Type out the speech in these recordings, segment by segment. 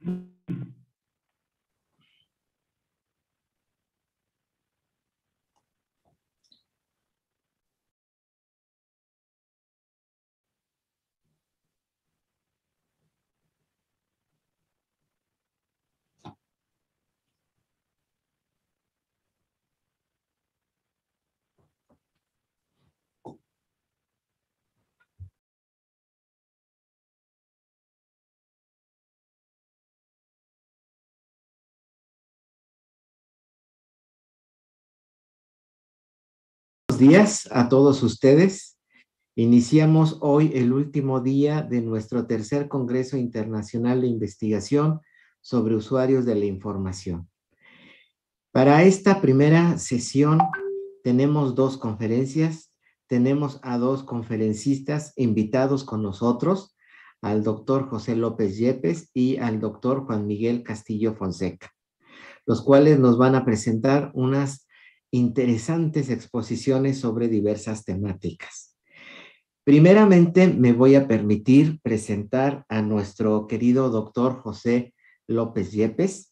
Buenos días a todos ustedes. Iniciamos hoy el último día de nuestro tercer Congreso Internacional de Investigación sobre Usuarios de la Información. Para esta primera sesión tenemos dos conferencias. Tenemos a dos conferencistas invitados con nosotros, al doctor José López Yepes y al doctor Juan Miguel Castillo Fonseca, los cuales nos van a presentar unas interesantes exposiciones sobre diversas temáticas. Primeramente, me voy a permitir presentar a nuestro querido doctor José López Yepes.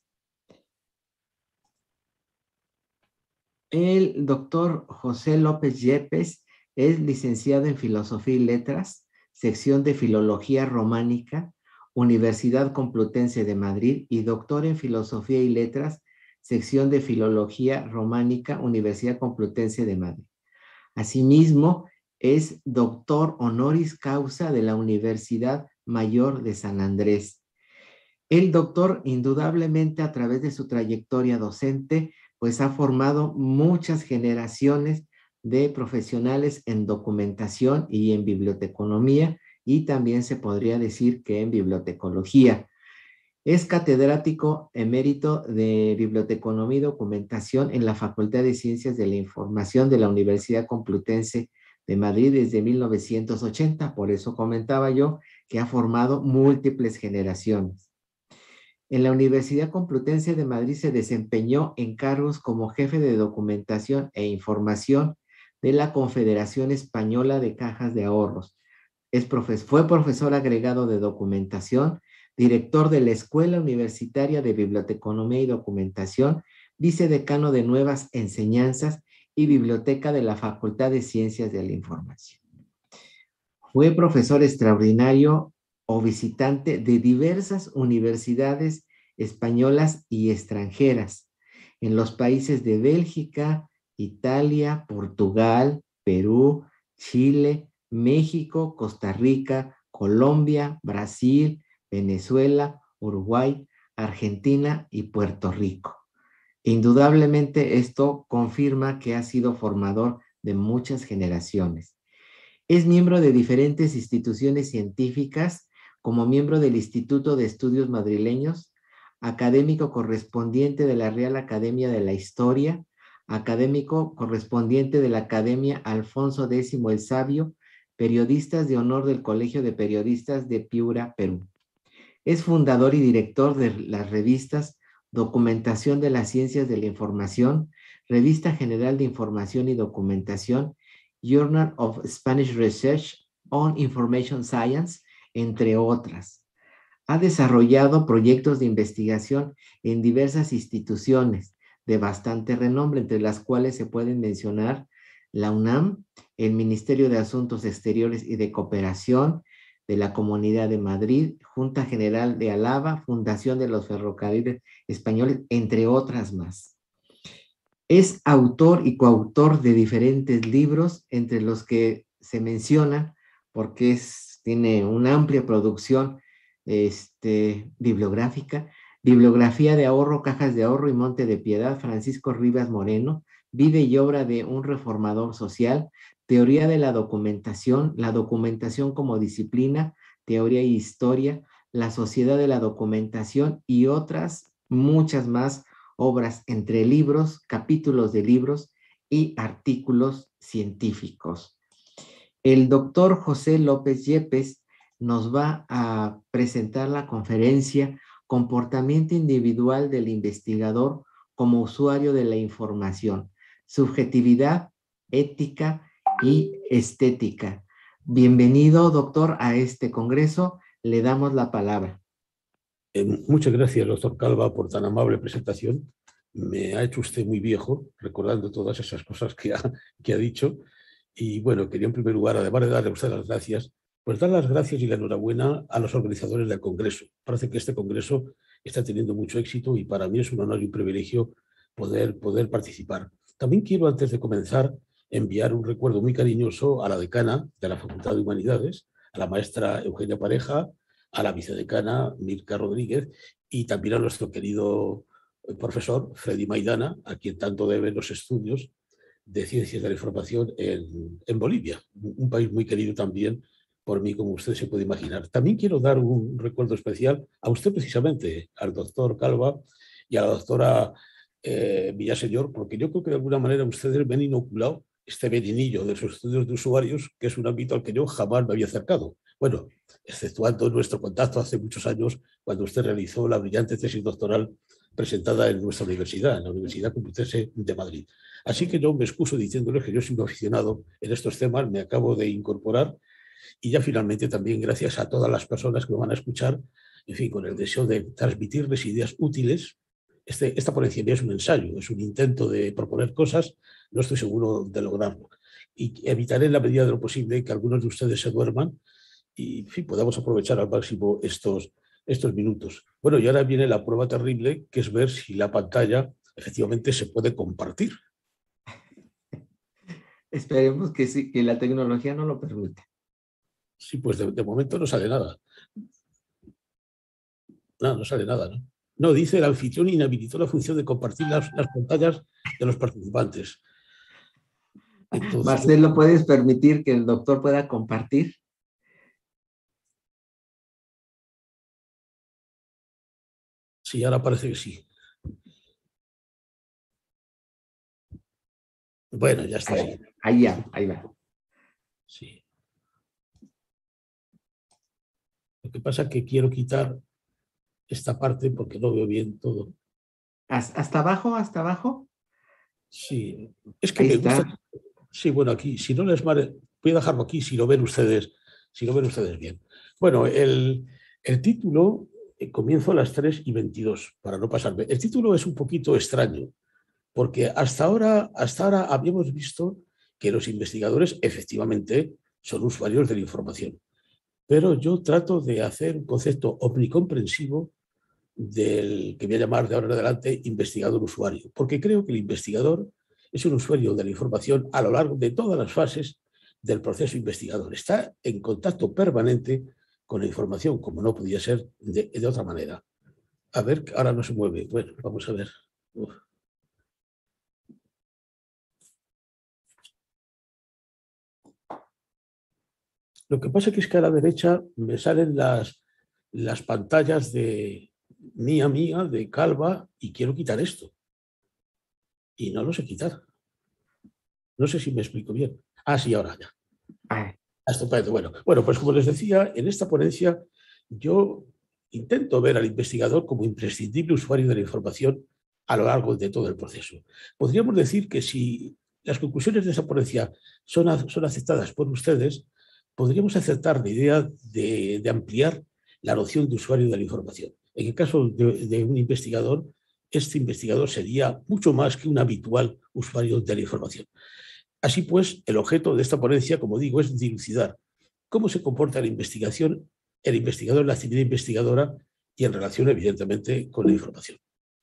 El doctor José López Yepes es licenciado en Filosofía y Letras, sección de Filología Románica, Universidad Complutense de Madrid, y doctor en Filosofía y Letras, sección de Filología Románica, Universidad Complutense de Madrid. Asimismo, es doctor honoris causa de la Universidad Mayor de San Andrés. El doctor, indudablemente, a través de su trayectoria docente, pues ha formado muchas generaciones de profesionales en documentación y en biblioteconomía, y también se podría decir que en bibliotecología. Es catedrático emérito de Biblioteconomía y Documentación en la Facultad de Ciencias de la Información de la Universidad Complutense de Madrid desde 1980. Por eso comentaba yo que ha formado múltiples generaciones. En la Universidad Complutense de Madrid se desempeñó en cargos como jefe de documentación e información de la Confederación Española de Cajas de Ahorros. Fue profesor agregado de documentación, director de la Escuela Universitaria de Biblioteconomía y Documentación, vicedecano de Nuevas Enseñanzas y biblioteca de la Facultad de Ciencias de la Información. Fue profesor extraordinario o visitante de diversas universidades españolas y extranjeras en los países de Bélgica, Italia, Portugal, Perú, Chile, México, Costa Rica, Colombia, Brasil, Venezuela, Uruguay, Argentina y Puerto Rico. Indudablemente esto confirma que ha sido formador de muchas generaciones. Es miembro de diferentes instituciones científicas, como miembro del Instituto de Estudios Madrileños, académico correspondiente de la Real Academia de la Historia, académico correspondiente de la Academia Alfonso X el Sabio, periodistas de honor del Colegio de Periodistas de Piura, Perú. Es fundador y director de las revistas Documentación de las Ciencias de la Información, Revista General de Información y Documentación, Journal of Spanish Research on Information Science, entre otras. Ha desarrollado proyectos de investigación en diversas instituciones de bastante renombre, entre las cuales se pueden mencionar la UNAM, el Ministerio de Asuntos Exteriores y de Cooperación de la Comunidad de Madrid, Junta General de Álava, Fundación de los Ferrocarriles Españoles, entre otras más. Es autor y coautor de diferentes libros, entre los que se menciona, porque tiene una amplia producción bibliográfica, Bibliografía de Ahorro, Cajas de Ahorro y Monte de Piedad, Francisco Rivas Moreno, Vida y obra de un reformador social, Teoría de la documentación como disciplina, Teoría y Historia, La Sociedad de la Documentación y otras muchas más obras, entre libros, capítulos de libros y artículos científicos. El doctor José López Yepes nos va a presentar la conferencia Comportamiento individual del investigador como usuario de la información, subjetividad, ética y estética. Bienvenido, doctor, a este congreso. Le damos la palabra. Muchas gracias, doctor Calva, por tan amable presentación. Me ha hecho usted muy viejo, recordando todas esas cosas que ha dicho. Y bueno, quería en primer lugar, además de darle a usted las gracias, pues dar las gracias y la enhorabuena a los organizadores del Congreso. Parece que este Congreso está teniendo mucho éxito y para mí es un honor y un privilegio poder participar. También quiero, antes de comenzar, enviar un recuerdo muy cariñoso a la decana de la Facultad de Humanidades, a la maestra Eugenia Pareja, a la vicedecana Mirka Rodríguez y también a nuestro querido profesor Freddy Maidana, a quien tanto deben los estudios de ciencias de la información en Bolivia, un país muy querido también por mí, como usted se puede imaginar. También quiero dar un recuerdo especial a usted precisamente, al doctor Calva y a la doctora Villaseñor, porque yo creo que de alguna manera ustedes me han inoculado este venenillo de sus estudios de usuarios, que es un ámbito al que yo jamás me había acercado. Bueno, exceptuando nuestro contacto hace muchos años, cuando usted realizó la brillante tesis doctoral presentada en nuestra universidad, en la Universidad Complutense de Madrid. Así que yo me excuso diciéndoles que yo soy un aficionado en estos temas, me acabo de incorporar y ya finalmente también gracias a todas las personas que me van a escuchar, en fin, con el deseo de transmitirles ideas útiles. Esta ponencia es un ensayo, es un intento de proponer cosas, no estoy seguro de lograrlo. Y evitaré en la medida de lo posible que algunos de ustedes se duerman y en fin, podamos aprovechar al máximo estos minutos. Bueno, y ahora viene la prueba terrible, que es ver si la pantalla efectivamente se puede compartir. Esperemos que sí, que la tecnología no lo permita. Sí, pues de momento no sale nada. No sale nada, ¿no? No, dice el anfitrión inhabilitó la función de compartir las pantallas de los participantes. Entonces, Marcelo, ¿puedes permitir que el doctor pueda compartir? sí, ahora parece que sí. Bueno, ya está. Sí. Ahí va. Sí. Lo que pasa es que quiero quitar esta parte porque no veo bien todo. ¿Hasta abajo? ¿Hasta abajo? Sí, es que Ahí me está. gusta. Sí, bueno, aquí, si no les voy a dejarlo aquí si lo ven ustedes bien. Bueno, el título comienzo a las 3:22, para no pasarme. El título es un poquito extraño, porque hasta ahora habíamos visto que los investigadores efectivamente son usuarios de la información, pero yo trato de hacer un concepto omnicomprensivo del que voy a llamar de ahora en adelante investigador usuario, porque creo que el investigador es un usuario de la información a lo largo de todas las fases del proceso investigador. Está en contacto permanente con la información, como no podía ser de otra manera. A ver, ahora no se mueve. Bueno, vamos a ver. Uf. Lo que pasa es que a la derecha me salen las pantallas de mía, de Calva, y quiero quitar esto. Y no lo sé quitar. No sé si me explico bien. Ah, sí, ahora ya. Estupendo. Bueno, pues como les decía, en esta ponencia yo intento ver al investigador como imprescindible usuario de la información a lo largo de todo el proceso. Podríamos decir que si las conclusiones de esa ponencia son aceptadas por ustedes, podríamos aceptar la idea de ampliar la noción de usuario de la información. En el caso de un investigador, este investigador sería mucho más que un habitual usuario de la información. Así pues, el objeto de esta ponencia, como digo, es dilucidar cómo se comporta la investigación, el investigador en la actividad investigadora y en relación, evidentemente, con la información.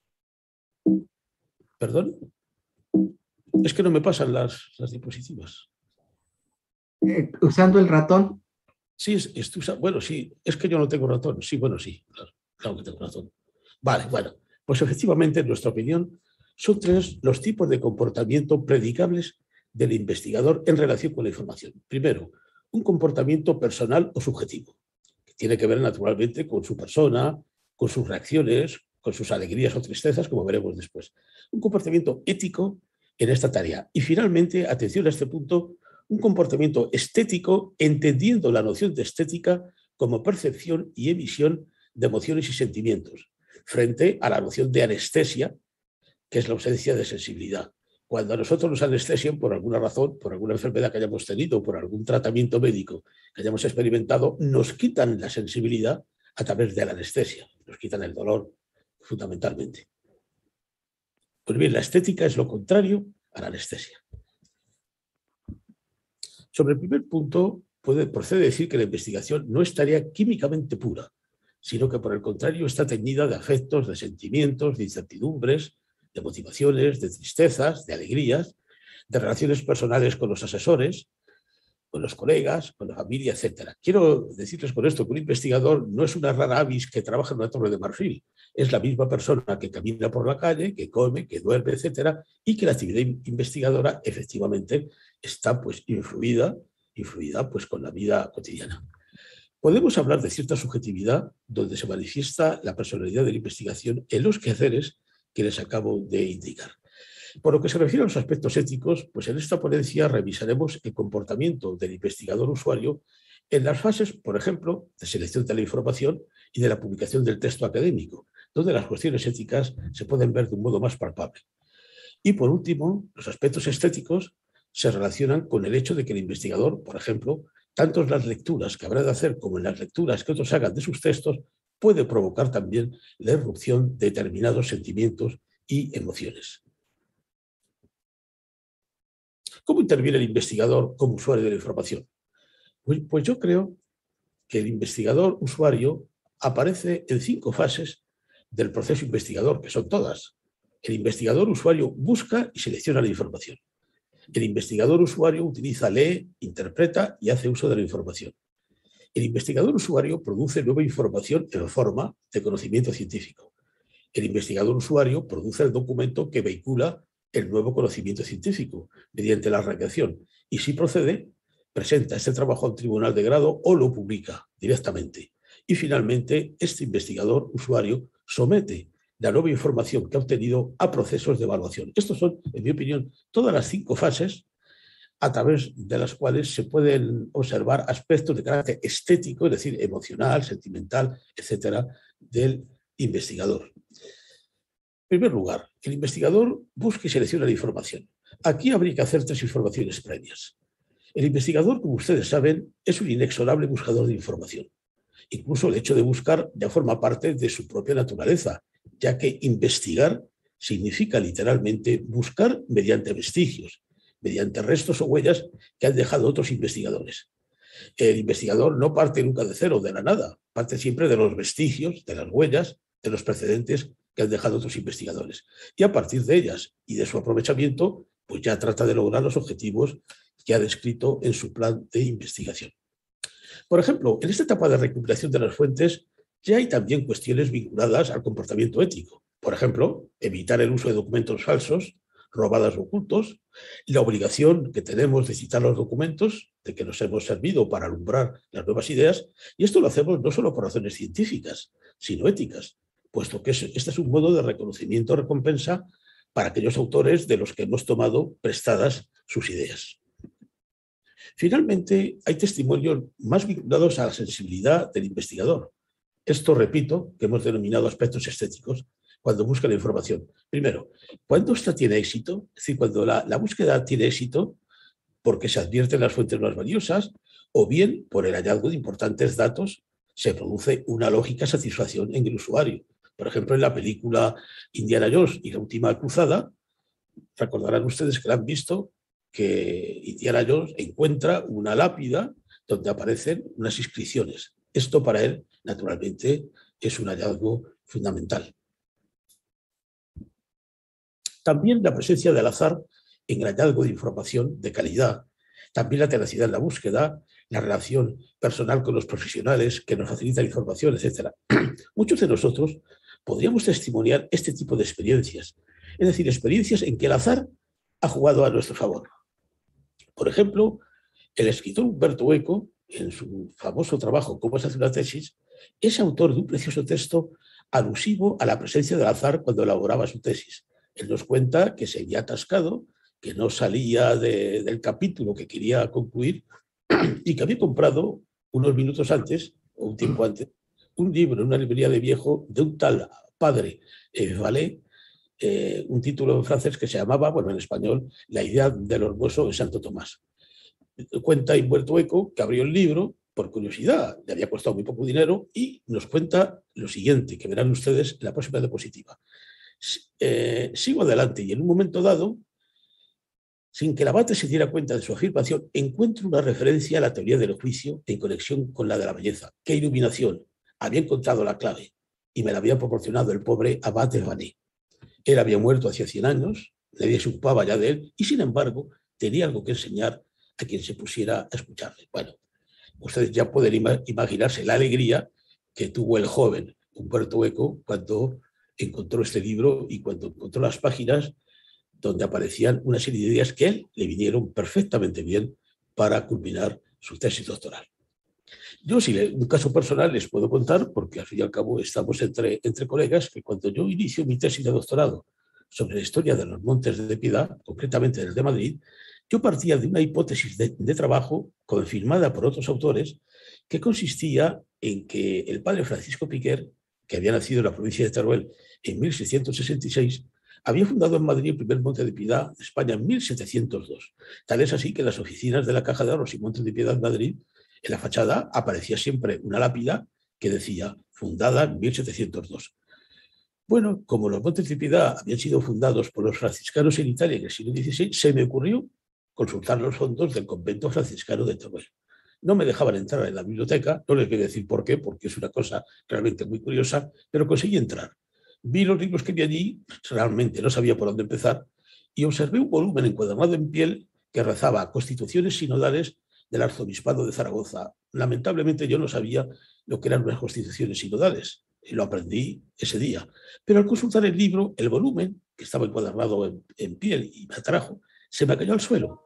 ¿Perdón? Es que no me pasan las diapositivas. ¿Usando el ratón? Sí, bueno, sí, es que yo no tengo ratón. Sí, bueno, sí, claro que tengo ratón. Vale, bueno, pues efectivamente, en nuestra opinión, son tres los tipos de comportamiento predicables del investigador en relación con la información. Primero, un comportamiento personal o subjetivo, que tiene que ver naturalmente con su persona, con sus reacciones, con sus alegrías o tristezas, como veremos después. Un comportamiento ético en esta tarea. Y finalmente, atención a este punto, un comportamiento estético, entendiendo la noción de estética como percepción y emisión de emociones y sentimientos, frente a la noción de anestesia, que es la ausencia de sensibilidad. Cuando a nosotros nos anestesian por alguna razón, por alguna enfermedad que hayamos tenido, por algún tratamiento médico que hayamos experimentado, nos quitan la sensibilidad a través de la anestesia. Nos quitan el dolor fundamentalmente. Pues bien, la estética es lo contrario a la anestesia. Sobre el primer punto, procede decir que la investigación no es tarea químicamente pura, sino que por el contrario está teñida de afectos, de sentimientos, de incertidumbres, de motivaciones, de tristezas, de alegrías, de relaciones personales con los asesores, con los colegas, con la familia, etc. Quiero decirles con esto que un investigador no es una rara avis que trabaja en una torre de marfil, es la misma persona que camina por la calle, que come, que duerme, etc. Y que la actividad investigadora efectivamente está pues influida pues con la vida cotidiana. Podemos hablar de cierta subjetividad donde se manifiesta la personalidad de la investigación en los quehaceres que les acabo de indicar. Por lo que se refiere a los aspectos éticos, pues en esta ponencia revisaremos el comportamiento del investigador usuario en las fases, por ejemplo, de selección de la información y de la publicación del texto académico, donde las cuestiones éticas se pueden ver de un modo más palpable. Y por último, los aspectos estéticos se relacionan con el hecho de que el investigador, por ejemplo, tanto en las lecturas que habrá de hacer como en las lecturas que otros hagan de sus textos, puede provocar también la irrupción de determinados sentimientos y emociones. ¿Cómo interviene el investigador como usuario de la información? Pues yo creo que el investigador usuario aparece en 5 fases del proceso investigador, que son todas. El investigador usuario busca y selecciona la información. El investigador usuario utiliza, lee, interpreta y hace uso de la información. El investigador usuario produce nueva información en forma de conocimiento científico. El investigador usuario produce el documento que vehicula el nuevo conocimiento científico mediante la redacción y, si procede, presenta este trabajo a un tribunal de grado o lo publica directamente. Y finalmente, este investigador usuario somete la nueva información que ha obtenido a procesos de evaluación. Estos son, en mi opinión, todas las 5 fases a través de las cuales se pueden observar aspectos de carácter estético, es decir, emocional, sentimental, etcétera, del investigador. En primer lugar, el investigador busca y selecciona la información. Aquí habría que hacer 3 informaciones previas. El investigador, como ustedes saben, es un inexorable buscador de información. Incluso el hecho de buscar ya forma parte de su propia naturaleza, ya que investigar significa literalmente buscar mediante vestigios, mediante restos o huellas que han dejado otros investigadores. El investigador no parte nunca de cero, de la nada, parte siempre de los vestigios, de las huellas, de los precedentes que han dejado otros investigadores. Y a partir de ellas y de su aprovechamiento, pues ya trata de lograr los objetivos que ha descrito en su plan de investigación. Por ejemplo, en esta etapa de recuperación de las fuentes ya hay también cuestiones vinculadas al comportamiento ético. Por ejemplo, evitar el uso de documentos falsos, robados o ocultos, la obligación que tenemos de citar los documentos de que nos hemos servido para alumbrar las nuevas ideas, y esto lo hacemos no solo por razones científicas, sino éticas, puesto que este es un modo de reconocimiento o recompensa para aquellos autores de los que hemos tomado prestadas sus ideas. Finalmente, hay testimonios más vinculados a la sensibilidad del investigador. Esto, repito, que hemos denominado aspectos estéticos, cuando busca la información. Primero, cuando esta tiene éxito, es decir, cuando la búsqueda tiene éxito porque se advierten las fuentes más valiosas o bien por el hallazgo de importantes datos, se produce una lógica satisfacción en el usuario. Por ejemplo, en la película Indiana Jones y la última cruzada, recordarán ustedes que la han visto, que Indiana Jones encuentra una lápida donde aparecen unas inscripciones. Esto para él, naturalmente, es un hallazgo fundamental. También la presencia del azar en el hallazgo de información de calidad, también la tenacidad en la búsqueda, la relación personal con los profesionales que nos facilitan información, etc. Muchos de nosotros podríamos testimoniar este tipo de experiencias, es decir, experiencias en que el azar ha jugado a nuestro favor. Por ejemplo, el escritor Umberto Eco, en su famoso trabajo ¿Cómo se hace una tesis?, es autor de un precioso texto alusivo a la presencia del azar cuando elaboraba su tesis. Él nos cuenta que se había atascado, que no salía del capítulo que quería concluir y que había comprado unos minutos antes, o un tiempo antes, un libro en una librería de viejo de un tal padre Vallée, un título en francés que se llamaba, bueno, en español, La idea del orgullo de Santo Tomás. Cuenta Humberto Eco que abrió el libro por curiosidad, le había costado muy poco dinero y nos cuenta lo siguiente, que verán ustedes en la próxima diapositiva. Sigo adelante y en un momento dado, sin que el abate se diera cuenta de su afirmación, encuentro una referencia a la teoría del juicio en conexión con la de la belleza. ¡Qué iluminación! Había encontrado la clave y me la había proporcionado el pobre abate Vané. Él había muerto hacía 100 años, nadie se ocupaba ya de él y, sin embargo, tenía algo que enseñar a quien se pusiera a escucharle. Bueno, ustedes ya pueden imaginarse la alegría que tuvo el joven Umberto Eco cuando encontró este libro y cuando encontró las páginas donde aparecían una serie de ideas que a él le vinieron perfectamente bien para culminar su tesis doctoral. Yo, si un caso personal les puedo contar, porque al fin y al cabo estamos entre colegas, que cuando yo inicio mi tesis de doctorado sobre la historia de los Montes de Piedad, concretamente del de Madrid, yo partía de una hipótesis de trabajo confirmada por otros autores que consistía en que el padre Francisco Piquer, que había nacido en la provincia de Teruel en 1666, había fundado en Madrid el primer Monte de Piedad de España en 1702. Tal es así que en las oficinas de la Caja de Ahorros y Montes de Piedad de Madrid, en la fachada aparecía siempre una lápida que decía fundada en 1702. Bueno, como los Montes de Piedad habían sido fundados por los franciscanos en Italia en el siglo XVI, se me ocurrió consultar los fondos del convento franciscano de Teruel. No me dejaban entrar en la biblioteca, no les voy a decir por qué, porque es una cosa realmente muy curiosa, pero conseguí entrar. Vi los libros que vi allí, realmente no sabía por dónde empezar, y observé un volumen encuadernado en piel que rezaba Constituciones sinodales del Arzobispado de Zaragoza. Lamentablemente yo no sabía lo que eran unas constituciones sinodales, y lo aprendí ese día. Pero al consultar el libro, el volumen, que estaba encuadernado en piel y me atrajo, se me cayó al suelo.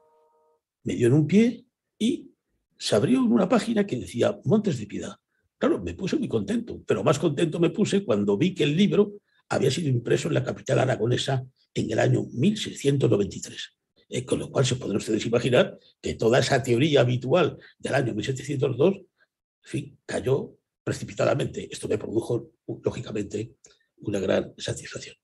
Me dio en un pie y se abrió en una página que decía Montes de Piedad. Claro, me puse muy contento, pero más contento me puse cuando vi que el libro había sido impreso en la capital aragonesa en el año 1693. Con lo cual se podrán ustedes imaginar que toda esa teoría habitual del año 1702, en fin, cayó precipitadamente. Esto me produjo, lógicamente, una gran satisfacción.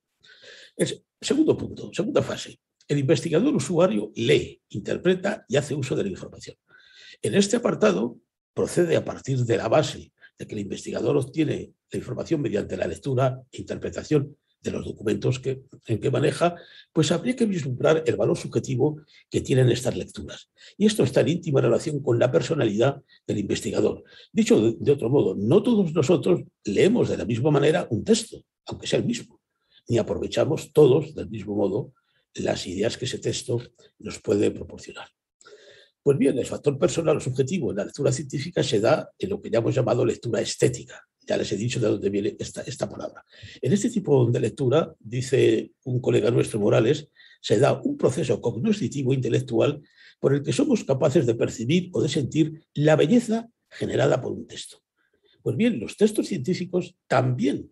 El segundo punto, segunda fase. El investigador usuario lee, interpreta y hace uso de la información. En este apartado procede a partir de la base de que el investigador obtiene la información mediante la lectura e interpretación de los documentos en que maneja, pues habría que vislumbrar el valor subjetivo que tienen estas lecturas. Y esto está en íntima relación con la personalidad del investigador. Dicho de otro modo, no todos nosotros leemos de la misma manera un texto, aunque sea el mismo, ni aprovechamos todos del mismo modo las ideas que ese texto nos puede proporcionar. Pues bien, el factor personal o subjetivo en la lectura científica se da en lo que ya hemos llamado lectura estética. Ya les he dicho de dónde viene esta palabra. En este tipo de lectura, dice un colega nuestro, Morales, se da un proceso cognoscitivo intelectual por el que somos capaces de percibir o de sentir la belleza generada por un texto. Pues bien, los textos científicos también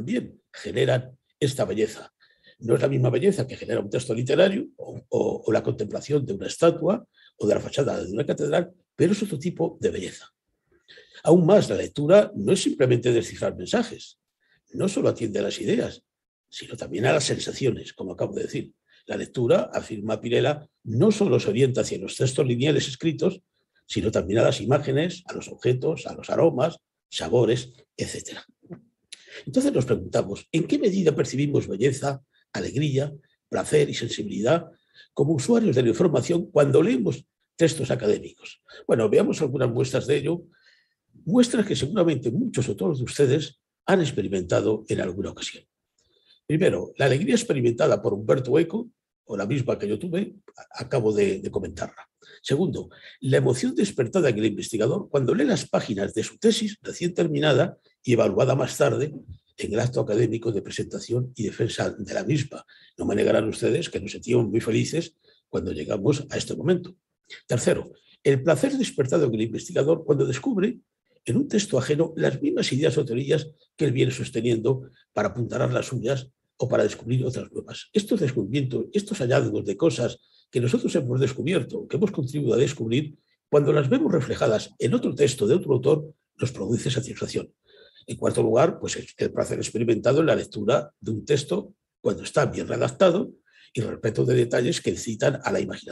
generan esta belleza. No es la misma belleza que genera un texto literario o la contemplación de una estatua o de la fachada de una catedral, pero es otro tipo de belleza. Aún más, la lectura no es simplemente descifrar mensajes, no solo atiende a las ideas, sino también a las sensaciones, como acabo de decir. La lectura, afirma Pirela, no solo se orienta hacia los textos lineales escritos, sino también a las imágenes, a los objetos, a los aromas, sabores, etc. Entonces nos preguntamos, ¿en qué medida percibimos belleza, alegría, placer y sensibilidad como usuarios de la información cuando leemos textos académicos? Bueno, veamos algunas muestras de ello, muestras que seguramente muchos o todos de ustedes han experimentado en alguna ocasión. Primero, la alegría experimentada por Umberto Eco, o la misma que yo tuve, acabo de comentarla. Segundo, la emoción despertada en el investigador cuando lee las páginas de su tesis recién terminada y evaluada más tarde en el acto académico de presentación y defensa de la misma. No me negarán ustedes que nos sentimos muy felices cuando llegamos a este momento. Tercero, el placer despertado en el investigador cuando descubre en un texto ajeno las mismas ideas o teorías que él viene sosteniendo para apuntalar las suyas o para descubrir otras nuevas. Estos descubrimientos, estos hallazgos de cosas que nosotros hemos descubierto, que hemos contribuido a descubrir, cuando las vemos reflejadas en otro texto de otro autor, nos produce satisfacción. En cuarto lugar, pues el placer experimentado en la lectura de un texto cuando está bien redactado y repleto de detalles que incitan a la imaginación.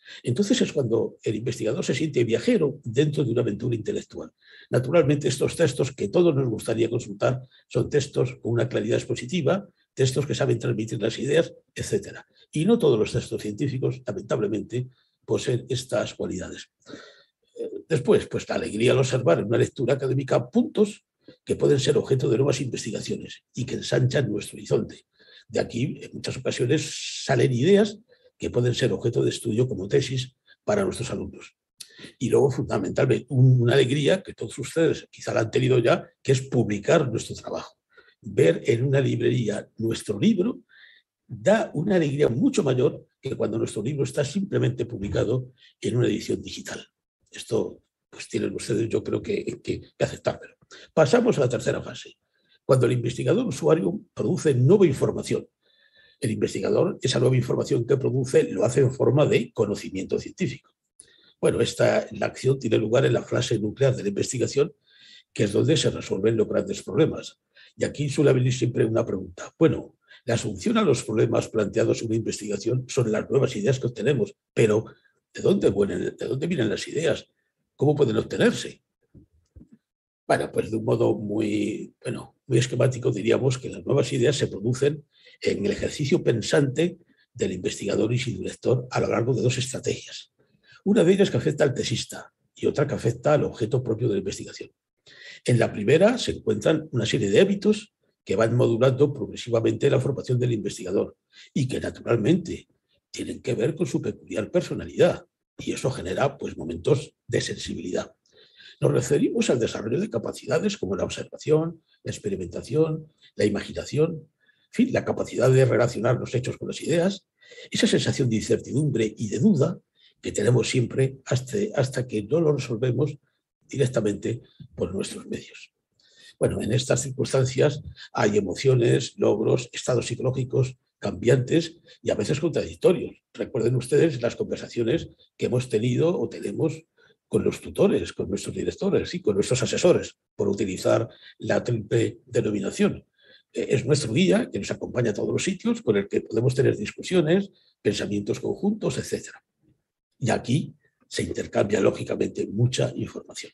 Entonces es cuando el investigador se siente viajero dentro de una aventura intelectual. Naturalmente, estos textos que todos nos gustaría consultar son textos con una claridad expositiva, textos que saben transmitir las ideas, etc. Y no todos los textos científicos, lamentablemente, poseen estas cualidades. Después, pues la alegría al observar en una lectura académica puntos que pueden ser objeto de nuevas investigaciones y que ensanchan nuestro horizonte. De aquí, en muchas ocasiones, salen ideas que pueden ser objeto de estudio como tesis para nuestros alumnos. Y luego, fundamentalmente, una alegría que todos ustedes quizá la han tenido ya, que es publicar nuestro trabajo. Ver en una librería nuestro libro da una alegría mucho mayor que cuando nuestro libro está simplemente publicado en una edición digital. Esto, pues tienen ustedes, yo creo que aceptármelo. Pasamos a la tercera fase. Cuando el investigador usuario produce nueva información. El investigador, esa nueva información que produce, lo hace en forma de conocimiento científico. Bueno, la acción tiene lugar en la fase nuclear de la investigación, que es donde se resuelven los grandes problemas. Y aquí suele venir siempre una pregunta. Bueno, la solución a los problemas planteados en una investigación son las nuevas ideas que obtenemos, pero ¿de dónde vienen las ideas? ¿Cómo pueden obtenerse? Bueno, pues de un modo muy esquemático diríamos que las nuevas ideas se producen en el ejercicio pensante del investigador y su director a lo largo de dos estrategias. Una de ellas que afecta al tesista y otra que afecta al objeto propio de la investigación. En la primera se encuentran una serie de hábitos que van modulando progresivamente la formación del investigador y que naturalmente tienen que ver con su peculiar personalidad y eso genera pues momentos de sensibilidad. Nos referimos al desarrollo de capacidades como la observación, la experimentación, la imaginación, en fin, la capacidad de relacionar los hechos con las ideas, esa sensación de incertidumbre y de duda que tenemos siempre hasta que no lo resolvemos directamente por nuestros medios. Bueno, en estas circunstancias hay emociones, logros, estados psicológicos cambiantes y a veces contradictorios. Recuerden ustedes las conversaciones que hemos tenido o tenemos con los tutores, con nuestros directores y con nuestros asesores, por utilizar la triple denominación. Es nuestro guía que nos acompaña a todos los sitios, con el que podemos tener discusiones, pensamientos conjuntos, etc. Y aquí se intercambia lógicamente mucha información.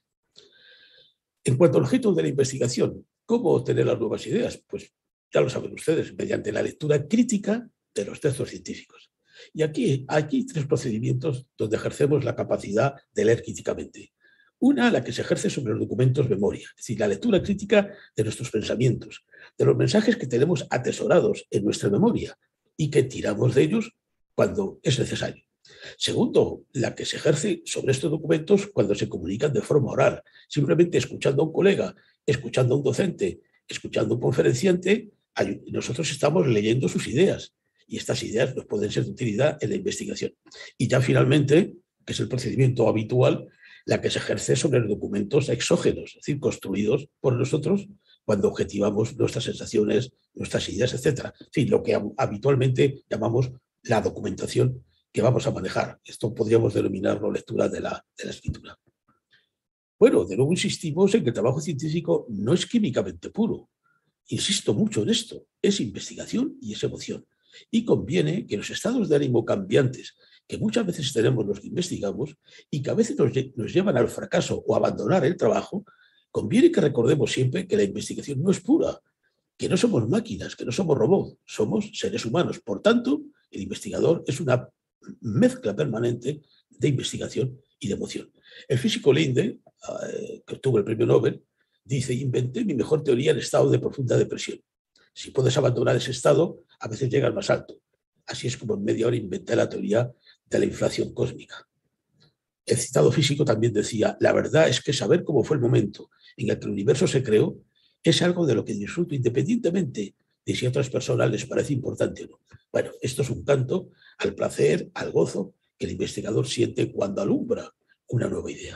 En cuanto al objeto de la investigación, ¿cómo obtener las nuevas ideas? Pues ya lo saben ustedes, mediante la lectura crítica de los textos científicos. Y aquí hay tres procedimientos donde ejercemos la capacidad de leer críticamente. Una, la que se ejerce sobre los documentos memoria, es decir, la lectura crítica de nuestros pensamientos, de los mensajes que tenemos atesorados en nuestra memoria y que tiramos de ellos cuando es necesario. Segundo, la que se ejerce sobre estos documentos cuando se comunican de forma oral, simplemente escuchando a un colega, escuchando a un docente, escuchando a un conferenciante, nosotros estamos leyendo sus ideas y estas ideas nos pueden ser de utilidad en la investigación. Y ya finalmente, que es el procedimiento habitual, la que se ejerce sobre los documentos exógenos, es decir, construidos por nosotros cuando objetivamos nuestras sensaciones, nuestras ideas, etc. En fin, lo que habitualmente llamamos la documentación que vamos a manejar. Esto podríamos denominarlo lectura de la escritura. Bueno, de nuevo insistimos en que el trabajo científico no es químicamente puro. Insisto mucho en esto. Es investigación y es emoción. Y conviene que los estados de ánimo cambiantes que muchas veces tenemos los que investigamos y que a veces nos llevan al fracaso o a abandonar el trabajo, conviene que recordemos siempre que la investigación no es pura, que no somos máquinas, que no somos robots, somos seres humanos. Por tanto, el investigador es una mezcla permanente de investigación y de emoción. El físico Linde, que obtuvo el premio Nobel, dice: inventé mi mejor teoría en estado de profunda depresión. Si puedes abandonar ese estado, a veces llegas más alto. Así es como en media hora inventé la teoría de la inflación cósmica. El citado físico también decía: la verdad es que saber cómo fue el momento en el que el universo se creó es algo de lo que disfruto independientemente de si a otras personas les parece importante o no. Bueno, esto es un canto al placer, al gozo que el investigador siente cuando alumbra una nueva idea.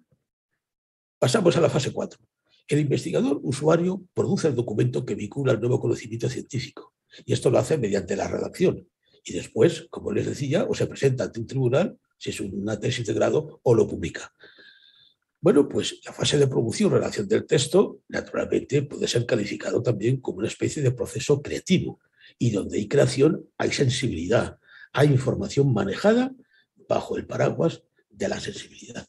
Pasamos a la fase 4. El investigador usuario produce el documento que vincula el nuevo conocimiento científico y esto lo hace mediante la redacción. Y después, como les decía, o se presenta ante un tribunal, si es una tesis de grado, o lo publica. Bueno, pues la fase de producción, redacción del texto, naturalmente puede ser calificado también como una especie de proceso creativo y donde hay creación hay sensibilidad, hay información manejada bajo el paraguas de la sensibilidad.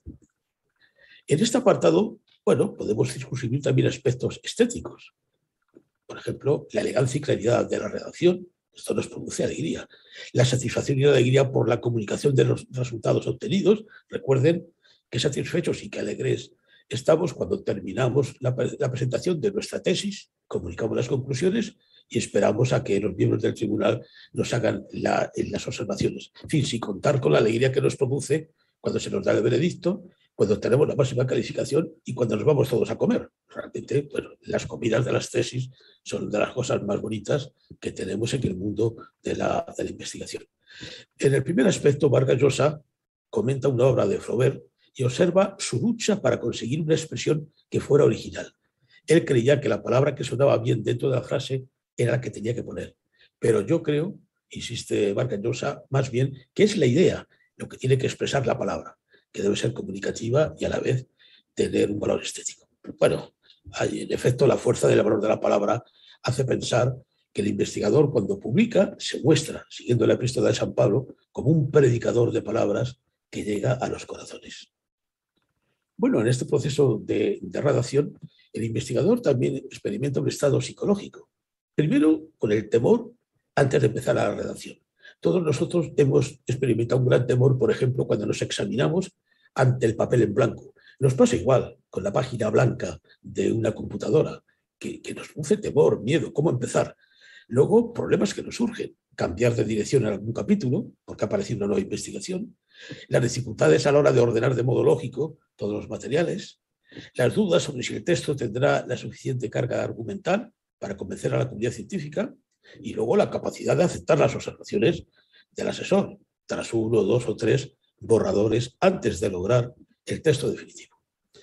En este apartado, bueno, podemos circunscribir también aspectos estéticos. Por ejemplo, la elegancia y claridad de la redacción, esto nos produce alegría. La satisfacción y la alegría por la comunicación de los resultados obtenidos. Recuerden que satisfechos y que alegres estamos cuando terminamos la presentación de nuestra tesis, comunicamos las conclusiones y esperamos a que los miembros del tribunal nos hagan las observaciones. En fin, sin contar con la alegría que nos produce cuando se nos da el veredicto, cuando tenemos la máxima calificación y cuando nos vamos todos a comer. Realmente, bueno, las comidas de las tesis son de las cosas más bonitas que tenemos en el mundo de la investigación. En el primer aspecto, Vargas Llosa comenta una obra de Flaubert y observa su lucha para conseguir una expresión que fuera original. Él creía que la palabra que sonaba bien dentro de la frase era la que tenía que poner. Pero yo creo, insiste Vargas Llosa, más bien que es la idea lo que tiene que expresar la palabra, que debe ser comunicativa y a la vez tener un valor estético. Bueno, en efecto, la fuerza del valor de la palabra hace pensar que el investigador, cuando publica, se muestra, siguiendo la epístola de San Pablo, como un predicador de palabras que llega a los corazones. Bueno, en este proceso de redacción, el investigador también experimenta un estado psicológico. Primero, con el temor antes de empezar la redacción. Todos nosotros hemos experimentado un gran temor, por ejemplo, cuando nos examinamos ante el papel en blanco. Nos pasa igual con la página blanca de una computadora, que nos produce temor, miedo, cómo empezar. Luego, problemas que nos surgen. Cambiar de dirección en algún capítulo, porque ha aparecido una nueva investigación. Las dificultades a la hora de ordenar de modo lógico todos los materiales. Las dudas sobre si el texto tendrá la suficiente carga argumental para convencer a la comunidad científica. Y luego la capacidad de aceptar las observaciones del asesor, tras 1, 2 o 3 borradores antes de lograr el texto definitivo.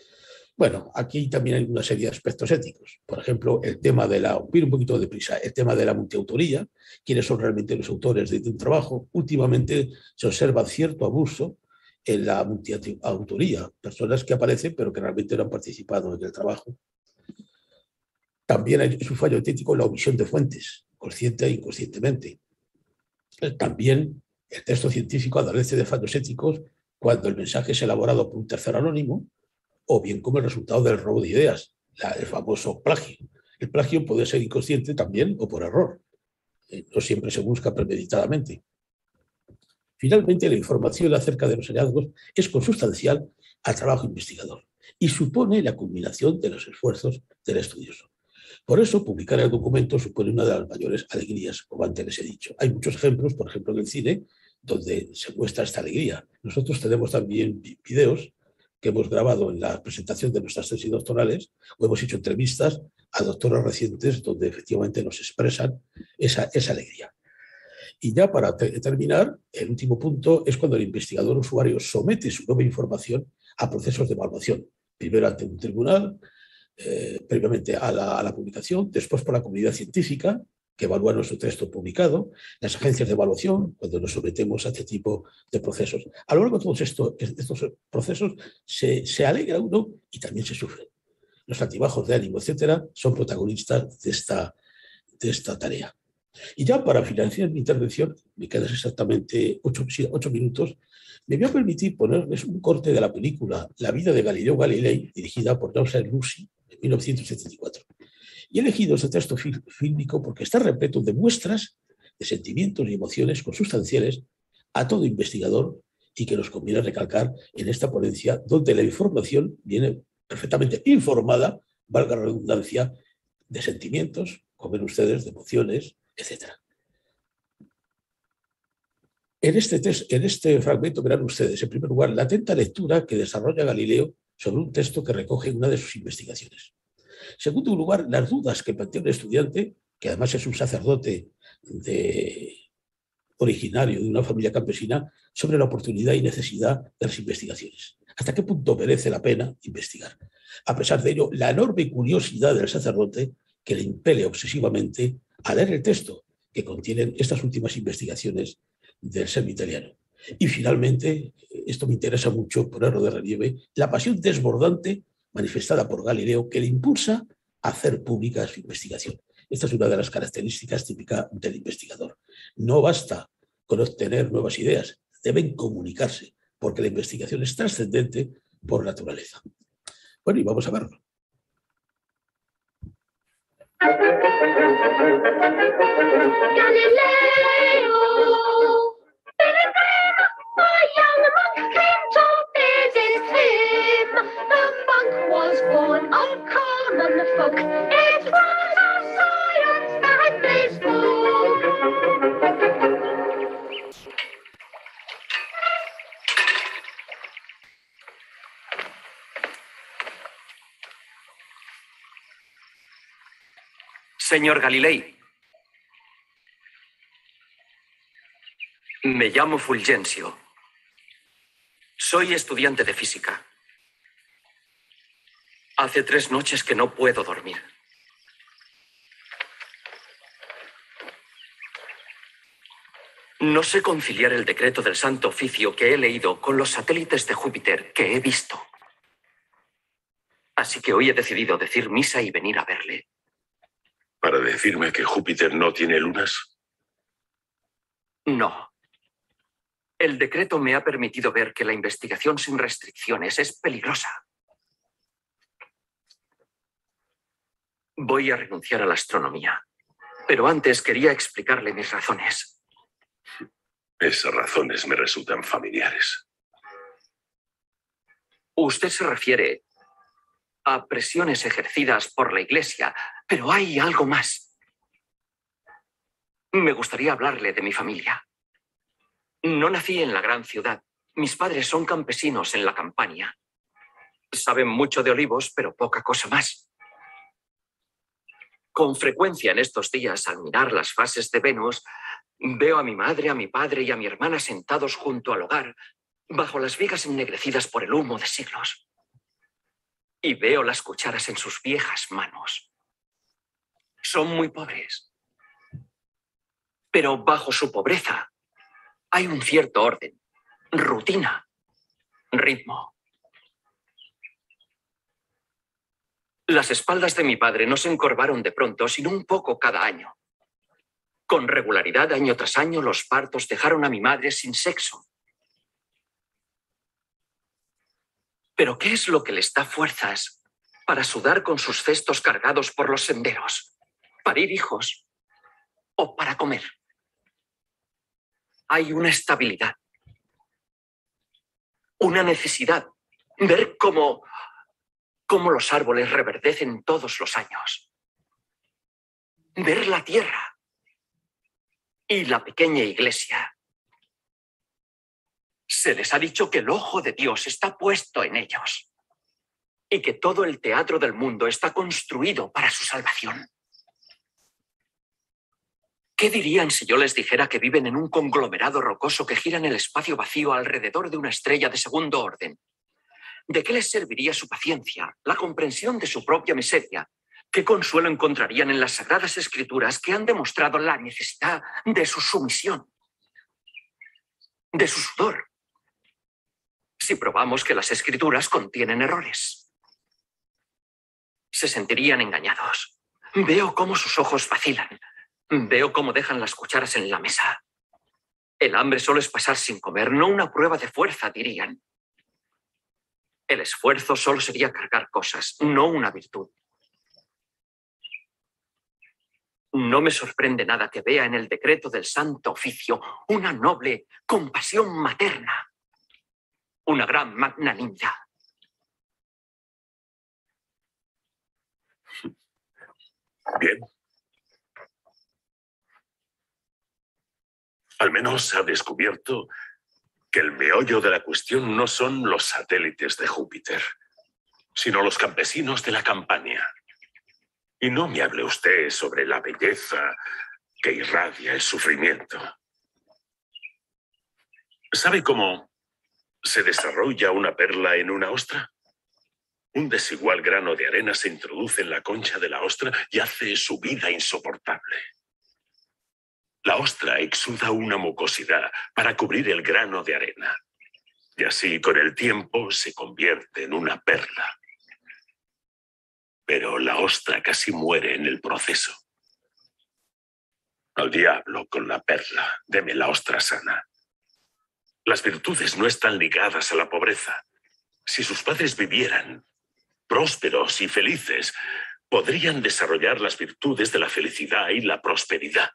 Bueno, aquí también hay una serie de aspectos éticos. Por ejemplo, el tema de ir un poquito deprisa, el tema de la multiautoría, quiénes son realmente los autores de un trabajo. Últimamente se observa cierto abuso en la multiautoría, personas que aparecen pero que realmente no han participado en el trabajo. También hay un fallo ético en la omisión de fuentes, consciente e inconscientemente. También el texto científico adolece de fallos éticos cuando el mensaje es elaborado por un tercero anónimo o bien como el resultado del robo de ideas, el famoso plagio. El plagio puede ser inconsciente también o por error. No siempre se busca premeditadamente. Finalmente, la información acerca de los hallazgos es consustancial al trabajo investigador y supone la culminación de los esfuerzos del estudioso. Por eso, publicar el documento supone una de las mayores alegrías, como antes les he dicho. Hay muchos ejemplos, por ejemplo, en el cine, donde se muestra esta alegría. Nosotros tenemos también videos que hemos grabado en la presentación de nuestras tesis doctorales, o hemos hecho entrevistas a doctores recientes donde efectivamente nos expresan esa alegría. Y ya para terminar, el último punto es cuando el investigador usuario somete su nueva información a procesos de evaluación, primero ante un tribunal, previamente a la publicación, después por la comunidad científica, que evalúa nuestro texto publicado, las agencias de evaluación, cuando nos sometemos a este tipo de procesos. A lo largo de todos estos procesos se alegra uno y también se sufre. Los altibajos de ánimo, etcétera, son protagonistas de esta tarea. Y ya para finalizar mi intervención, me quedan exactamente 8 minutos, me voy a permitir ponerles un corte de la película La vida de Galileo Galilei, dirigida por Joseph Losey, en 1974. Y he elegido este texto fílmico porque está repleto de muestras de sentimientos y emociones consustanciales a todo investigador y que nos conviene recalcar en esta ponencia donde la información viene perfectamente informada, valga la redundancia, de sentimientos, como ven ustedes, de emociones, etc. En este fragmento verán ustedes, en primer lugar, la atenta lectura que desarrolla Galileo sobre un texto que recoge una de sus investigaciones. En segundo lugar, las dudas que plantea un estudiante, que además es un sacerdote originario de una familia campesina, sobre la oportunidad y necesidad de las investigaciones. ¿Hasta qué punto merece la pena investigar? A pesar de ello, la enorme curiosidad del sacerdote que le impele obsesivamente a leer el texto que contienen estas últimas investigaciones del ser italiano. Y finalmente, esto me interesa mucho ponerlo de relieve, la pasión desbordante manifestada por Galileo que le impulsa a hacer pública su investigación. Esta es una de las características típicas del investigador. No basta con obtener nuevas ideas, deben comunicarse, porque la investigación es trascendente por naturaleza. Bueno, y vamos a verlo. Galileo, a young monk came to visit him. The monk was born of common folk. It was a science that they spoke. Señor Galilei, me llamo Fulgencio. Soy estudiante de física. Hace 3 noches que no puedo dormir. No sé conciliar el decreto del Santo Oficio que he leído con los satélites de Júpiter que he visto. Así que hoy he decidido decir misa y venir a verle. ¿Para decirme que Júpiter no tiene lunas? No. El decreto me ha permitido ver que la investigación sin restricciones es peligrosa. Voy a renunciar a la astronomía, pero antes quería explicarle mis razones. Esas razones me resultan familiares. Usted se refiere a presiones ejercidas por la Iglesia, pero hay algo más. Me gustaría hablarle de mi familia. No nací en la gran ciudad. Mis padres son campesinos en la campaña. Saben mucho de olivos, pero poca cosa más. Con frecuencia en estos días, al mirar las fases de Venus, veo a mi madre, a mi padre y a mi hermana sentados junto al hogar, bajo las vigas ennegrecidas por el humo de siglos. Y veo las cucharas en sus viejas manos. Son muy pobres. Pero bajo su pobreza hay un cierto orden, rutina, ritmo. Las espaldas de mi padre no se encorvaron de pronto, sino un poco cada año. Con regularidad, año tras año, los partos dejaron a mi madre sin sexo. ¿Pero qué es lo que les da fuerzas para sudar con sus cestos cargados por los senderos? ¿Parir hijos? ¿O para comer? Hay una estabilidad, una necesidad. Ver cómo los árboles reverdecen todos los años. Ver la tierra y la pequeña iglesia. Se les ha dicho que el ojo de Dios está puesto en ellos y que todo el teatro del mundo está construido para su salvación. ¿Qué dirían si yo les dijera que viven en un conglomerado rocoso que gira en el espacio vacío alrededor de una estrella de segundo orden? ¿De qué les serviría su paciencia, la comprensión de su propia miseria? ¿Qué consuelo encontrarían en las Sagradas Escrituras que han demostrado la necesidad de su sumisión, de su sudor? Si probamos que las Escrituras contienen errores, se sentirían engañados. Veo cómo sus ojos vacilan. Veo cómo dejan las cucharas en la mesa. El hambre solo es pasar sin comer, no una prueba de fuerza, dirían. El esfuerzo solo sería cargar cosas, no una virtud. No me sorprende nada que vea en el decreto del Santo Oficio una noble compasión materna, una gran magnanimidad. Bien. Al menos ha descubierto que el meollo de la cuestión no son los satélites de Júpiter, sino los campesinos de la campaña. Y no me hable usted sobre la belleza que irradia el sufrimiento. ¿Sabe cómo se desarrolla una perla en una ostra? Un desigual grano de arena se introduce en la concha de la ostra y hace su vida insoportable. La ostra exuda una mucosidad para cubrir el grano de arena. Y así, con el tiempo, se convierte en una perla. Pero la ostra casi muere en el proceso. Al diablo con la perla, deme la ostra sana. Las virtudes no están ligadas a la pobreza. Si sus padres vivieran prósperos y felices, podrían desarrollar las virtudes de la felicidad y la prosperidad.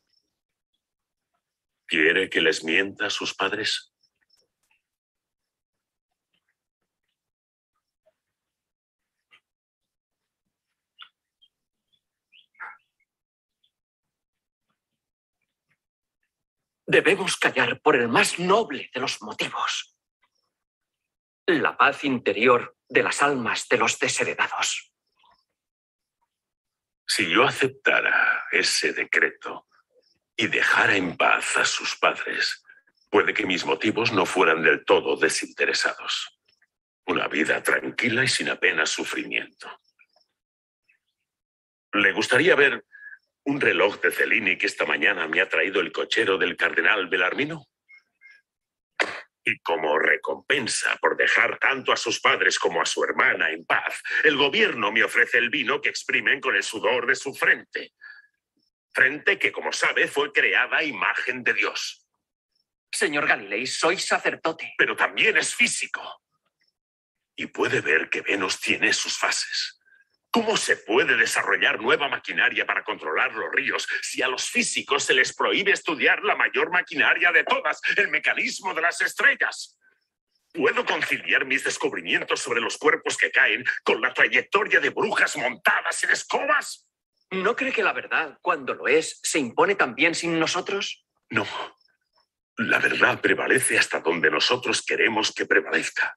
¿Quiere que les mienta a sus padres? Debemos callar por el más noble de los motivos: la paz interior de las almas de los desheredados. Si yo aceptara ese decreto y dejara en paz a sus padres, puede que mis motivos no fueran del todo desinteresados. Una vida tranquila y sin apenas sufrimiento. ¿Le gustaría ver un reloj de Cellini que esta mañana me ha traído el cochero del cardenal Bellarmino? Y como recompensa por dejar tanto a sus padres como a su hermana en paz, el gobierno me ofrece el vino que exprimen con el sudor de su frente. Frente que, como sabe, fue creada a imagen de Dios. Señor Galilei, soy sacerdote. Pero también es físico. Y puede ver que Venus tiene sus fases. ¿Cómo se puede desarrollar nueva maquinaria para controlar los ríos si a los físicos se les prohíbe estudiar la mayor maquinaria de todas, el mecanismo de las estrellas? ¿Puedo conciliar mis descubrimientos sobre los cuerpos que caen con la trayectoria de brujas montadas en escobas? ¿No cree que la verdad, cuando lo es, se impone también sin nosotros? No. La verdad prevalece hasta donde nosotros queremos que prevalezca.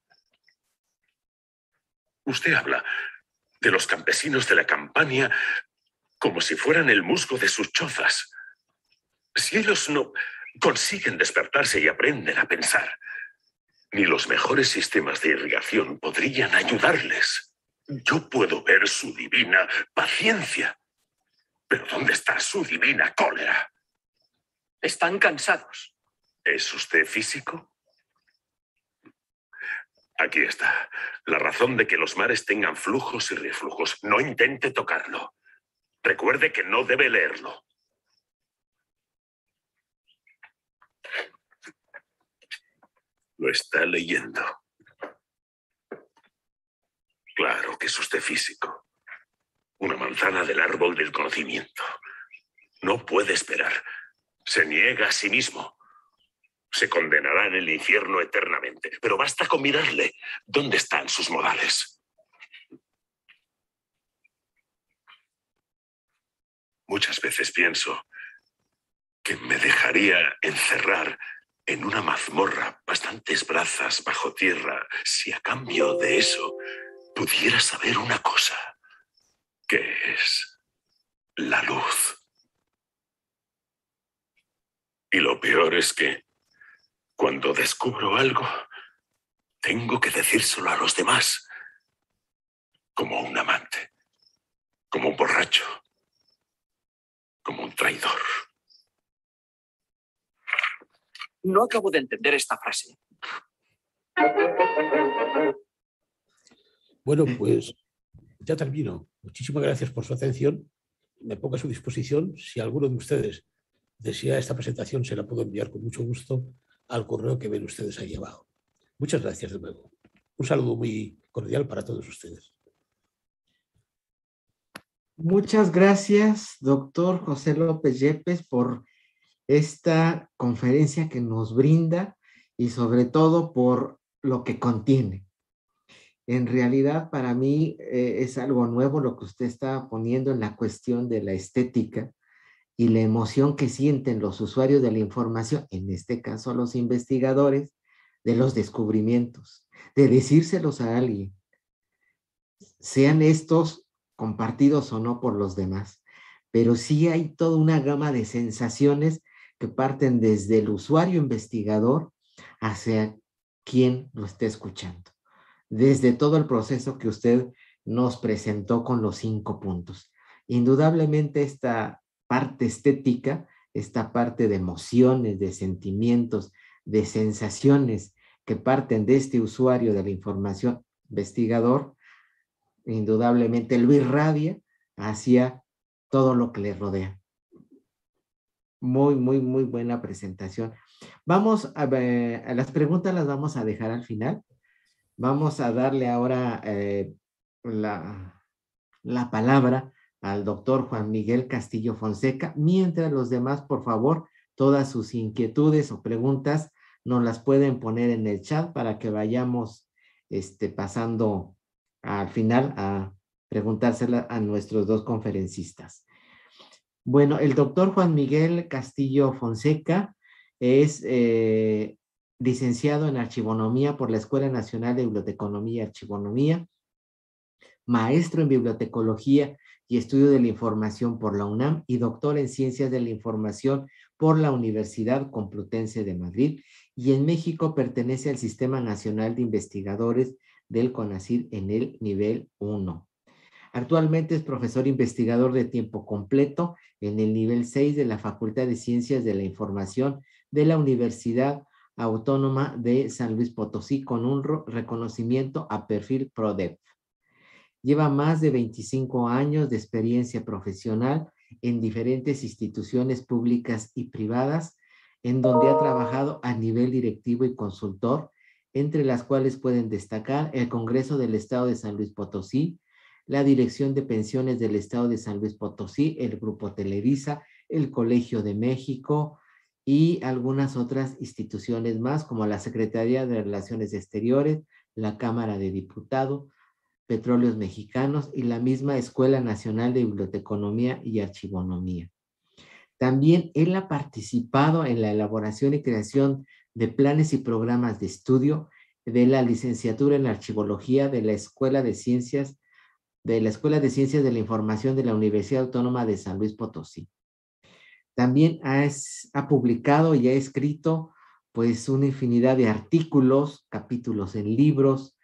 Usted habla de los campesinos de la Campania como si fueran el musgo de sus chozas. Si ellos no consiguen despertarse y aprenden a pensar, ni los mejores sistemas de irrigación podrían ayudarles. Yo puedo ver su divina paciencia, pero ¿dónde está su divina cólera? Están cansados. ¿Es usted físico? Aquí está. La razón de que los mares tengan flujos y reflujos. No intente tocarlo. Recuerde que no debe leerlo. Lo está leyendo. Claro que es usted físico. Una manzana del árbol del conocimiento. No puede esperar. Se niega a sí mismo. Se condenará en el infierno eternamente. Pero basta con mirarle. ¿Dónde están sus modales? Muchas veces pienso que me dejaría encerrar en una mazmorra bastantes brazas bajo tierra si a cambio de eso pudiera saber una cosa, que es la luz. Y lo peor es que cuando descubro algo, tengo que decírselo a los demás, como un amante, como un borracho, como un traidor. No acabo de entender esta frase. Bueno, pues ya termino. Muchísimas gracias por su atención. Me pongo a su disposición. Si alguno de ustedes desea esta presentación, se la puedo enviar con mucho gusto al correo que ven ustedes ahí abajo. Muchas gracias de nuevo. Un saludo muy cordial para todos ustedes. Muchas gracias, doctor José López Yepes, por esta conferencia que nos brinda y sobre todo por lo que contiene. En realidad, para mí es algo nuevo lo que usted está poniendo en la cuestión de la estética y la emoción que sienten los usuarios de la información, en este caso los investigadores, de los descubrimientos, de decírselos a alguien, sean estos compartidos o no por los demás. Pero sí hay toda una gama de sensaciones que parten desde el usuario investigador hacia quien lo esté escuchando. Desde todo el proceso que usted nos presentó con los 5 puntos. Indudablemente esta parte estética, esta parte de emociones, de sentimientos, de sensaciones que parten de este usuario de la información investigador, indudablemente lo irradia hacia todo lo que le rodea. muy buena presentación. Vamos a ver, a las preguntas las vamos a dejar al final. Vamos a darle ahora la palabra al doctor Juan Miguel Castillo Fonseca, mientras los demás, por favor, todas sus inquietudes o preguntas nos las pueden poner en el chat para que vayamos pasando al final a preguntárselas a nuestros dos conferencistas. Bueno, el doctor Juan Miguel Castillo Fonseca es licenciado en Archivonomía por la Escuela Nacional de Biblioteconomía y Archivonomía, maestro en Bibliotecología y Estudio de la Información por la UNAM y doctor en Ciencias de la Información por la Universidad Complutense de Madrid, y en México pertenece al Sistema Nacional de Investigadores del CONACYT en el nivel 1. Actualmente es profesor investigador de tiempo completo en el nivel 6 de la Facultad de Ciencias de la Información de la Universidad Autónoma de San Luis Potosí con un reconocimiento a perfil PRODEP. Lleva más de 25 años de experiencia profesional en diferentes instituciones públicas y privadas, en donde ha trabajado a nivel directivo y consultor, entre las cuales pueden destacar el Congreso del Estado de San Luis Potosí, la Dirección de Pensiones del Estado de San Luis Potosí, el Grupo Televisa, el Colegio de México y algunas otras instituciones más, como la Secretaría de Relaciones Exteriores, la Cámara de Diputados, Petróleos Mexicanos y la misma Escuela Nacional de Biblioteconomía y Archivonomía. También él ha participado en la elaboración y creación de planes y programas de estudio de la licenciatura en Archivología de la Escuela de Ciencias de la Información de la Universidad Autónoma de San Luis Potosí. También ha publicado y ha escrito pues una infinidad de artículos, capítulos en libros,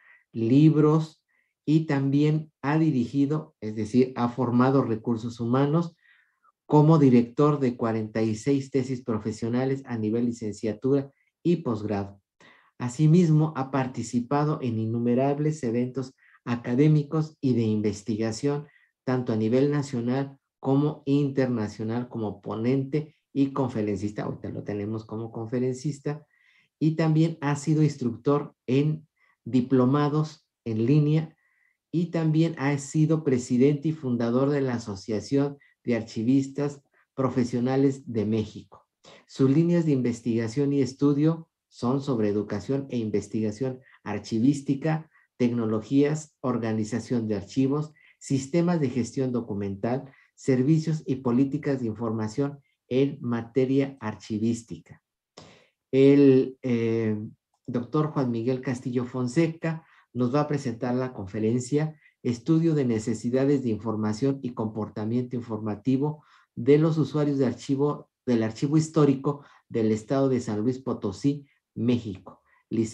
y también ha dirigido, es decir, ha formado recursos humanos como director de 46 tesis profesionales a nivel licenciatura y posgrado. Asimismo, ha participado en innumerables eventos académicos y de investigación, tanto a nivel nacional como internacional, como ponente y conferencista. Ahorita lo tenemos como conferencista. Y también ha sido instructor en diplomados en línea y también ha sido presidente y fundador de la Asociación de Archivistas Profesionales de México. Sus líneas de investigación y estudio son sobre educación e investigación archivística, tecnologías, organización de archivos, sistemas de gestión documental, servicios y políticas de información en materia archivística. El doctor Juan Miguel Castillo Fonseca nos va a presentar la conferencia Estudio de necesidades de información y comportamiento informativo de los usuarios de del archivo histórico del estado de San Luis Potosí, México.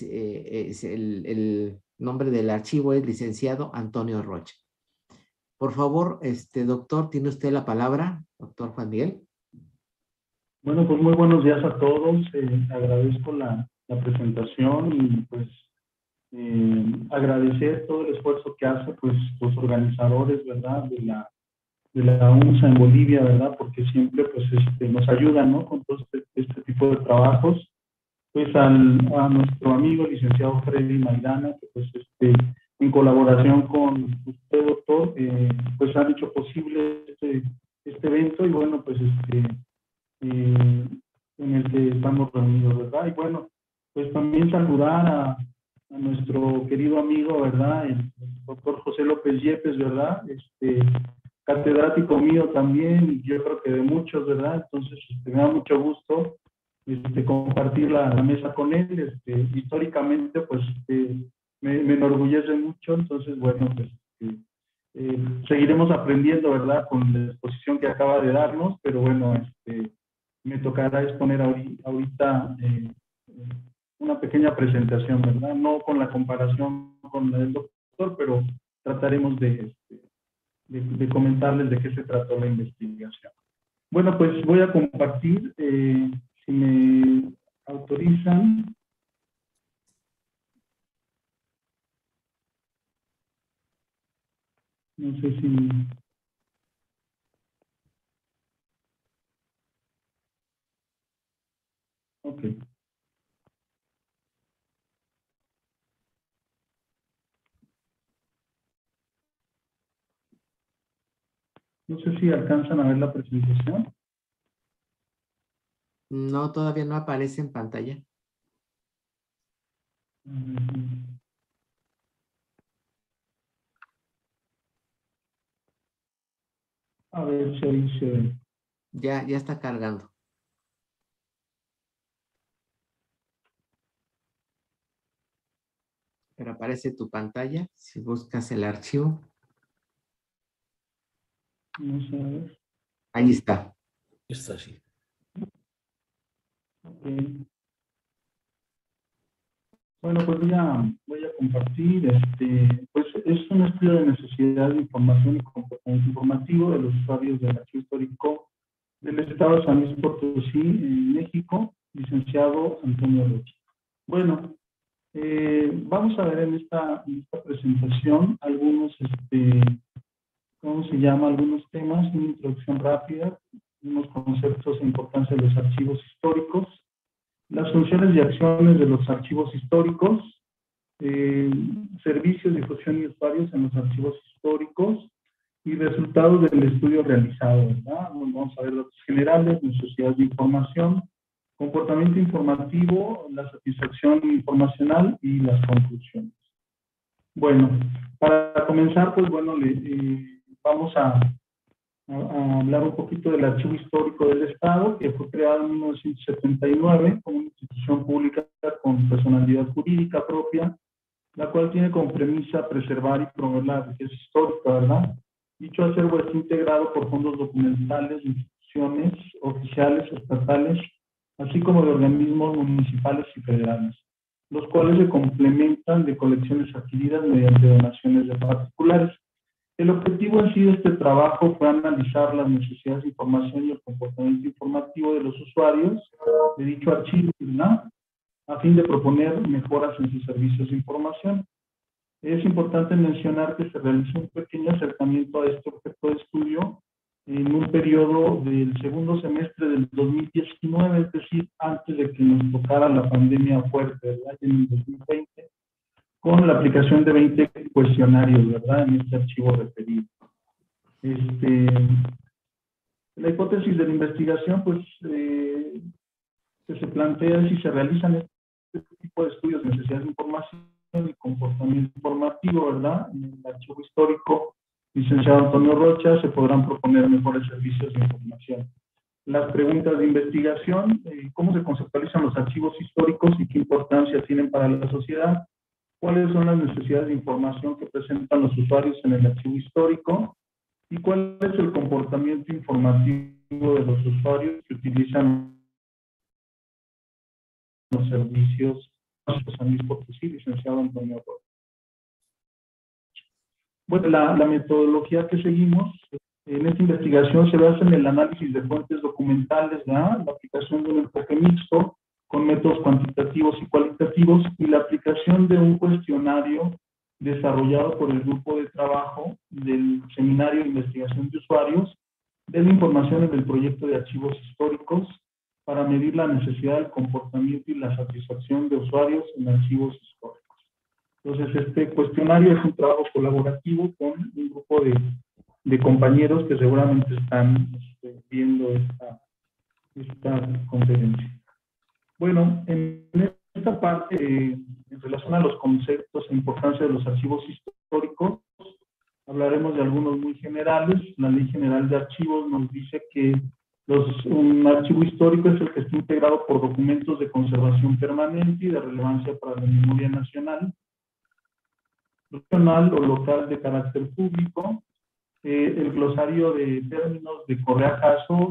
El nombre del archivo es licenciado Antonio Rocha. Por favor, doctor, ¿tiene usted la palabra, doctor Juan Miguel? Bueno, pues muy buenos días a todos. Agradezco la presentación y pues agradecer todo el esfuerzo que hacen pues los organizadores, ¿verdad? De la UNSA en Bolivia, ¿verdad? Porque siempre pues nos ayudan, ¿no? Con todo este tipo de trabajos. Pues a nuestro amigo licenciado Freddy Maidana, que pues en colaboración con usted, doctor, pues han hecho posible este evento y bueno, pues en el que estamos reunidos, ¿verdad? Y bueno, pues también saludar a nuestro querido amigo, ¿verdad? El doctor José López Yepes, ¿verdad? Catedrático mío también, y yo creo que de muchos, ¿verdad? Entonces, me da mucho gusto compartir la mesa con él. Históricamente, pues, me enorgullece mucho, entonces, bueno, pues, seguiremos aprendiendo, ¿verdad? Con la exposición que acaba de darnos, pero bueno, me tocará exponer ahorita una pequeña presentación, ¿verdad? No con la comparación con la del doctor, pero trataremos de comentarles de qué se trató la investigación. Bueno, pues voy a compartir, si me autorizan. No sé si... Ok. No sé si alcanzan a ver la presentación. No, todavía no aparece en pantalla. A ver si ahí se ve. Ya está cargando. Pero aparece tu pantalla si buscas el archivo. Vamos a ver. Ahí está. Está así. Ok. Bueno, pues voy a compartir. Pues es un estudio de necesidad de información y comportamiento informativo de los usuarios del archivo histórico del Estado de San Luis Potosí, en México, licenciado Antonio Rocha. Bueno, vamos a ver en esta presentación algunos, ¿cómo se llama? Algunos temas, una introducción rápida, unos conceptos e importancia de los archivos históricos, las funciones y acciones de los archivos históricos, servicios, difusión y usuarios en los archivos históricos y resultados del estudio realizado, ¿verdad? Vamos a ver datos generales, necesidades de información, comportamiento informativo, la satisfacción informacional y las conclusiones. Bueno, para comenzar, pues bueno, vamos a hablar un poquito del Archivo Histórico del Estado, que fue creado en 1979 como una institución pública con personalidad jurídica propia, la cual tiene como premisa preservar y promover la riqueza histórica, ¿verdad? Dicho acervo está integrado por fondos documentales de instituciones oficiales, estatales, así como de organismos municipales y federales, los cuales se complementan de colecciones adquiridas mediante donaciones de particulares. El objetivo en sí de este trabajo fue analizar las necesidades de información y el comportamiento informativo de los usuarios de dicho archivo, ¿verdad?, a fin de proponer mejoras en sus servicios de información. Es importante mencionar que se realizó un pequeño acercamiento a este objeto de estudio en un periodo del segundo semestre del 2019, es decir, antes de que nos tocara la pandemia fuerte, ¿verdad?, en el 2020, con la aplicación de 20 cuestionarios, ¿verdad?, en este archivo referido. La hipótesis de la investigación, pues, que se plantea si se realizan este tipo de estudios de necesidades de información y comportamiento informativo, ¿verdad?, en el archivo histórico, licenciado Antonio Rocha, se podrán proponer mejores servicios de información. Las preguntas de investigación, ¿cómo se conceptualizan los archivos históricos y qué importancia tienen para la sociedad? ¿Cuáles son las necesidades de información que presentan los usuarios en el archivo histórico? ¿Y cuál es el comportamiento informativo de los usuarios que utilizan los servicios de San Luis Potosí, licenciado Antonio Rocha? Bueno, la metodología que seguimos en esta investigación se basa en el análisis de fuentes documentales, ¿verdad?, la aplicación de un enfoque mixto con métodos cuantitativos y cualitativos y la aplicación de un cuestionario desarrollado por el grupo de trabajo del Seminario de Investigación de Usuarios de la información en el proyecto de archivos históricos para medir la necesidad, el comportamiento y la satisfacción de usuarios en archivos históricos. Entonces, este cuestionario es un trabajo colaborativo con un grupo de compañeros que seguramente están viendo esta conferencia. Bueno, en esta parte, en relación a los conceptos e importancia de los archivos históricos, hablaremos de algunos muy generales. La Ley General de Archivos nos dice que un archivo histórico es el que está integrado por documentos de conservación permanente y de relevancia para la memoria nacional, regional o local de carácter público. El glosario de términos de Correa Caso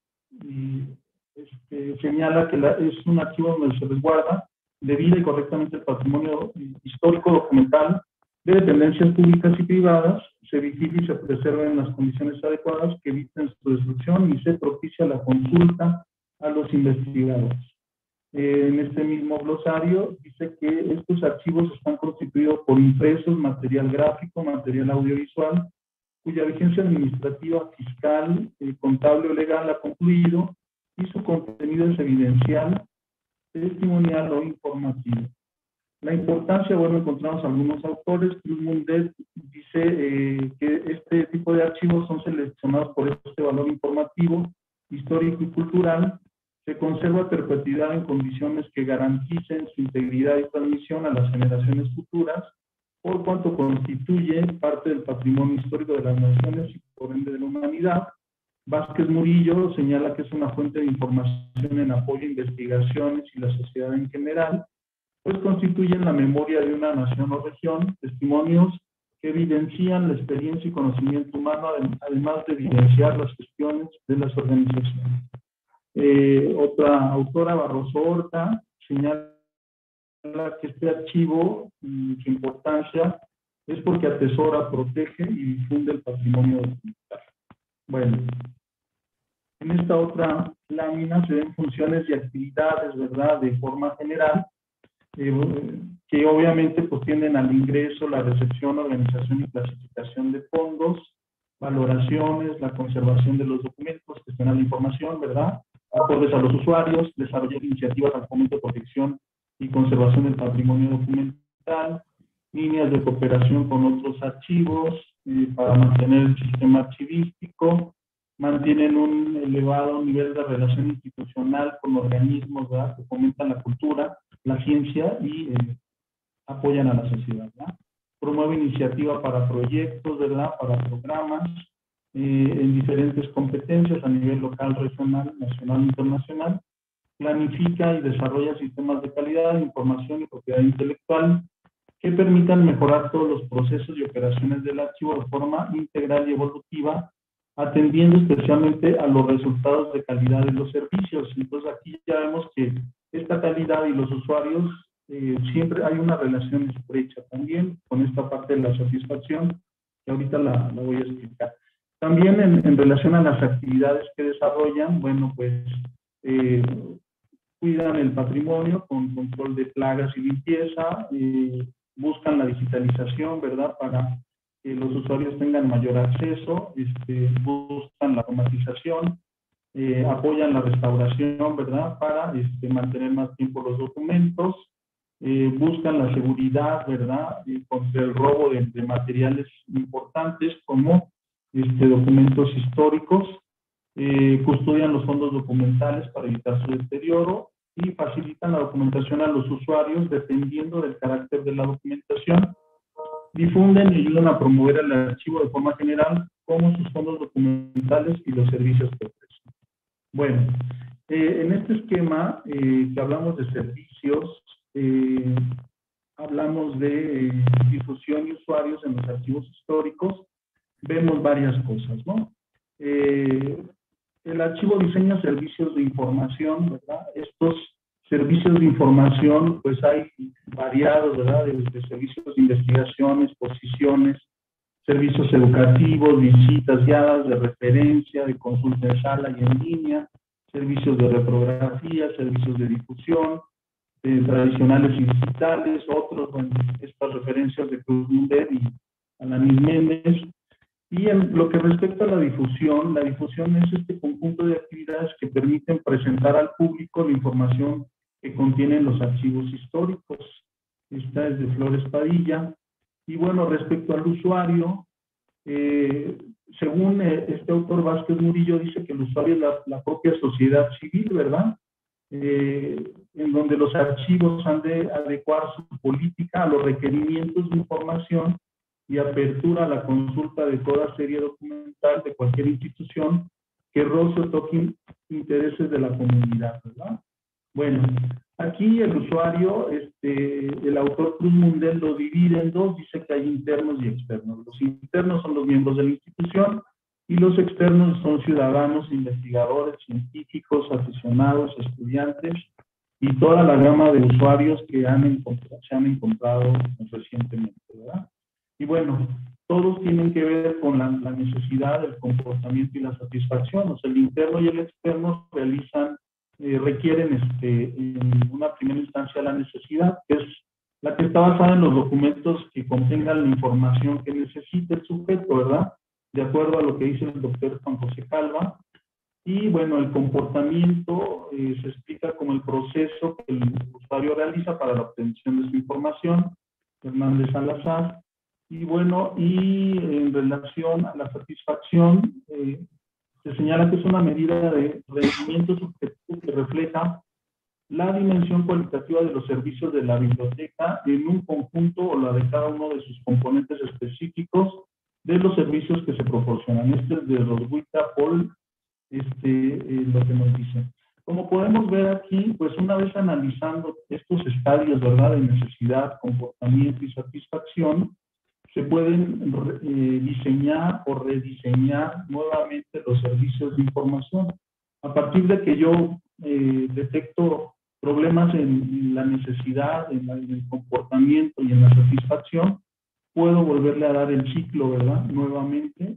señala que es un archivo donde se resguarda debida y correctamente el patrimonio histórico documental de dependencias públicas y privadas, se vigila y se preserva en las condiciones adecuadas que eviten su destrucción y se propicia la consulta a los investigadores. En este mismo glosario dice que estos archivos están constituidos por impresos, material gráfico, material audiovisual, cuya vigencia administrativa, fiscal, contable o legal ha concluido y su contenido es evidencial testimonial o informativo. La importancia, bueno, encontramos algunos autores. Cruz Mundet dice que este tipo de archivos son seleccionados por este valor informativo, histórico y cultural. Se conserva a perpetuidad en condiciones que garanticen su integridad y transmisión a las generaciones futuras, por cuanto constituye parte del patrimonio histórico de las naciones y por ende de la humanidad. Vázquez Murillo señala que es una fuente de información en apoyo a investigaciones y la sociedad en general, pues constituyen la memoria de una nación o región, testimonios que evidencian la experiencia y conocimiento humano, además de evidenciar las gestiones de las organizaciones. Otra autora, Barroso Horta, señala que este archivo, su importancia es porque atesora, protege y difunde el patrimonio documental. Bueno, en esta otra lámina se ven funciones y actividades, ¿verdad?, de forma general, que obviamente pues tienden al ingreso, la recepción, organización y clasificación de fondos, valoraciones, la conservación de los documentos, gestionar la información, ¿verdad?, acordes a los usuarios, desarrollar iniciativas al fomento de protección y conservación del patrimonio documental, líneas de cooperación con otros archivos para mantener el sistema archivístico, mantienen un elevado nivel de relación institucional con organismos, ¿verdad?, que fomentan la cultura, la ciencia y apoyan a la sociedad, ¿verdad? Promueve iniciativa para proyectos, ¿verdad?, para programas en diferentes competencias a nivel local, regional, nacional e internacional. Planifica y desarrolla sistemas de calidad, información y propiedad intelectual que permitan mejorar todos los procesos y operaciones del archivo de forma integral y evolutiva, atendiendo especialmente a los resultados de calidad de los servicios. Entonces aquí ya vemos que esta calidad y los usuarios siempre hay una relación estrecha también con esta parte de la satisfacción, que ahorita la voy a explicar. También en relación a las actividades que desarrollan, bueno, pues cuidan el patrimonio con control de plagas y limpieza, buscan la digitalización, ¿verdad?, para que los usuarios tengan mayor acceso, buscan la automatización, apoyan la restauración, ¿verdad?, para mantener más tiempo los documentos, buscan la seguridad, ¿verdad?, contra el robo de materiales importantes como documentos históricos, custodian los fondos documentales para evitar su deterioro y facilitan la documentación a los usuarios dependiendo del carácter de la documentación. Difunden y ayudan a promover el archivo de forma general como sus fondos documentales y los servicios que ofrecen. Bueno, en este esquema que hablamos de servicios, hablamos de difusión y usuarios en los archivos históricos, vemos varias cosas, ¿no? El archivo diseña servicios de información, ¿verdad? Estos servicios de información, pues hay variados, ¿verdad? Desde servicios de investigación, exposiciones, servicios educativos, visitas guiadas, de referencia, de consulta en sala y en línea, servicios de reprografía, servicios de difusión, tradicionales y digitales, otros, bueno, estas referencias de Cruz Mundet y Alanis Méndez. Y en lo que respecta a la difusión es este conjunto de actividades que permiten presentar al público la información que contienen los archivos históricos. Esta es de Flores Padilla. Y bueno, respecto al usuario, según este autor Vázquez Murillo, dice que el usuario es la propia sociedad civil, ¿verdad? En donde los archivos han de adecuar su política a los requerimientos de información y apertura a la consulta de toda serie documental de cualquier institución que roce o toque intereses de la comunidad, ¿verdad? Bueno, aquí el usuario, el autor Cruz Mundet lo divide en dos, dice que hay internos y externos. Los internos son los miembros de la institución y los externos son ciudadanos, investigadores, científicos, aficionados, estudiantes y toda la gama de usuarios que se han encontrado recientemente, ¿verdad? Y bueno, todos tienen que ver con la necesidad, el comportamiento y la satisfacción. O sea, el interno y el externo requieren en una primera instancia la necesidad, que es la que está basada en los documentos que contengan la información que necesita el sujeto, ¿verdad? De acuerdo a lo que dice el doctor Juan José Calva. Y bueno, el comportamiento se explica como el proceso que el usuario realiza para la obtención de su información, Hernández Salazar. Y bueno, y en relación a la satisfacción, se señala que es una medida de rendimiento subjetivo que refleja la dimensión cualitativa de los servicios de la biblioteca en un conjunto o la de cada uno de sus componentes específicos de los servicios que se proporcionan. Este es de Roswitha Paul, lo que nos dice. Como podemos ver aquí, pues una vez analizando estos estadios, ¿verdad?, de necesidad, comportamiento y satisfacción, se pueden diseñar o rediseñar nuevamente los servicios de información. A partir de que yo detecto problemas en la necesidad, en el comportamiento y en la satisfacción, puedo volverle a dar el ciclo, ¿verdad?, nuevamente,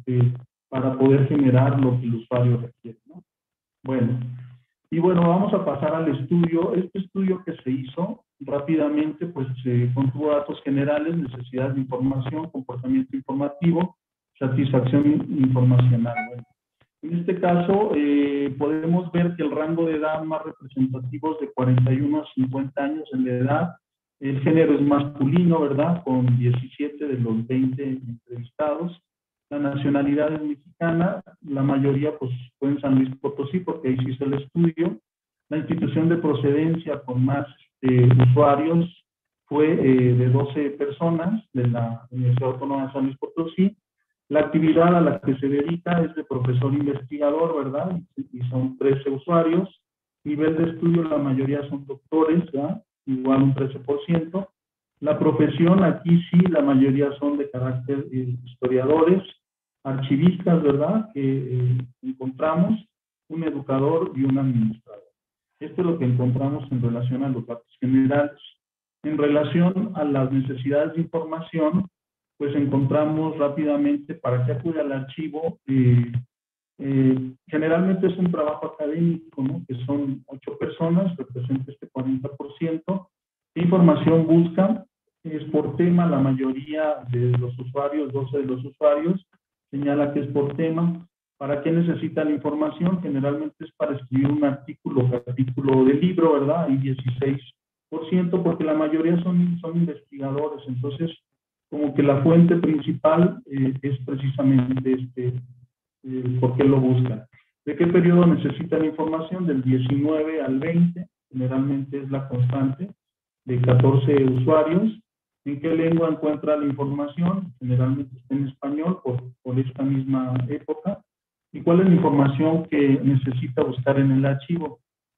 para poder generar lo que el usuario requiere, ¿no? Bueno, y bueno, vamos a pasar al estudio. Este estudio que se hizo rápidamente, pues se contuvo datos generales, necesidad de información, comportamiento informativo, satisfacción informacional. Bueno, en este caso, podemos ver que el rango de edad más representativo es de 41 a 50 años en la edad. El género es masculino, ¿verdad?, con 17 de los 20 entrevistados. La nacionalidad es mexicana, la mayoría pues fue en San Luis Potosí, porque ahí se hizo el estudio. La institución de procedencia con más usuarios fue de 12 personas de la Universidad Autónoma de San Luis Potosí. La actividad a la que se dedica es de profesor investigador, ¿verdad?, y son 13 usuarios. Nivel de estudio, la mayoría son doctores, ¿verdad?, igual un 13%. La profesión, aquí sí, la mayoría son de carácter historiadores, archivistas, ¿verdad?, que encontramos, un educador y un administrador. Esto es lo que encontramos en relación a los datos generales. En relación a las necesidades de información, pues encontramos rápidamente para qué acude al archivo. Generalmente es un trabajo académico, ¿no?, que son 8 personas, representa este 40%. ¿Qué información buscan? Es por tema, la mayoría de los usuarios, 12 de los usuarios, señala que es por tema. ¿Para qué necesita la información? Generalmente es para escribir un artículo, capítulo de libro, ¿verdad? Hay 16%, porque la mayoría son investigadores. Entonces, como que la fuente principal es precisamente por qué lo buscan. ¿De qué periodo necesita la información? Del 19 al 20, generalmente es la constante, de 14 usuarios. ¿En qué lengua encuentra la información? Generalmente está en español por esta misma época. ¿Y cuál es la información que necesita buscar en el archivo?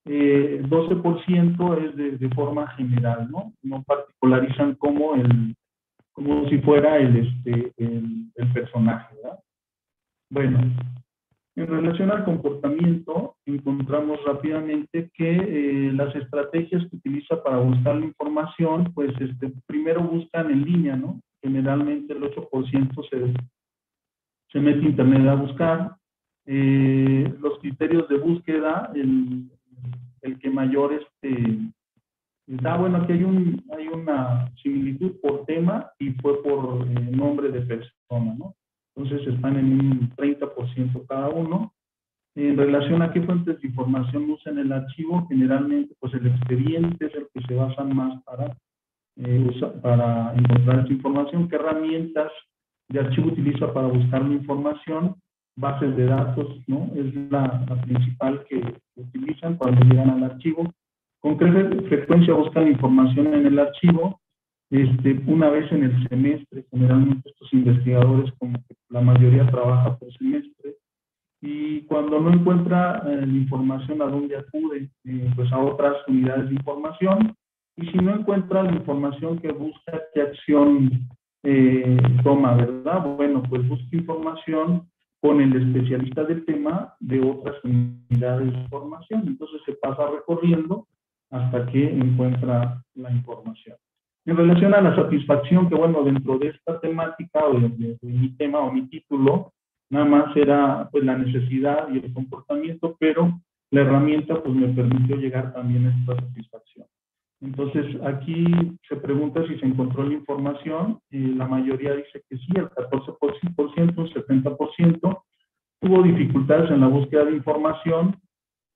12% es de forma general, ¿no? No particularizan como si fuera el personaje, ¿verdad? Bueno, en relación al comportamiento, encontramos rápidamente que las estrategias que utiliza para buscar la información, pues primero buscan en línea, ¿no? Generalmente el 8% se mete a internet a buscar. Los criterios de búsqueda, el que mayor da, bueno, aquí hay una similitud por tema y fue por nombre de persona, ¿no? Entonces están en un 30% cada uno. En relación a qué fuentes de información usan el archivo, generalmente pues el expediente es el que se basan más para encontrar esta información. ¿Qué herramientas de archivo utiliza para buscar la información? Bases de datos, ¿no? Es la principal que utilizan cuando llegan al archivo. ¿Con qué frecuencia buscan información en el archivo? Una vez en el semestre. Generalmente estos investigadores, como que la mayoría trabaja por semestre, y cuando no encuentra la información, ¿a dónde acude? Pues a otras unidades de información. Y si no encuentra la información que busca, ¿qué acción toma, verdad? Bueno, pues busca información con el especialista del tema de otras unidades de información. Entonces se pasa recorriendo hasta que encuentra la información. En relación a la satisfacción, que bueno, dentro de esta temática o de mi tema o mi título, nada más era pues la necesidad y el comportamiento, pero la herramienta pues me permitió llegar también a esta satisfacción. Entonces aquí se pregunta si se encontró la información, la mayoría dice que sí, el 14%, un 70%, tuvo dificultades en la búsqueda de información,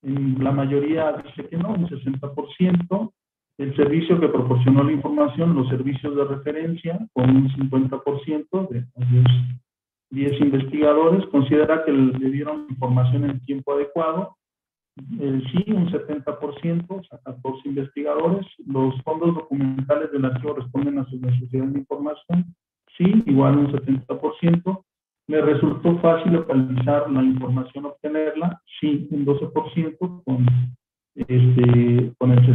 En la mayoría dice que no, un 60%. El servicio que proporcionó la información, los servicios de referencia, con un 50% de los 10 investigadores, considera que le dieron información en tiempo adecuado. Sí, un 70%, o sea, 14 investigadores. Los fondos documentales del archivo responden a sus necesidades de información. Sí, igual un 70%. ¿Me resultó fácil localizar la información, obtenerla? Sí, un 12%, con el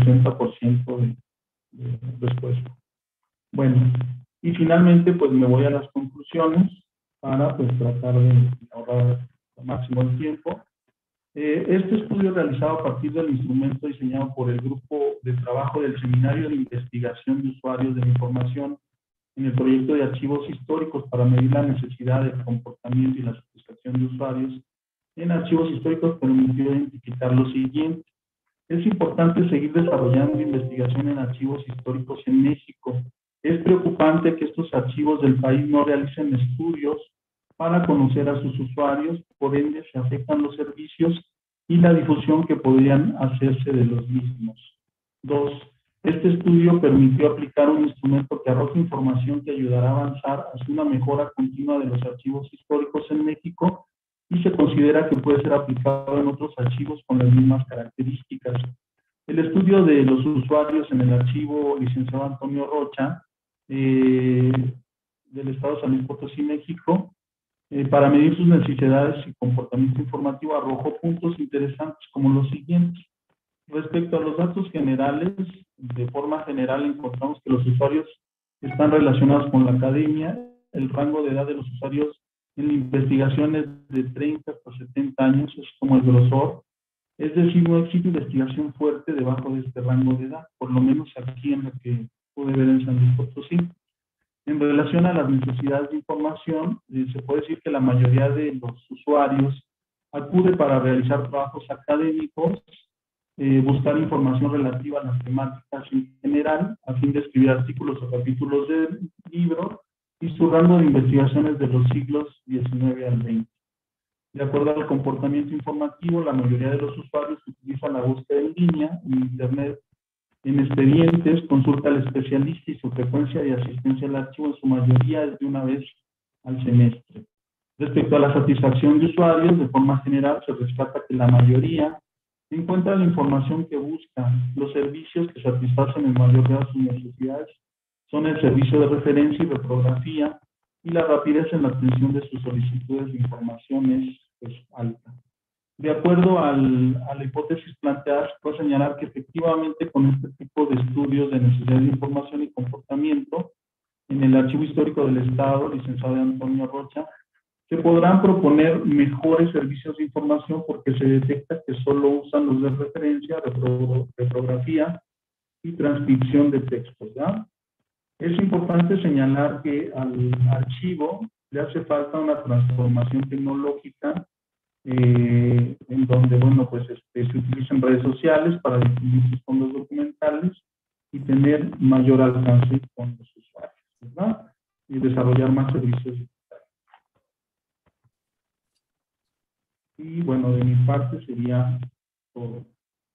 60% de respuesta. Bueno, y finalmente, pues me voy a las conclusiones para pues tratar de ahorrar al máximo el tiempo. Este estudio realizado a partir del instrumento diseñado por el grupo de trabajo del Seminario de Investigación de Usuarios de la Información en el proyecto de archivos históricos para medir la necesidad de comportamiento y la satisfacción de usuarios en archivos históricos permitió identificar lo siguiente. Es importante seguir desarrollando investigación en archivos históricos en México. Es preocupante que estos archivos del país no realicen estudios para conocer a sus usuarios, por ende se afectan los servicios y la difusión que podrían hacerse de los mismos. 2. Este estudio permitió aplicar un instrumento que arroja información que ayudará a avanzar hacia una mejora continua de los archivos históricos en México y se considera que puede ser aplicado en otros archivos con las mismas características. El estudio de los usuarios en el archivo licenciado Antonio Rocha del Estado de San Luis Potosí, México, para medir sus necesidades y comportamiento informativo arrojó puntos interesantes como los siguientes. Respecto a los datos generales, de forma general encontramos que los usuarios están relacionados con la academia. El rango de edad de los usuarios en la investigación es de 30 hasta 70 años, es como el grosor. Es decir, no existe investigación fuerte debajo de este rango de edad, por lo menos aquí en lo que pude ver en San Luis Potosí. En relación a las necesidades de información, se puede decir que la mayoría de los usuarios acude para realizar trabajos académicos, buscar información relativa a las temáticas en general, a fin de escribir artículos o capítulos del libro, y su rango de investigaciones de los siglos XIX al XX. De acuerdo al comportamiento informativo, la mayoría de los usuarios utilizan la búsqueda en línea, en Internet, en expedientes, consulta al especialista y su frecuencia de asistencia al archivo en su mayoría es de una vez al semestre. Respecto a la satisfacción de usuarios, de forma general se rescata que la mayoría encuentra la información que busca. Los servicios que satisfacen en mayor grado sus necesidades son el servicio de referencia y reprografía, y la rapidez en la atención de sus solicitudes de información es pues, alta. De acuerdo a la hipótesis planteada, se puede señalar que efectivamente con este tipo de estudios de necesidad de información y comportamiento, en el Archivo Histórico del Estado, licenciado Antonio Rocha, se podrán proponer mejores servicios de información porque se detecta que solo usan los de referencia, reprografía y transcripción de textos, ¿ya? Es importante señalar que al archivo le hace falta una transformación tecnológica en donde, bueno, pues se utilizan redes sociales para difundir sus fondos documentales y tener mayor alcance con los usuarios, ¿verdad? Y desarrollar más servicios digitales. Y bueno, de mi parte sería todo.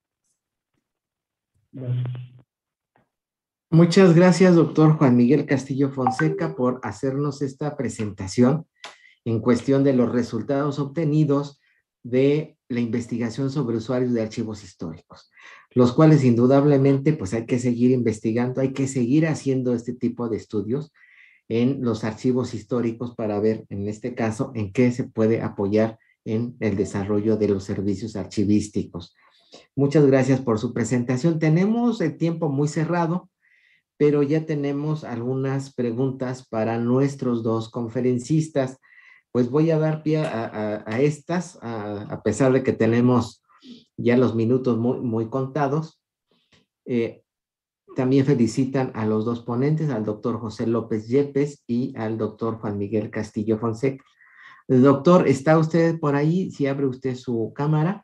Gracias. Muchas gracias, doctor Juan Miguel Castillo Fonseca, por hacernos esta presentación en cuestión de los resultados obtenidos de la investigación sobre usuarios de archivos históricos, los cuales indudablemente pues hay que seguir investigando, hay que seguir haciendo este tipo de estudios en los archivos históricos para ver, en este caso, en qué se puede apoyar en el desarrollo de los servicios archivísticos. Muchas gracias por su presentación. Tenemos el tiempo muy cerrado, pero ya tenemos algunas preguntas para nuestros dos conferencistas. Pues voy a dar pie a estas, a pesar de que tenemos ya los minutos muy contados. También felicitan a los dos ponentes, al doctor José López Yepes y al doctor Juan Miguel Castillo Fonseca. Doctor, ¿está usted por ahí? Si abre usted su cámara.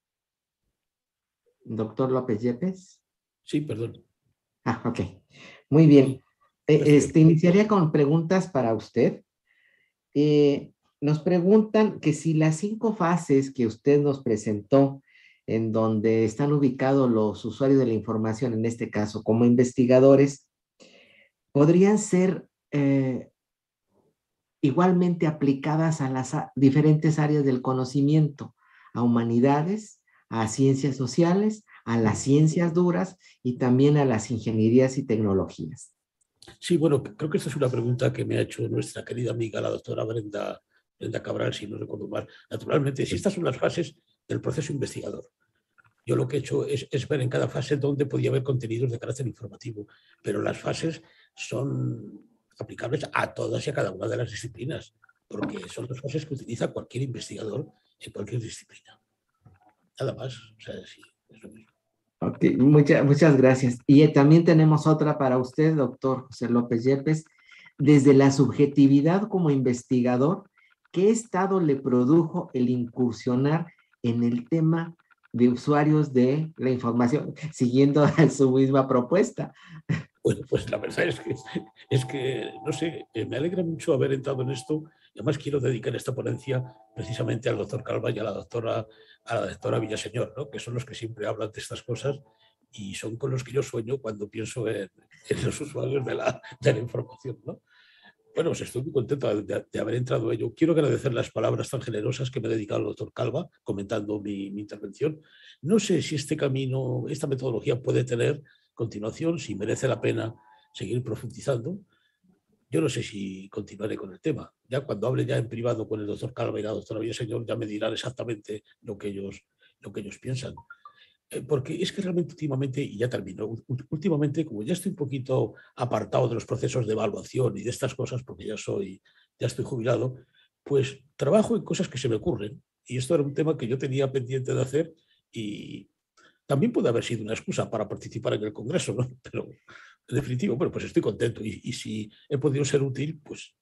Doctor López Yepes. Sí, perdón. Ok. Muy bien. Iniciaría con preguntas para usted. Nos preguntan que si las 5 fases que usted nos presentó en donde están ubicados los usuarios de la información, en este caso como investigadores, podrían ser igualmente aplicadas a las diferentes áreas del conocimiento, a humanidades, a ciencias sociales, a las ciencias duras y también a las ingenierías y tecnologías. Sí, bueno, creo que esta es una pregunta que me ha hecho nuestra querida amiga, la doctora Brenda Cabral, si no recuerdo mal. Naturalmente, si estas son las fases del proceso investigador, yo lo que he hecho es ver en cada fase dónde podía haber contenidos de carácter informativo, pero las fases son aplicables a todas y a cada una de las disciplinas, porque son las fases que utiliza cualquier investigador en cualquier disciplina. Nada más, o sea, sí, es lo mismo. Ok, muchas gracias. Y también tenemos otra para usted, doctor José López Yepes. Desde la subjetividad como investigador, ¿qué estado le produjo el incursionar en el tema de usuarios de la información, siguiendo su misma propuesta? Bueno, pues la verdad es que, no sé, me alegra mucho haber entrado en esto y además quiero dedicar esta ponencia precisamente al doctor Calva y a la doctora Villaseñor, ¿no? Que son los que siempre hablan de estas cosas y son con los que yo sueño cuando pienso en los usuarios de la información, ¿no? Bueno, pues estoy muy contento de haber entrado en ello. Quiero agradecer las palabras tan generosas que me ha dedicado el doctor Calva comentando mi intervención. No sé si este camino, esta metodología puede tener continuación, si merece la pena seguir profundizando. Yo no sé si continuaré con el tema. Ya cuando hable ya en privado con el doctor Calva y la doctora Villaseñor ya me dirán exactamente lo que ellos piensan. Porque es que realmente últimamente, y ya termino, últimamente como ya estoy un poquito apartado de los procesos de evaluación y de estas cosas, porque ya estoy jubilado, pues trabajo en cosas que se me ocurren. Y esto era un tema que yo tenía pendiente de hacer y también puede haber sido una excusa para participar en el Congreso, ¿no? Pero en definitivo, bueno, pues estoy contento y si he podido ser útil,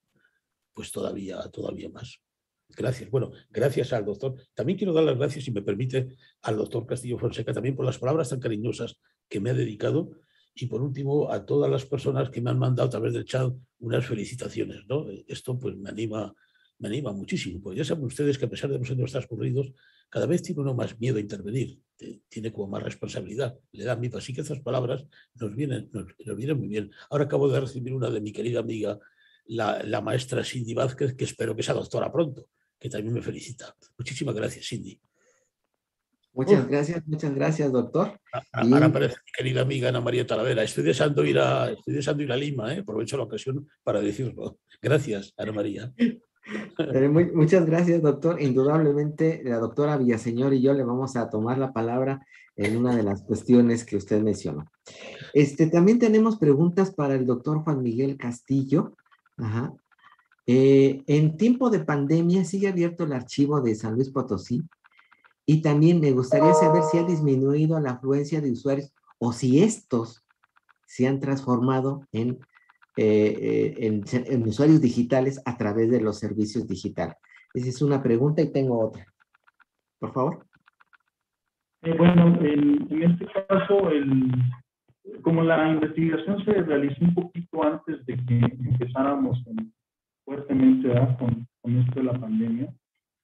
pues todavía más. Gracias. Bueno, gracias al doctor. También quiero dar las gracias, si me permite, al doctor Castillo Fonseca también por las palabras tan cariñosas que me ha dedicado y por último a todas las personas que me han mandado a través del chat unas felicitaciones, ¿no? Esto pues me anima muchísimo, pues ya saben ustedes que a pesar de los años transcurridos, cada vez tiene uno más miedo a intervenir, tiene como más responsabilidad, le da miedo, así que esas palabras nos vienen muy bien. Ahora acabo de recibir una de mi querida amiga, la maestra Cindy Vázquez, que espero que sea doctora pronto, que también me felicita. Muchísimas gracias, Cindy. Muchas gracias, doctor. Ahora aparece mi querida amiga Ana María Talavera. Estoy deseando ir a Lima, aprovecho la ocasión para decirlo. Gracias, Ana María. Muchas gracias, doctor. Indudablemente, la doctora Villaseñor y yo le vamos a tomar la palabra en una de las cuestiones que usted mencionó. También tenemos preguntas para el doctor Juan Miguel Castillo. Ajá. En tiempo de pandemia, ¿sigue abierto el archivo de San Luis Potosí? Y también me gustaría saber si ha disminuido la afluencia de usuarios o si estos se han transformado en usuarios digitales a través de los servicios digitales. Esa es una pregunta y tengo otra. Por favor. Bueno, en este caso, como la investigación se realizó un poquito antes de que empezáramos fuertemente con esto de la pandemia,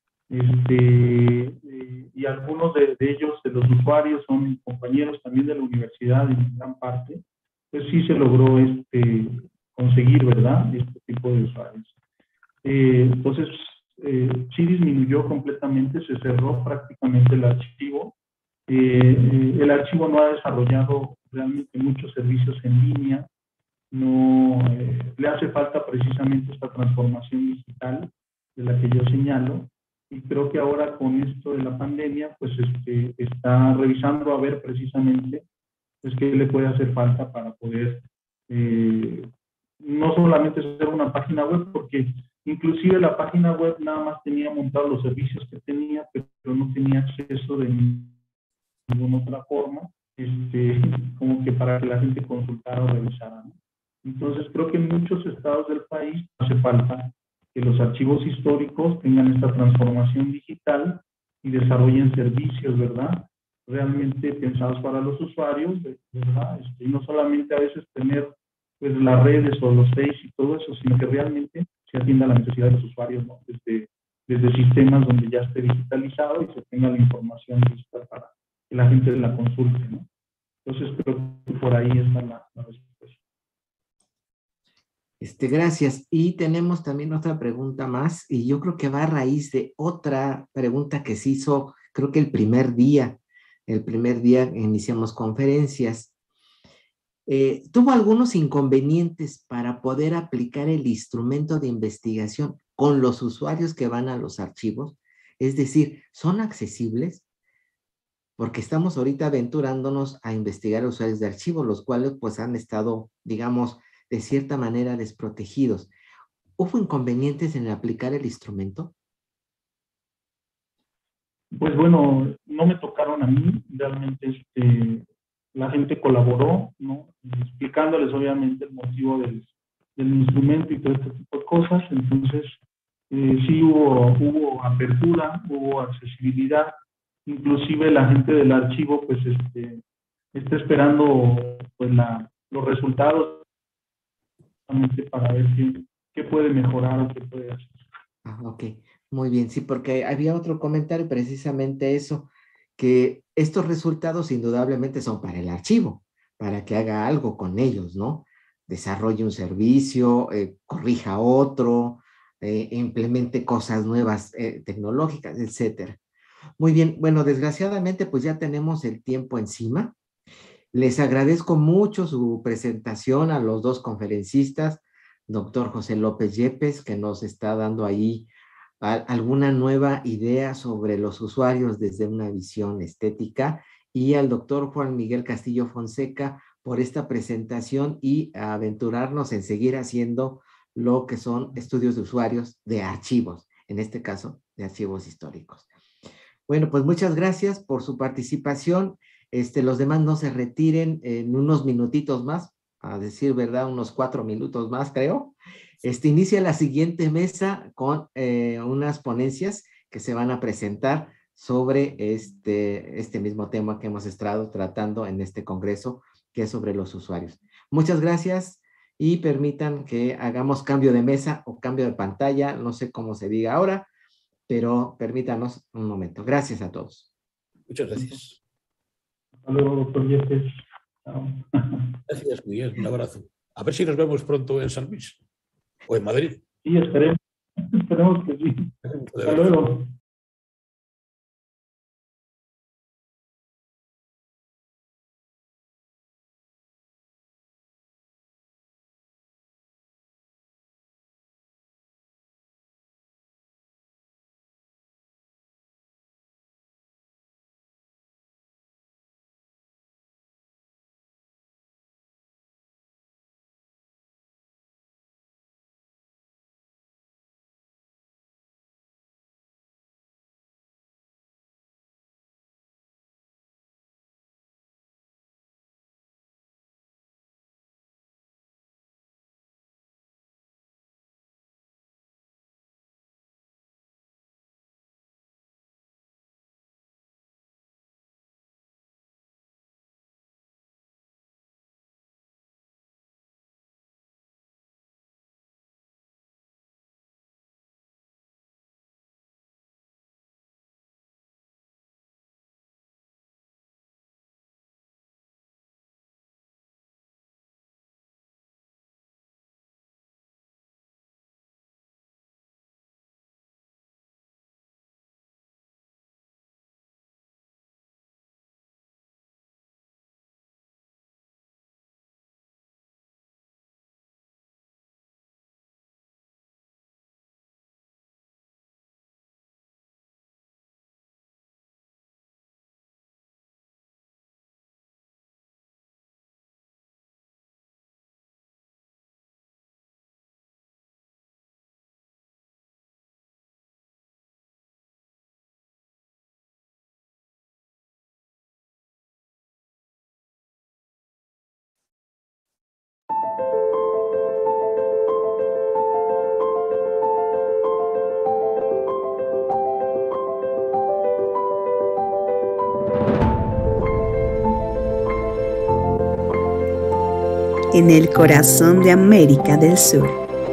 y algunos de ellos, de los usuarios, son compañeros también de la universidad en gran parte, pues sí se logró conseguir, ¿verdad?, este tipo de usuarios. Entonces, sí disminuyó completamente, se cerró prácticamente el archivo. El archivo no ha desarrollado realmente muchos servicios en línea, no le hace falta precisamente esta transformación digital de la que yo señalo, y creo que ahora con esto de la pandemia, pues está revisando a ver precisamente pues qué le puede hacer falta para poder no solamente hacer una página web, porque inclusive la página web nada más tenía montados los servicios que tenía, pero no tenía acceso de ninguna otra forma, como que para que la gente consultara o revisara, ¿no? Entonces creo que en muchos estados del país hace falta que los archivos históricos tengan esta transformación digital y desarrollen servicios, ¿verdad?, realmente pensados para los usuarios, ¿verdad? Y no solamente a veces tener pues las redes o los Face y todo eso, sino que realmente se atienda a la necesidad de los usuarios, ¿no?, desde sistemas donde ya esté digitalizado y se tenga la información lista la gente la consulte, ¿no? Entonces creo que por ahí está la respuesta. Gracias. Y tenemos también otra pregunta más, y yo creo que va a raíz de otra pregunta que se hizo, creo que el primer día iniciamos conferencias. ¿Tuvo algunos inconvenientes para poder aplicar el instrumento de investigación con los usuarios que van a los archivos? Es decir, ¿son accesibles? Porque estamos ahorita aventurándonos a investigar usuarios de archivos, los cuales pues han estado, digamos, de cierta manera desprotegidos. ¿Hubo inconvenientes en aplicar el instrumento? Pues bueno, no me tocaron a mí, realmente la gente colaboró, ¿no? Explicándoles obviamente el motivo del instrumento y todo este tipo de cosas. Entonces, sí hubo apertura, hubo accesibilidad. Inclusive la gente del archivo pues está esperando pues los resultados para ver qué puede mejorar o qué puede hacer. Ok, muy bien, sí, porque había otro comentario, precisamente eso, que estos resultados indudablemente son para el archivo, para que haga algo con ellos, ¿no? Desarrolle un servicio, corrija otro, implemente cosas nuevas tecnológicas, etcétera. Muy bien, bueno, desgraciadamente pues ya tenemos el tiempo encima. Les agradezco mucho su presentación a los dos conferencistas, doctor José López Yepes, que nos está dando ahí alguna nueva idea sobre los usuarios desde una visión estética, y al doctor Juan Miguel Castillo Fonseca por esta presentación y aventurarnos en seguir haciendo lo que son estudios de usuarios de archivos, en este caso de archivos históricos. Bueno, pues muchas gracias por su participación. Los demás no se retiren en unos minutitos más, a decir verdad, unos 4 minutos más, creo. Inicia la siguiente mesa con unas ponencias que se van a presentar sobre este mismo tema que hemos estado tratando en este congreso, que es sobre los usuarios. Muchas gracias y permitan que hagamos cambio de mesa o cambio de pantalla, no sé cómo se diga ahora, pero permítanos un momento. Gracias a todos. Muchas gracias. Hasta luego, doctor Yepes. Chao. Gracias, Miguel. Un abrazo. A ver si nos vemos pronto en San Luis o en Madrid. Sí, esperemos que sí. Hasta luego. En el corazón de América del Sur,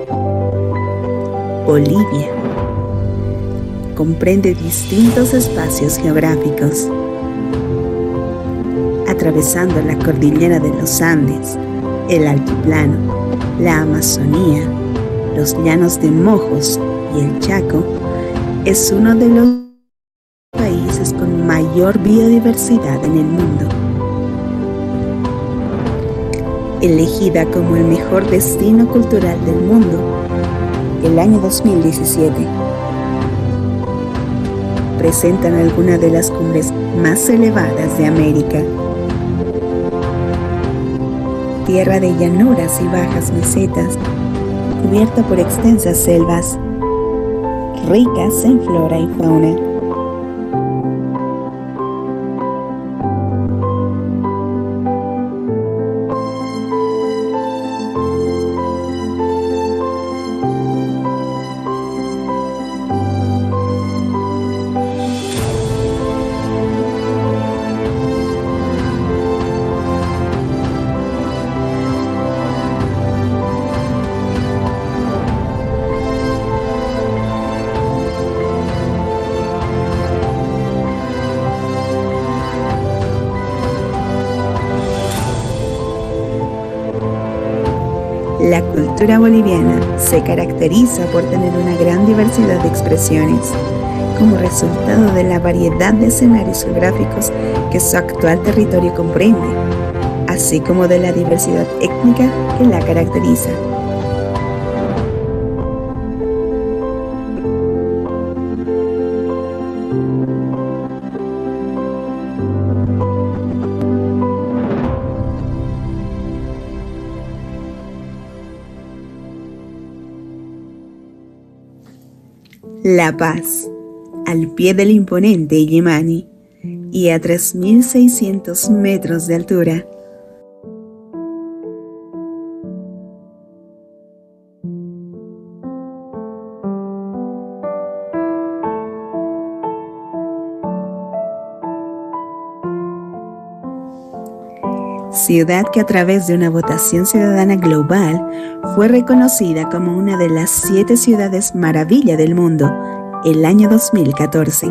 Bolivia comprende distintos espacios geográficos atravesando la cordillera de los Andes, el altiplano, la Amazonía, los llanos de Mojos y el Chaco, es uno de los países con mayor biodiversidad en el mundo. Elegida como el mejor destino cultural del mundo el año 2017. Presentan algunas de las cumbres más elevadas de América. Tierra de llanuras y bajas mesetas, cubierta por extensas selvas, ricas en flora y fauna. La cultura boliviana se caracteriza por tener una gran diversidad de expresiones, como resultado de la variedad de escenarios geográficos que su actual territorio comprende, así como de la diversidad étnica que la caracteriza. La Paz, al pie del imponente Illimani y a 3.600 metros de altura. Ciudad que a través de una votación ciudadana global fue reconocida como una de las 7 ciudades maravilla del mundo el año 2014,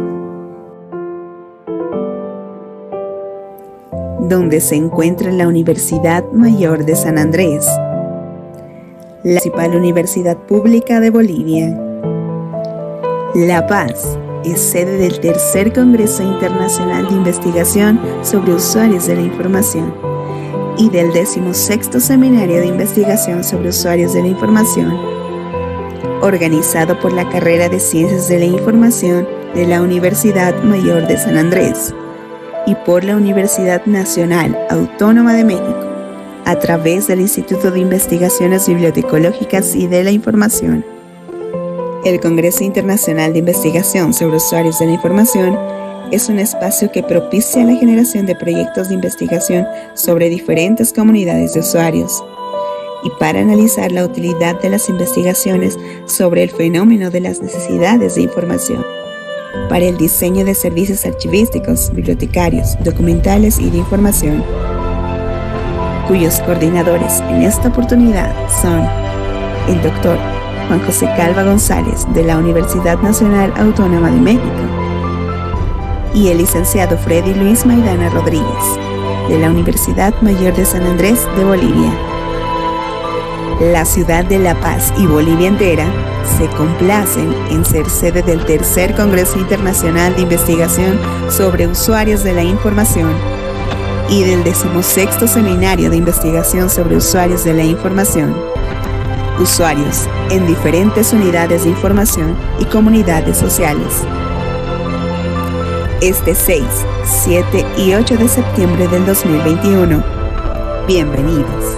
donde se encuentra la Universidad Mayor de San Andrés, la principal universidad pública de Bolivia. La Paz es sede del tercer Congreso Internacional de Investigación sobre Usuarios de la Información y del 16º Seminario de Investigación sobre Usuarios de la Información, organizado por la carrera de Ciencias de la Información de la Universidad Mayor de San Andrés y por la Universidad Nacional Autónoma de México, a través del Instituto de Investigaciones Bibliotecológicas y de la Información. El Congreso Internacional de Investigación sobre Usuarios de la Información es un espacio que propicia la generación de proyectos de investigación sobre diferentes comunidades de usuarios y para analizar la utilidad de las investigaciones sobre el fenómeno de las necesidades de información, para el diseño de servicios archivísticos, bibliotecarios, documentales y de información, cuyos coordinadores en esta oportunidad son el Dr. Juan José Calva González de la Universidad Nacional Autónoma de México y el licenciado Freddy Luis Maidana Rodríguez de la Universidad Mayor de San Andrés de Bolivia. La ciudad de La Paz y Bolivia entera se complacen en ser sede del tercer Congreso Internacional de Investigación sobre Usuarios de la Información y del 16º Seminario de Investigación sobre Usuarios de la Información. Usuarios en diferentes unidades de información y comunidades sociales. Este 6, 7 y 8 de septiembre del 2021. Bienvenidos.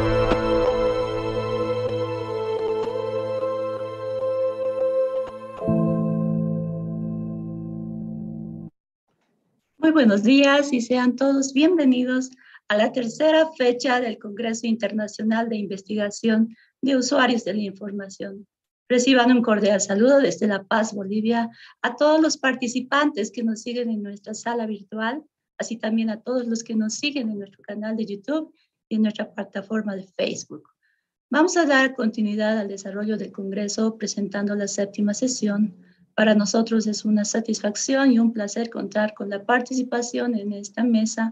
Muy buenos días y sean todos bienvenidos a la tercera fecha del Congreso Internacional de Investigación de Usuarios de la Información. Reciban un cordial saludo desde La Paz, Bolivia, a todos los participantes que nos siguen en nuestra sala virtual, así también a todos los que nos siguen en nuestro canal de YouTube y en nuestra plataforma de Facebook. Vamos a dar continuidad al desarrollo del Congreso presentando la 7ª sesión. Para nosotros es una satisfacción y un placer contar con la participación en esta mesa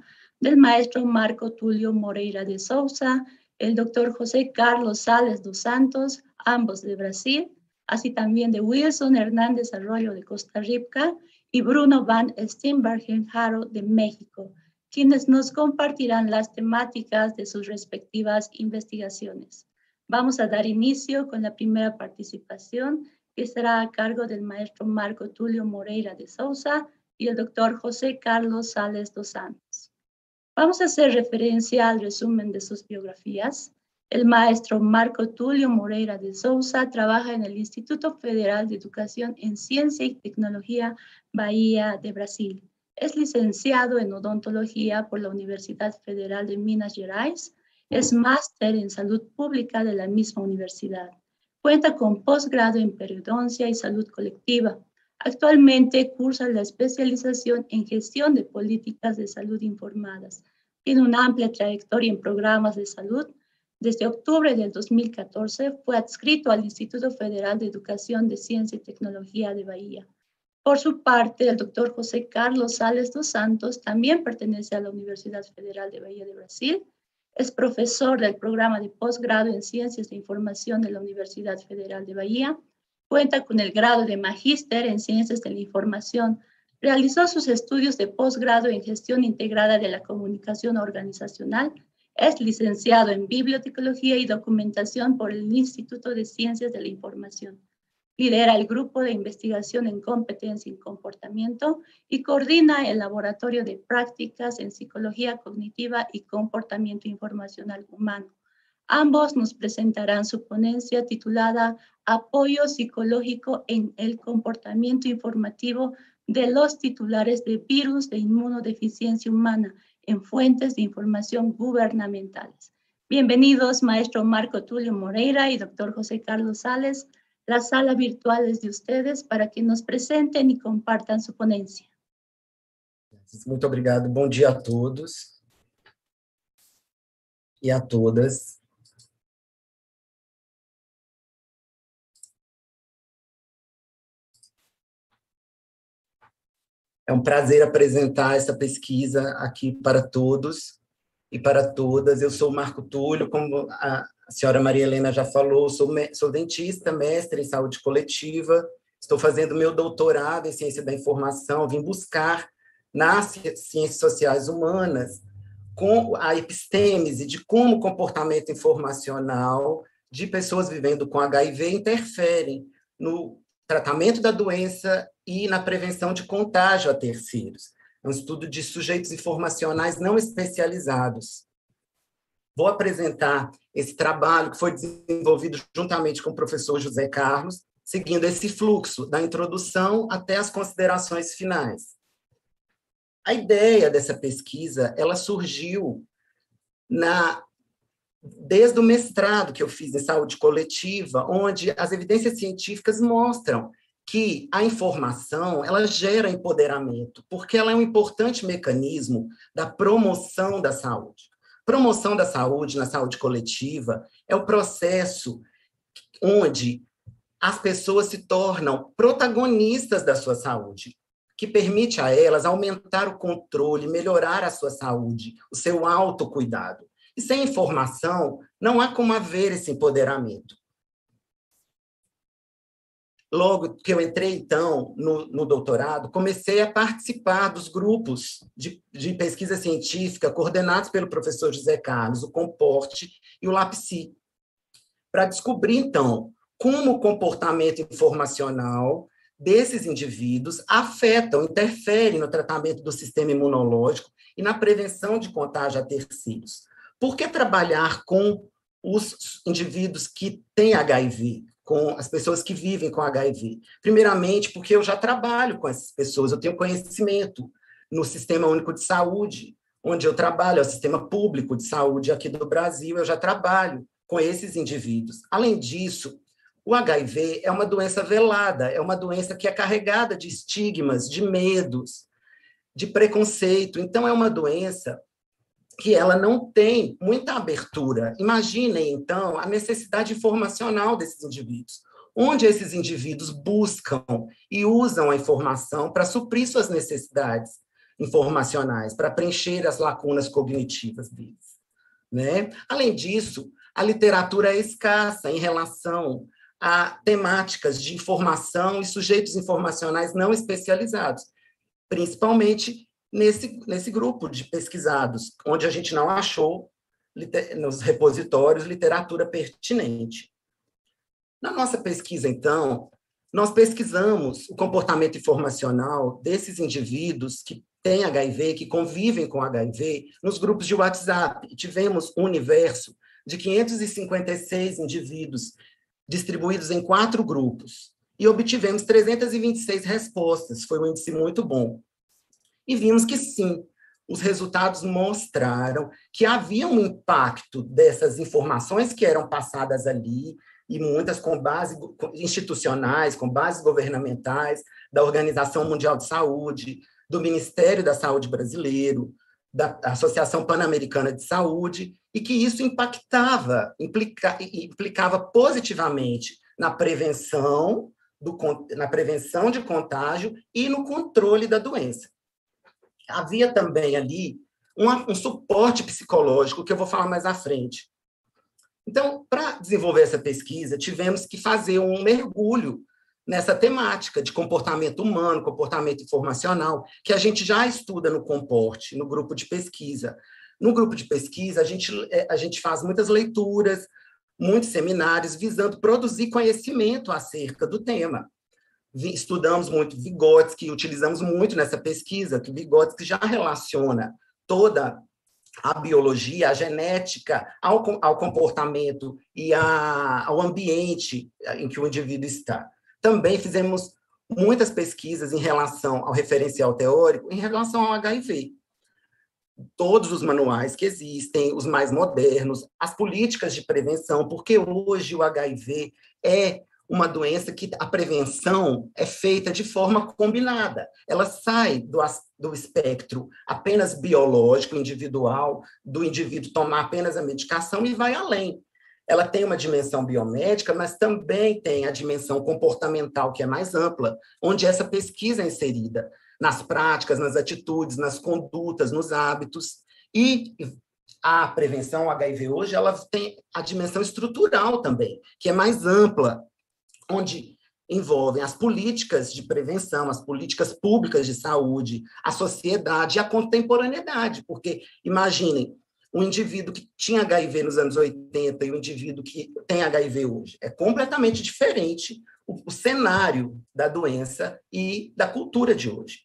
del maestro Marco Tulio Moreira de Souza, el doctor José Carlos Sales dos Santos, ambos de Brasil, así también de Wilson Hernández Arroyo de Costa Rica y Bruno Van Steenbergen-Haro de México, quienes nos compartirán las temáticas de sus respectivas investigaciones. Vamos a dar inicio con la primera participación, que será a cargo del maestro Marco Tulio Moreira de Souza y el doctor José Carlos Sales dos Santos. Vamos a hacer referencia al resumen de sus biografías. El maestro Marco Tulio Moreira de Souza trabaja en el Instituto Federal de Educación en Ciencia y Tecnología Bahía de Brasil. Es licenciado en odontología por la Universidad Federal de Minas Gerais. Es máster en salud pública de la misma universidad. Cuenta con posgrado en periodoncia y salud colectiva. Actualmente cursa la especialización en gestión de políticas de salud informadas. Tiene una amplia trayectoria en programas de salud. Desde octubre del 2014 fue adscrito al Instituto Federal de Educación de Ciencia y Tecnología de Bahía. Por su parte, el doctor José Carlos Sales dos Santos también pertenece a la Universidad Federal de Bahía de Brasil. Es profesor del programa de posgrado en Ciencias de Información de la Universidad Federal de Bahía. Cuenta con el grado de magíster en Ciencias de la Información. Realizó sus estudios de posgrado en Gestión Integrada de la Comunicación Organizacional. Es licenciado en Bibliotecología y Documentación por el Instituto de Ciencias de la Información. Lidera el grupo de investigación en competencia y comportamiento y coordina el laboratorio de prácticas en psicología cognitiva y comportamiento informacional humano. Ambos nos presentarán su ponencia titulada Apoyo psicológico en el comportamiento informativo de los titulares de virus de inmunodeficiencia humana en fuentes de información gubernamentales. Bienvenidos, maestro Marco Tulio Moreira y doctor José Carlos Sales. La sala virtual es de ustedes para que nos presenten y compartan su ponencia. Muito obrigado. Bom dia a todos e a todas. É um prazer apresentar essa pesquisa aqui para todos e para todas. Eu sou o Marco Tulio, como a senhora Maria Helena já falou, sou dentista, mestre em saúde coletiva, estou fazendo meu doutorado em ciência da informação, vim buscar nas ciências sociais humanas com a epistêmese de como o comportamento informacional de pessoas vivendo com HIV interferem no tratamento da doença e na prevenção de contágio a terceiros. É um estudo de sujeitos informacionais não especializados. Vou apresentar esse trabalho que foi desenvolvido juntamente com o professor José Carlos, seguindo esse fluxo da introdução até as considerações finais. A ideia dessa pesquisa, ela surgiu desde o mestrado que eu fiz em saúde coletiva, onde as evidências científicas mostram que a informação, ela gera empoderamento, porque ela é um importante mecanismo da promoção da saúde. Promoção da saúde na saúde coletiva é o processo onde as pessoas se tornam protagonistas da sua saúde, que permite a elas aumentar o controle, melhorar a sua saúde, o seu autocuidado. E sem informação, não há como haver esse empoderamento. Logo que eu entrei, então, no doutorado, comecei a participar dos grupos de pesquisa científica coordenados pelo professor José Carlos, o Comporte e o LAPSI, para descobrir, então, como o comportamento informacional desses indivíduos interfere no tratamento do sistema imunológico e na prevenção de contágio a terceiros. Por que trabalhar com os indivíduos que têm HIV? Com as pessoas que vivem com HIV. Primeiramente, porque eu já trabalho com essas pessoas, eu tenho conhecimento no Sistema Único de Saúde, onde eu trabalho, é o Sistema Público de Saúde aqui do Brasil, eu já trabalho com esses indivíduos. Além disso, o HIV é uma doença velada, é uma doença que é carregada de estigmas, de medos, de preconceito. Então, é uma doença que ela não tem muita abertura. Imaginem, então, a necessidade informacional desses indivíduos, onde esses indivíduos buscam e usam a informação para suprir suas necessidades informacionais, para preencher as lacunas cognitivas deles, né? Além disso, a literatura é escassa em relação a temáticas de informação e sujeitos informacionais não especializados, principalmente nesse grupo de pesquisados, onde a gente não achou nos repositórios literatura pertinente. Na nossa pesquisa, então, nós pesquisamos o comportamento informacional desses indivíduos que têm HIV, que convivem com HIV, nos grupos de WhatsApp. E tivemos um universo de 556 indivíduos distribuídos em 4 grupos. E obtivemos 326 respostas. Foi um índice muito bom. E vimos que, sim, os resultados mostraram que havia um impacto dessas informações que eram passadas ali, e muitas com base institucionais, com bases governamentais, da Organização Mundial de Saúde, do Ministério da Saúde brasileiro, da Associação Pan-Americana de Saúde, e que isso impactava, implicava positivamente na prevenção de contágio e no controle da doença. Havia também ali um suporte psicológico, que eu vou falar mais à frente. Então, para desenvolver essa pesquisa, tivemos que fazer um mergulho nessa temática de comportamento humano, comportamento informacional, que a gente já estuda no Comporte, no grupo de pesquisa. No grupo de pesquisa, a gente faz muitas leituras, muitos seminários, visando produzir conhecimento acerca do tema. Estudamos muito Vygotsky, utilizamos muito nessa pesquisa, que Vygotsky já relaciona toda a biologia, a genética, ao comportamento e ao ambiente em que o indivíduo está. Também fizemos muitas pesquisas em relação ao referencial teórico, em relação ao HIV. Todos os manuais que existem, os mais modernos, as políticas de prevenção, porque hoje o HIV é uma doença que a prevenção é feita de forma combinada. Ela sai do espectro apenas biológico, individual, do indivíduo tomar apenas a medicação e vai além. Ela tem uma dimensão biomédica, mas também tem a dimensão comportamental, que é mais ampla, onde essa pesquisa é inserida nas práticas, nas atitudes, nas condutas, nos hábitos. E a prevenção, o HIV hoje, ela tem a dimensão estrutural também, que é mais ampla, onde envolvem as políticas de prevenção, as políticas públicas de saúde, a sociedade e a contemporaneidade, porque, imaginem, um indivíduo que tinha HIV nos anos 80 e um indivíduo que tem HIV hoje. É completamente diferente o cenário da doença e da cultura de hoje.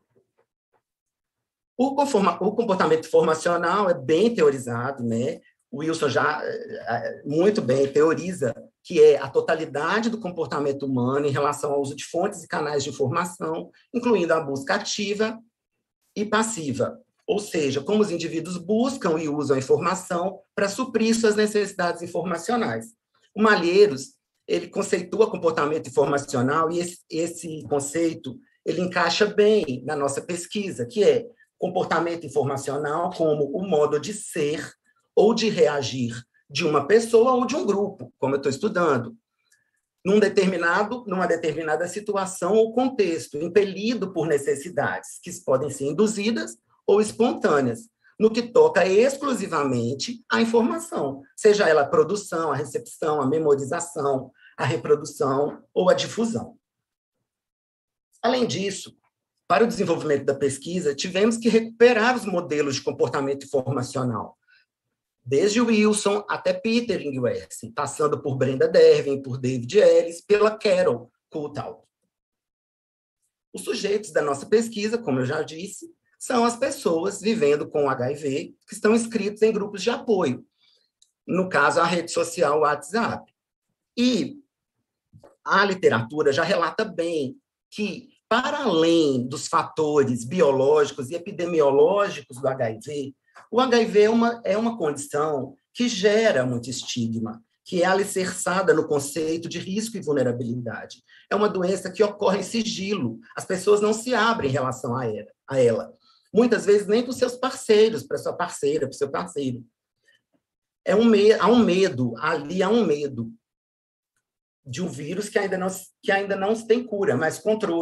O comportamento informacional é bem teorizado, né? O Wilson já muito bem teoriza que é a totalidade do comportamento humano em relação ao uso de fontes e canais de informação, incluindo a busca ativa e passiva, ou seja, como os indivíduos buscam e usam a informação para suprir suas necessidades informacionais. O Malheiros, ele conceitua comportamento informacional e esse conceito ele encaixa bem na nossa pesquisa, que é comportamento informacional como o modo de ser ou de reagir de uma pessoa ou de um grupo, como eu estou estudando, numa determinada situação ou contexto, impelido por necessidades que podem ser induzidas ou espontâneas, no que toca exclusivamente à informação, seja ela a produção, a recepção, a memorização, a reprodução ou a difusão. Além disso, para o desenvolvimento da pesquisa, tivemos que recuperar os modelos de comportamento informacional, desde Wilson até Peter Ingwersen, passando por Brenda Derwin, por David Ellis, pela Carol Coulthard. Os sujeitos da nossa pesquisa, como eu já disse, são as pessoas vivendo com HIV que estão inscritos em grupos de apoio, no caso, a rede social WhatsApp. E a literatura já relata bem que, para além dos fatores biológicos e epidemiológicos do HIV, o HIV é uma condição que gera muito estigma, que é alicerçada no conceito de risco e vulnerabilidade. É uma doença que ocorre em sigilo, as pessoas não se abrem em relação a ela. Muitas vezes nem para os seus parceiros, para sua parceira, para o seu parceiro. Há um medo de um vírus que ainda não tem cura, mas controle.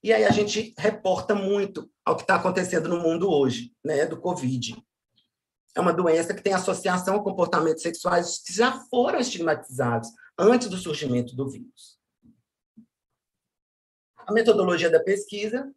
E aí a gente reporta muito ao que está acontecendo no mundo hoje, né, do Covid. É uma doença que tem associação a comportamentos sexuais que já foram estigmatizados antes do surgimento do vírus. A metodologia da pesquisa.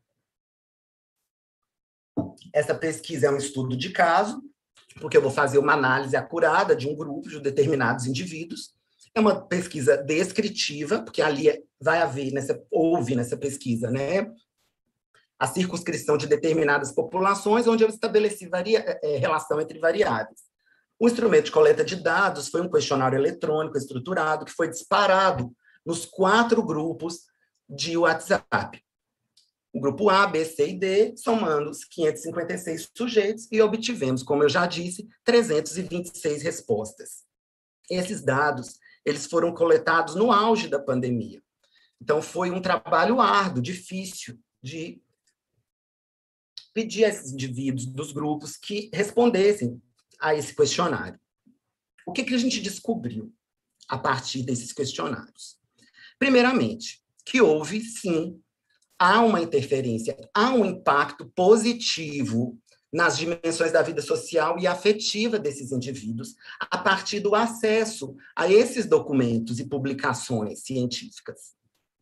Essa pesquisa é um estudo de caso, porque eu vou fazer uma análise acurada de um grupo de determinados indivíduos. É uma pesquisa descritiva, porque ali vai haver, houve nessa pesquisa, né, a circunscrição de determinadas populações, onde eu estabeleci relação entre variáveis. O instrumento de coleta de dados foi um questionário eletrônico estruturado que foi disparado nos 4 grupos de WhatsApp. O grupo A, B, C e D, somando os 556 sujeitos, e obtivemos, como eu já disse, 326 respostas. Esses dados, eles foram coletados no auge da pandemia. Então, foi um trabalho árduo, difícil, de pedir a esses indivíduos dos grupos que respondessem a esse questionário. O que a gente descobriu a partir desses questionários? Primeiramente, que houve, sim, há uma interferência, há um impacto positivo nas dimensões da vida social e afetiva desses indivíduos, a partir do acesso a esses documentos e publicações científicas.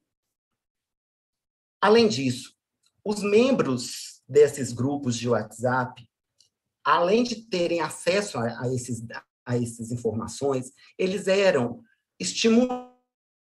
Além disso, os membros desses grupos de WhatsApp, além de terem acesso a essas informações, eles eram estimulados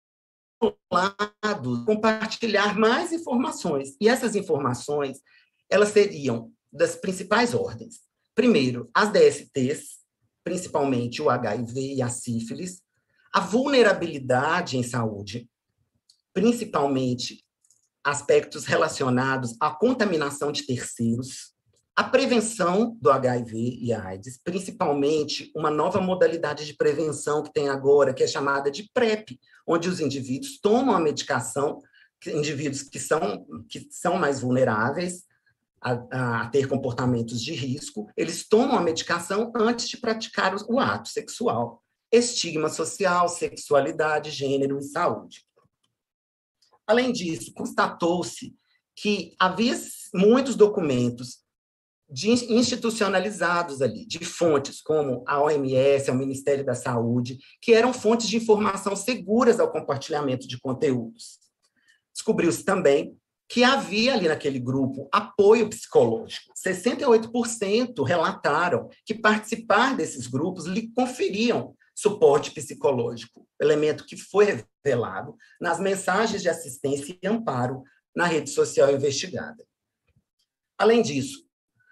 a compartilhar mais informações. E essas informações, elas seriam das principais ordens. Primeiro, as DSTs, principalmente o HIV e a sífilis, a vulnerabilidade em saúde, principalmente aspectos relacionados à contaminação de terceiros, a prevenção do HIV e AIDS, principalmente uma nova modalidade de prevenção que tem agora, que é chamada de PrEP, onde os indivíduos tomam a medicação, indivíduos que são mais vulneráveis a ter comportamentos de risco, eles tomam a medicação antes de praticar o ato sexual. Estigma social, sexualidade, gênero e saúde. Além disso, constatou-se que havia muitos documentos institucionalizados ali, de fontes como a OMS, o Ministério da Saúde, que eram fontes de informação seguras ao compartilhamento de conteúdos. Descobriu-se também que havia ali naquele grupo apoio psicológico. 68% relataram que participar desses grupos lhe conferiam suporte psicológico, elemento que foi revelado nas mensagens de assistência e amparo na rede social investigada. Além disso,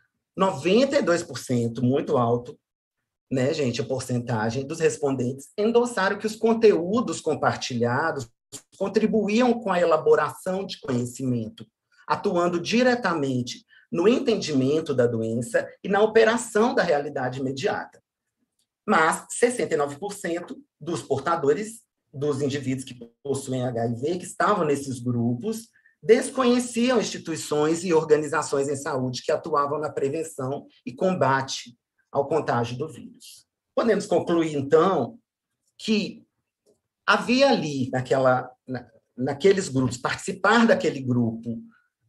92%, muito alto, né, gente, a porcentagem dos respondentes endossaram que os conteúdos compartilhados contribuíam com a elaboração de conhecimento, atuando diretamente no entendimento da doença e na operação da realidade imediata. Mas 69% dos portadores, dos indivíduos que possuem HIV, que estavam nesses grupos, desconheciam instituições e organizações em saúde que atuavam na prevenção e combate ao contágio do vírus. Podemos concluir, então, que havia ali, naqueles grupos, participar daquele grupo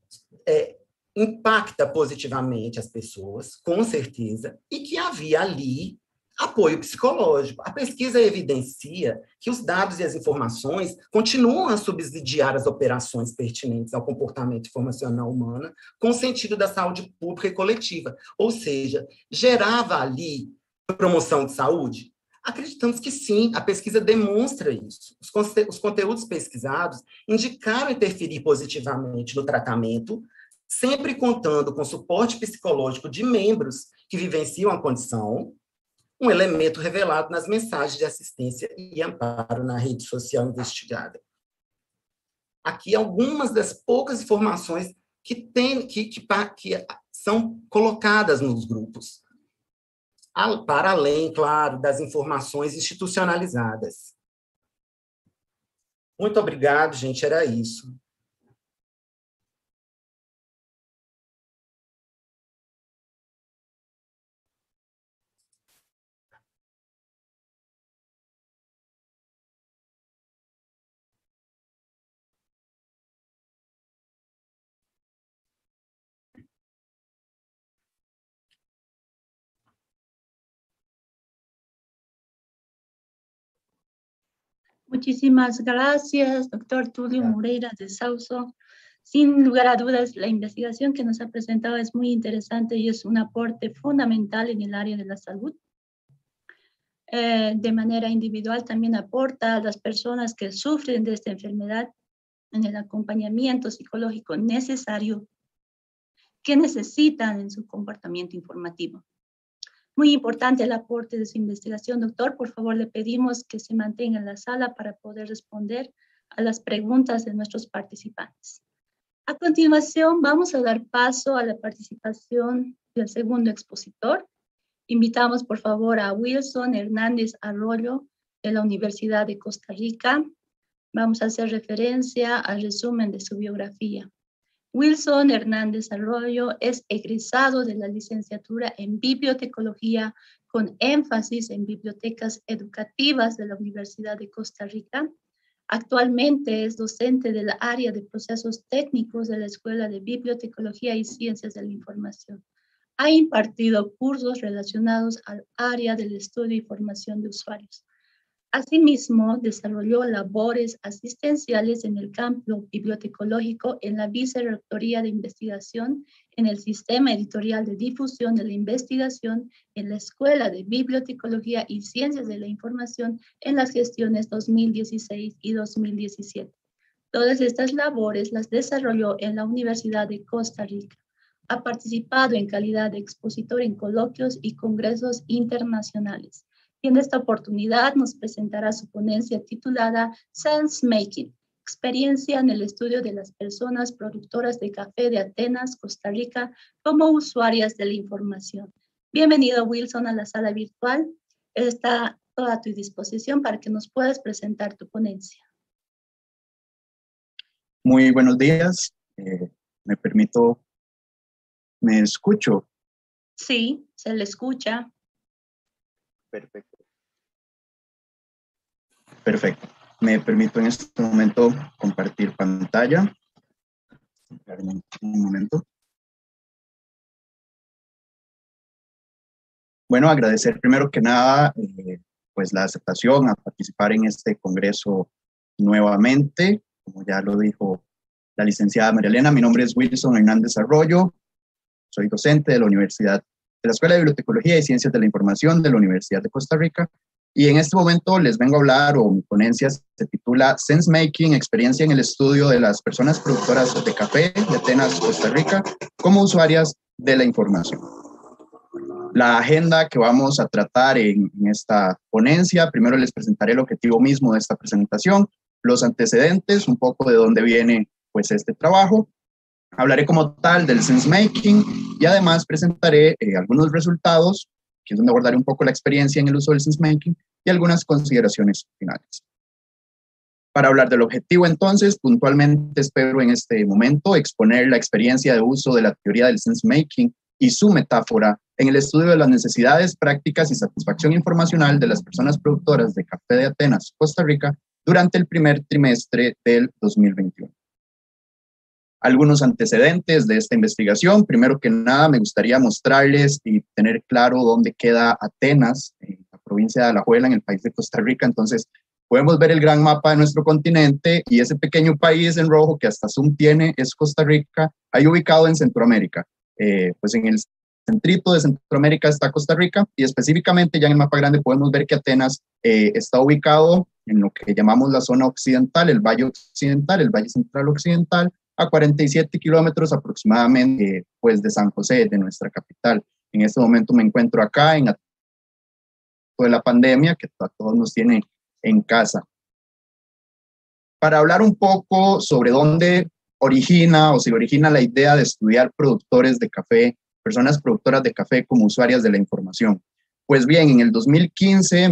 impacta positivamente as pessoas, com certeza, e que havia ali apoio psicológico. A pesquisa evidencia que os dados e as informações continuam a subsidiar as operações pertinentes ao comportamento informacional humano com o sentido da saúde pública e coletiva, ou seja, gerava ali promoção de saúde? Acreditamos que sim, a pesquisa demonstra isso. Os conteúdos pesquisados indicaram interferir positivamente no tratamento, sempre contando com suporte psicológico de membros que vivenciam a condição, um elemento revelado nas mensagens de assistência e amparo na rede social investigada. Aqui algumas das poucas informações que são colocadas nos grupos, para além, claro, das informações institucionalizadas. Muito obrigado, gente, era isso. Muchísimas gracias, doctor Tulio Moreira de Sauso. Sin lugar a dudas, la investigación que nos ha presentado es muy interesante y es un aporte fundamental en el área de la salud. De manera individual también aporta a las personas que sufren de esta enfermedad en el acompañamiento psicológico necesario que necesitan en su comportamiento informativo. Muy importante el aporte de su investigación, doctor. Por favor, le pedimos que se mantenga en la sala para poder responder a las preguntas de nuestros participantes. A continuación, vamos a dar paso a la participación del segundo expositor. Invitamos, por favor, a Wilson Hernández Arroyo de la Universidad de Costa Rica. Vamos a hacer referencia al resumen de su biografía. Wilson Hernández Arroyo es egresado de la licenciatura en Bibliotecología con énfasis en bibliotecas educativas de la Universidad de Costa Rica. Actualmente es docente del área de procesos técnicos de la Escuela de Bibliotecología y Ciencias de la Información. Ha impartido cursos relacionados al área del estudio y formación de usuarios. Asimismo, desarrolló labores asistenciales en el campo bibliotecológico en la Vicerrectoría de Investigación, en el Sistema Editorial de Difusión de la Investigación, en la Escuela de Bibliotecología y Ciencias de la Información en las gestiones 2016 y 2017. Todas estas labores las desarrolló en la Universidad de Costa Rica. Ha participado en calidad de expositor en coloquios y congresos internacionales. Y en esta oportunidad nos presentará su ponencia titulada Sense Making, experiencia en el estudio de las personas productoras de café de Atenas, Costa Rica, como usuarias de la información. Bienvenido, Wilson, a la sala virtual. Está toda a tu disposición para que nos puedas presentar tu ponencia. Muy buenos días. ¿Me escucho? Sí, se le escucha. Perfecto. Perfecto. Me permito en este momento compartir pantalla. Un momento. Bueno, agradecer primero que nada pues la aceptación a participar en este congreso nuevamente. Como ya lo dijo la licenciada María Elena, mi nombre es Wilson Hernández Arroyo. Soy docente de la Universidad de la Escuela de Bibliotecología y Ciencias de la Información de la Universidad de Costa Rica. Y en este momento les vengo a hablar, o mi ponencia se titula Sense Making, experiencia en el estudio de las personas productoras de café de Atenas, Costa Rica, como usuarias de la información. La agenda que vamos a tratar en esta ponencia, primero les presentaré el objetivo mismo de esta presentación, los antecedentes, un poco de dónde viene pues este trabajo. Hablaré como tal del sense making y además presentaré algunos resultados, que es donde abordaré un poco la experiencia en el uso del sense making y algunas consideraciones finales. Para hablar del objetivo, entonces, puntualmente espero en este momento exponer la experiencia de uso de la teoría del sense making y su metáfora en el estudio de las necesidades, prácticas y satisfacción informacional de las personas productoras de café de Atenas, Costa Rica, durante el primer trimestre del 2021. Algunos antecedentes de esta investigación. Primero que nada, me gustaría mostrarles y tener claro dónde queda Atenas, en la provincia de Alajuela, en el país de Costa Rica. Entonces, podemos ver el gran mapa de nuestro continente y ese pequeño país en rojo que hasta Zoom tiene es Costa Rica, ahí ubicado en Centroamérica. Pues en el centrito de Centroamérica está Costa Rica y específicamente ya en el mapa grande podemos ver que Atenas está ubicado en lo que llamamos la zona occidental, el Valle Occidental, el Valle Central Occidental, a 47 kilómetros aproximadamente pues de San José, de nuestra capital. En este momento me encuentro acá en de la pandemia que a todos nos tiene en casa. Para hablar un poco sobre dónde origina o se origina la idea de estudiar productores de café, personas productoras de café como usuarias de la información. Pues bien, en el 2018,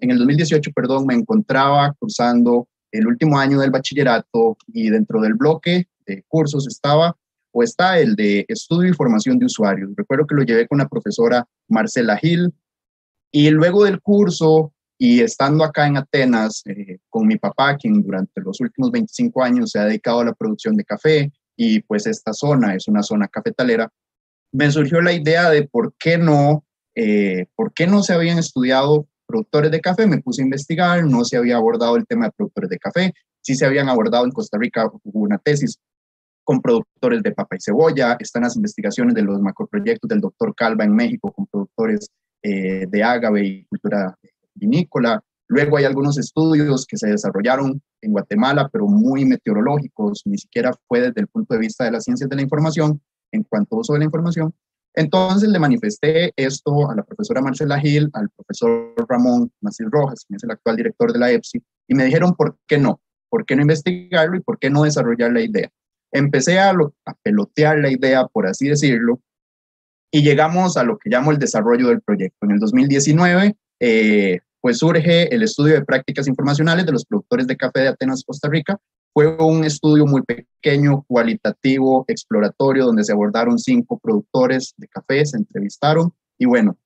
me encontraba cursando el último año del bachillerato y dentro del bloque de cursos está el de estudio y formación de usuarios. Recuerdo que lo llevé con la profesora Marcela Gil y luego del curso y estando acá en Atenas con mi papá, quien durante los últimos 25 años se ha dedicado a la producción de café y pues esta zona es una zona cafetalera, me surgió la idea de por qué no se habían estudiado productores de café, me puse a investigar, no se había abordado el tema de productores de café, sí se habían abordado en Costa Rica, hubo una tesis con productores de papa y cebolla, están las investigaciones de los macroproyectos del doctor Calva en México con productores de ágave y cultura vinícola. Luego hay algunos estudios que se desarrollaron en Guatemala, pero muy meteorológicos, ni siquiera fue desde el punto de vista de las ciencias de la información, en cuanto a uso de la información. Entonces le manifesté esto a la profesora Marcela Gil, al profesor Ramón Macías Rojas, quien es el actual director de la EPSI, y me dijeron ¿por qué no? ¿Por qué no investigarlo y por qué no desarrollar la idea? Empecé a pelotear la idea, por así decirlo, y llegamos a lo que llamo el desarrollo del proyecto. En el 2019, pues surge el estudio de prácticas informacionales de los productores de café de Atenas, Costa Rica. Fue un estudio muy pequeño, cualitativo, exploratorio, donde se abordaron 5 productores de café, se entrevistaron, y bueno,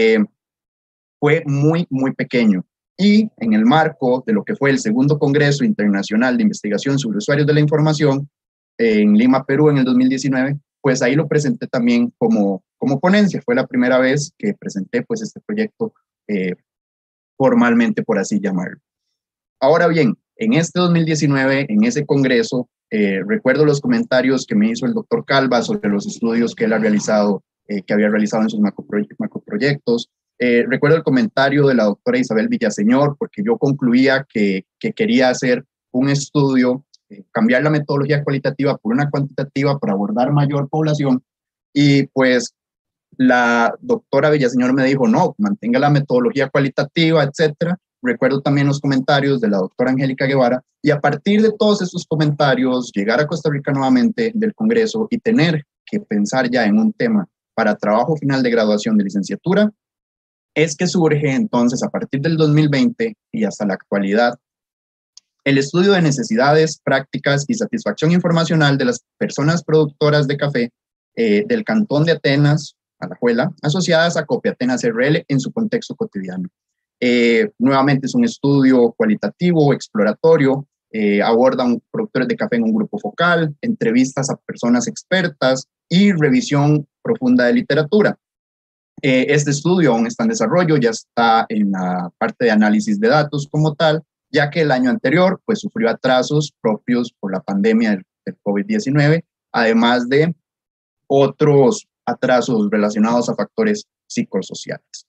fue muy, muy pequeño. Y en el marco de lo que fue el segundo Congreso Internacional de Investigación sobre Usuarios de la Información, en Lima, Perú, en el 2019, pues ahí lo presenté también como ponencia. Fue la primera vez que presenté pues este proyecto formalmente, por así llamarlo. Ahora bien, en este 2019, en ese congreso, recuerdo los comentarios que me hizo el doctor Calva sobre los estudios que él ha realizado, que había realizado en sus macroproyectos. Recuerdo el comentario de la doctora Isabel Villaseñor, porque yo concluía que quería hacer un estudio, cambiar la metodología cualitativa por una cuantitativa para abordar mayor población, y pues la doctora Villaseñor me dijo, no, mantenga la metodología cualitativa, etcétera. Recuerdo también los comentarios de la doctora Angélica Guevara, y a partir de todos estos comentarios, llegar a Costa Rica nuevamente del Congreso y tener que pensar ya en un tema para trabajo final de graduación de licenciatura, es que surge entonces a partir del 2020 y hasta la actualidad el estudio de necesidades, prácticas y satisfacción informacional de las personas productoras de café del Cantón de Atenas, Alajuela, asociadas a Copia Atenas RL en su contexto cotidiano. Nuevamente es un estudio cualitativo, exploratorio, abordan productores de café en un grupo focal, entrevistas a personas expertas y revisión profunda de literatura. Este estudio aún está en desarrollo, ya está en la parte de análisis de datos como tal, ya que el año anterior pues sufrió atrasos propios por la pandemia del COVID-19, además de otros atrasos relacionados a factores psicosociales.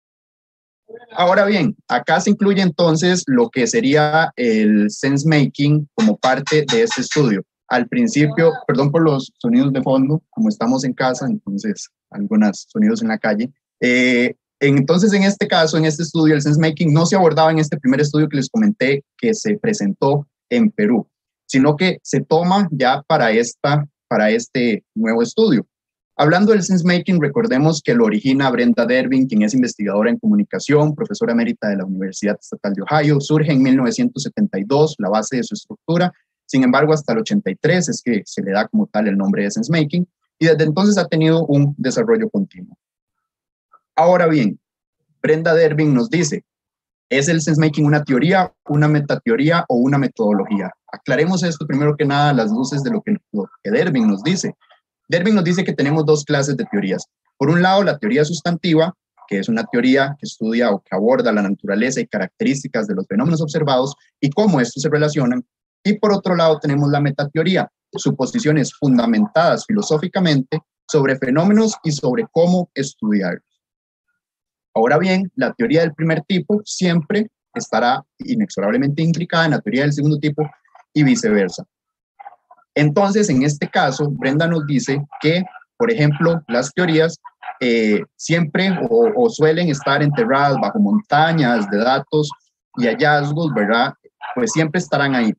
Ahora bien, acá se incluye entonces lo que sería el sense making como parte de este estudio. Al principio, perdón por los sonidos de fondo, como estamos en casa, entonces algunos sonidos en la calle. Entonces, en este caso, en este estudio, el sense making no se abordaba en este primer estudio que les comenté que se presentó en Perú, sino que se toma ya para este nuevo estudio. Hablando del sense making, recordemos que lo origina Brenda Derwin, quien es investigadora en comunicación, profesora emérita de la Universidad Estatal de Ohio. Surge en 1972 la base de su estructura. Sin embargo, hasta el 83 es que se le da como tal el nombre de sense making, y desde entonces ha tenido un desarrollo continuo. Ahora bien, Brenda Derwin nos dice, ¿es el sense making una teoría, una metateoría o una metodología? Aclaremos esto primero que nada a las luces de lo que Derwin nos dice. Derwin nos dice que tenemos 2 clases de teorías. Por un lado, la teoría sustantiva, que es una teoría que estudia o que aborda la naturaleza y características de los fenómenos observados y cómo estos se relacionan. Y por otro lado, tenemos la metateoría, suposiciones fundamentadas filosóficamente sobre fenómenos y sobre cómo estudiarlos. Ahora bien, la teoría del primer tipo siempre estará inexorablemente implicada en la teoría del segundo tipo y viceversa. Entonces, en este caso, Brenda nos dice que, por ejemplo, las teorías siempre o suelen estar enterradas bajo montañas de datos y hallazgos, ¿verdad? Pues siempre estarán ahí.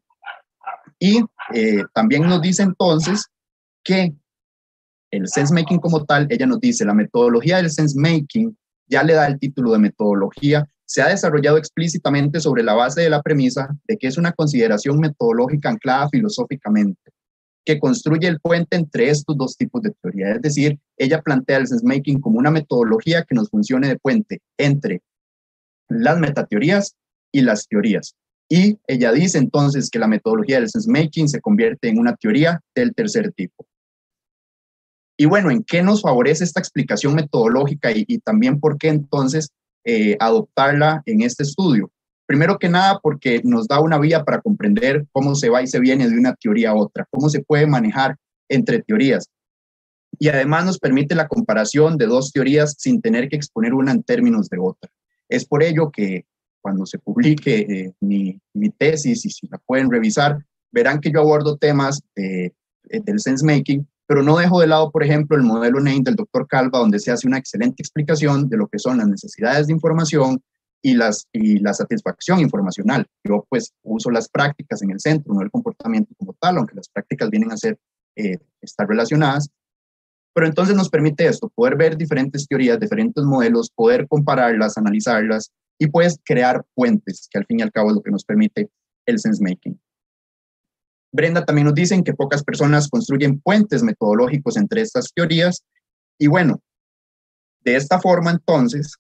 Y también nos dice entonces que el sense making como tal, ella nos dice, la metodología del sense making ya le da el título de metodología, se ha desarrollado explícitamente sobre la base de la premisa de que es una consideración metodológica anclada filosóficamente, que construye el puente entre estos 2 tipos de teoría. Es decir, ella plantea el sense making como una metodología que nos funcione de puente entre las metateorías y las teorías. Y ella dice entonces que la metodología del sense making se convierte en una teoría del tercer tipo. Y bueno, ¿en qué nos favorece esta explicación metodológica y también por qué entonces adoptarla en este estudio. Primero que nada, porque nos da una vía para comprender cómo se va y se viene de una teoría a otra, cómo se puede manejar entre teorías. Y además nos permite la comparación de dos teorías sin tener que exponer una en términos de otra. Es por ello que cuando se publique mi tesis, y si la pueden revisar, verán que yo abordo temas del sense-making, pero no dejo de lado, por ejemplo, el modelo NAME del Dr. Calva, donde se hace una excelente explicación de lo que son las necesidades de información y la satisfacción informacional. Yo pues uso las prácticas en el centro, no el comportamiento como tal, aunque las prácticas vienen a ser, estar relacionadas. Pero entonces nos permite esto, poder ver diferentes teorías, diferentes modelos, poder compararlas, analizarlas y pues crear puentes, que al fin y al cabo es lo que nos permite el sense-making. Brenda también nos dice que pocas personas construyen puentes metodológicos entre estas teorías. Y bueno, de esta forma entonces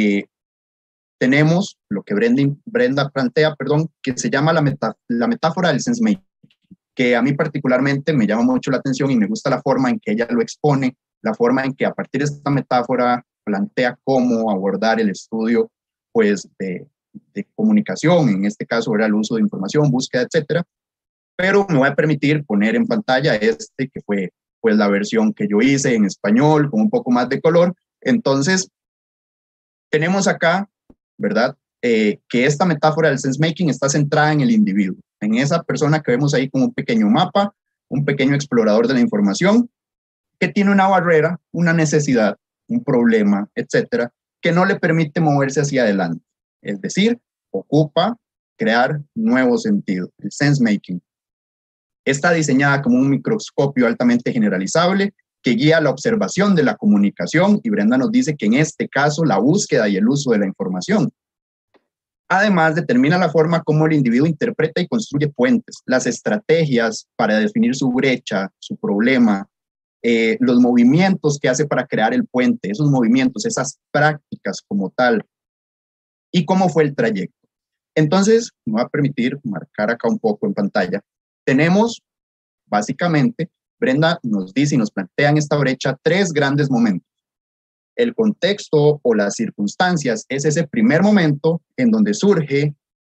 tenemos lo que Brenda plantea, que se llama la metáfora del sense-making, que a mí particularmente me llama mucho la atención y me gusta la forma en que ella lo expone, la forma en que a partir de esta metáfora plantea cómo abordar el estudio pues, de comunicación, en este caso era el uso de información, búsqueda, etcétera. Pero me voy a permitir poner en pantalla que fue pues, la versión que yo hice en español, con un poco más de color. Entonces, tenemos acá, ¿verdad? Que esta metáfora del sense-making está centrada en el individuo, en esa persona que vemos ahí con un pequeño mapa, un pequeño explorador de la información, que tiene una barrera, una necesidad, un problema, etcétera, que no le permite moverse hacia adelante. Es decir, ocupa crear nuevo sentido, el sense-making. Está diseñada como un microscopio altamente generalizable que guía la observación de la comunicación, y Brenda nos dice que en este caso la búsqueda y el uso de la información. Además, determina la forma como el individuo interpreta y construye puentes, las estrategias para definir su brecha, su problema, los movimientos que hace para crear el puente, esos movimientos, esas prácticas como tal, y cómo fue el trayecto. Entonces, me va a permitir marcar acá un poco en pantalla. Tenemos, básicamente, Brenda nos dice y nos plantea en esta brecha 3 grandes momentos. El contexto o las circunstancias es ese primer momento en donde surge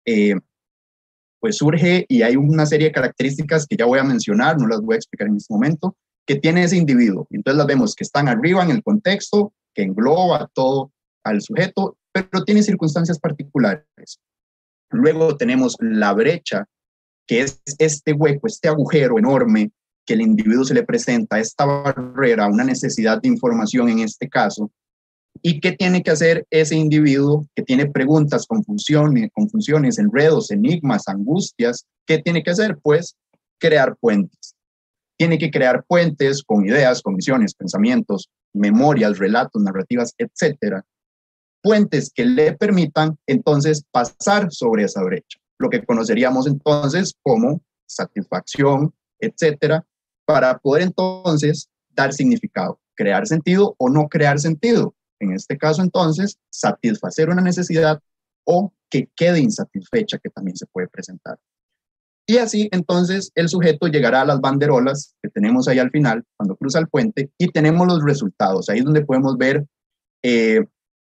y hay una serie de características que ya voy a mencionar, no las voy a explicar en este momento, que tiene ese individuo. Entonces las vemos que están arriba en el contexto, que engloba todo al sujeto, pero tiene circunstancias particulares. Luego tenemos la brecha, que es este hueco, este agujero enorme que el individuo se le presenta, esta barrera, una necesidad de información en este caso. ¿Y qué tiene que hacer ese individuo que tiene preguntas, confusiones, enredos, enigmas, angustias? ¿Qué tiene que hacer? Pues crear puentes. Tiene que crear puentes con ideas, con visiones, pensamientos, memorias, relatos, narrativas, etcétera. Puentes que le permitan entonces pasar sobre esa brecha, lo que conoceríamos entonces como satisfacción, etcétera, para poder entonces dar significado, crear sentido o no crear sentido. En este caso entonces, satisfacer una necesidad o que quede insatisfecha, que también se puede presentar. Y así entonces el sujeto llegará a las banderolas que tenemos ahí al final, cuando cruza el puente, y tenemos los resultados. Ahí es donde podemos ver qué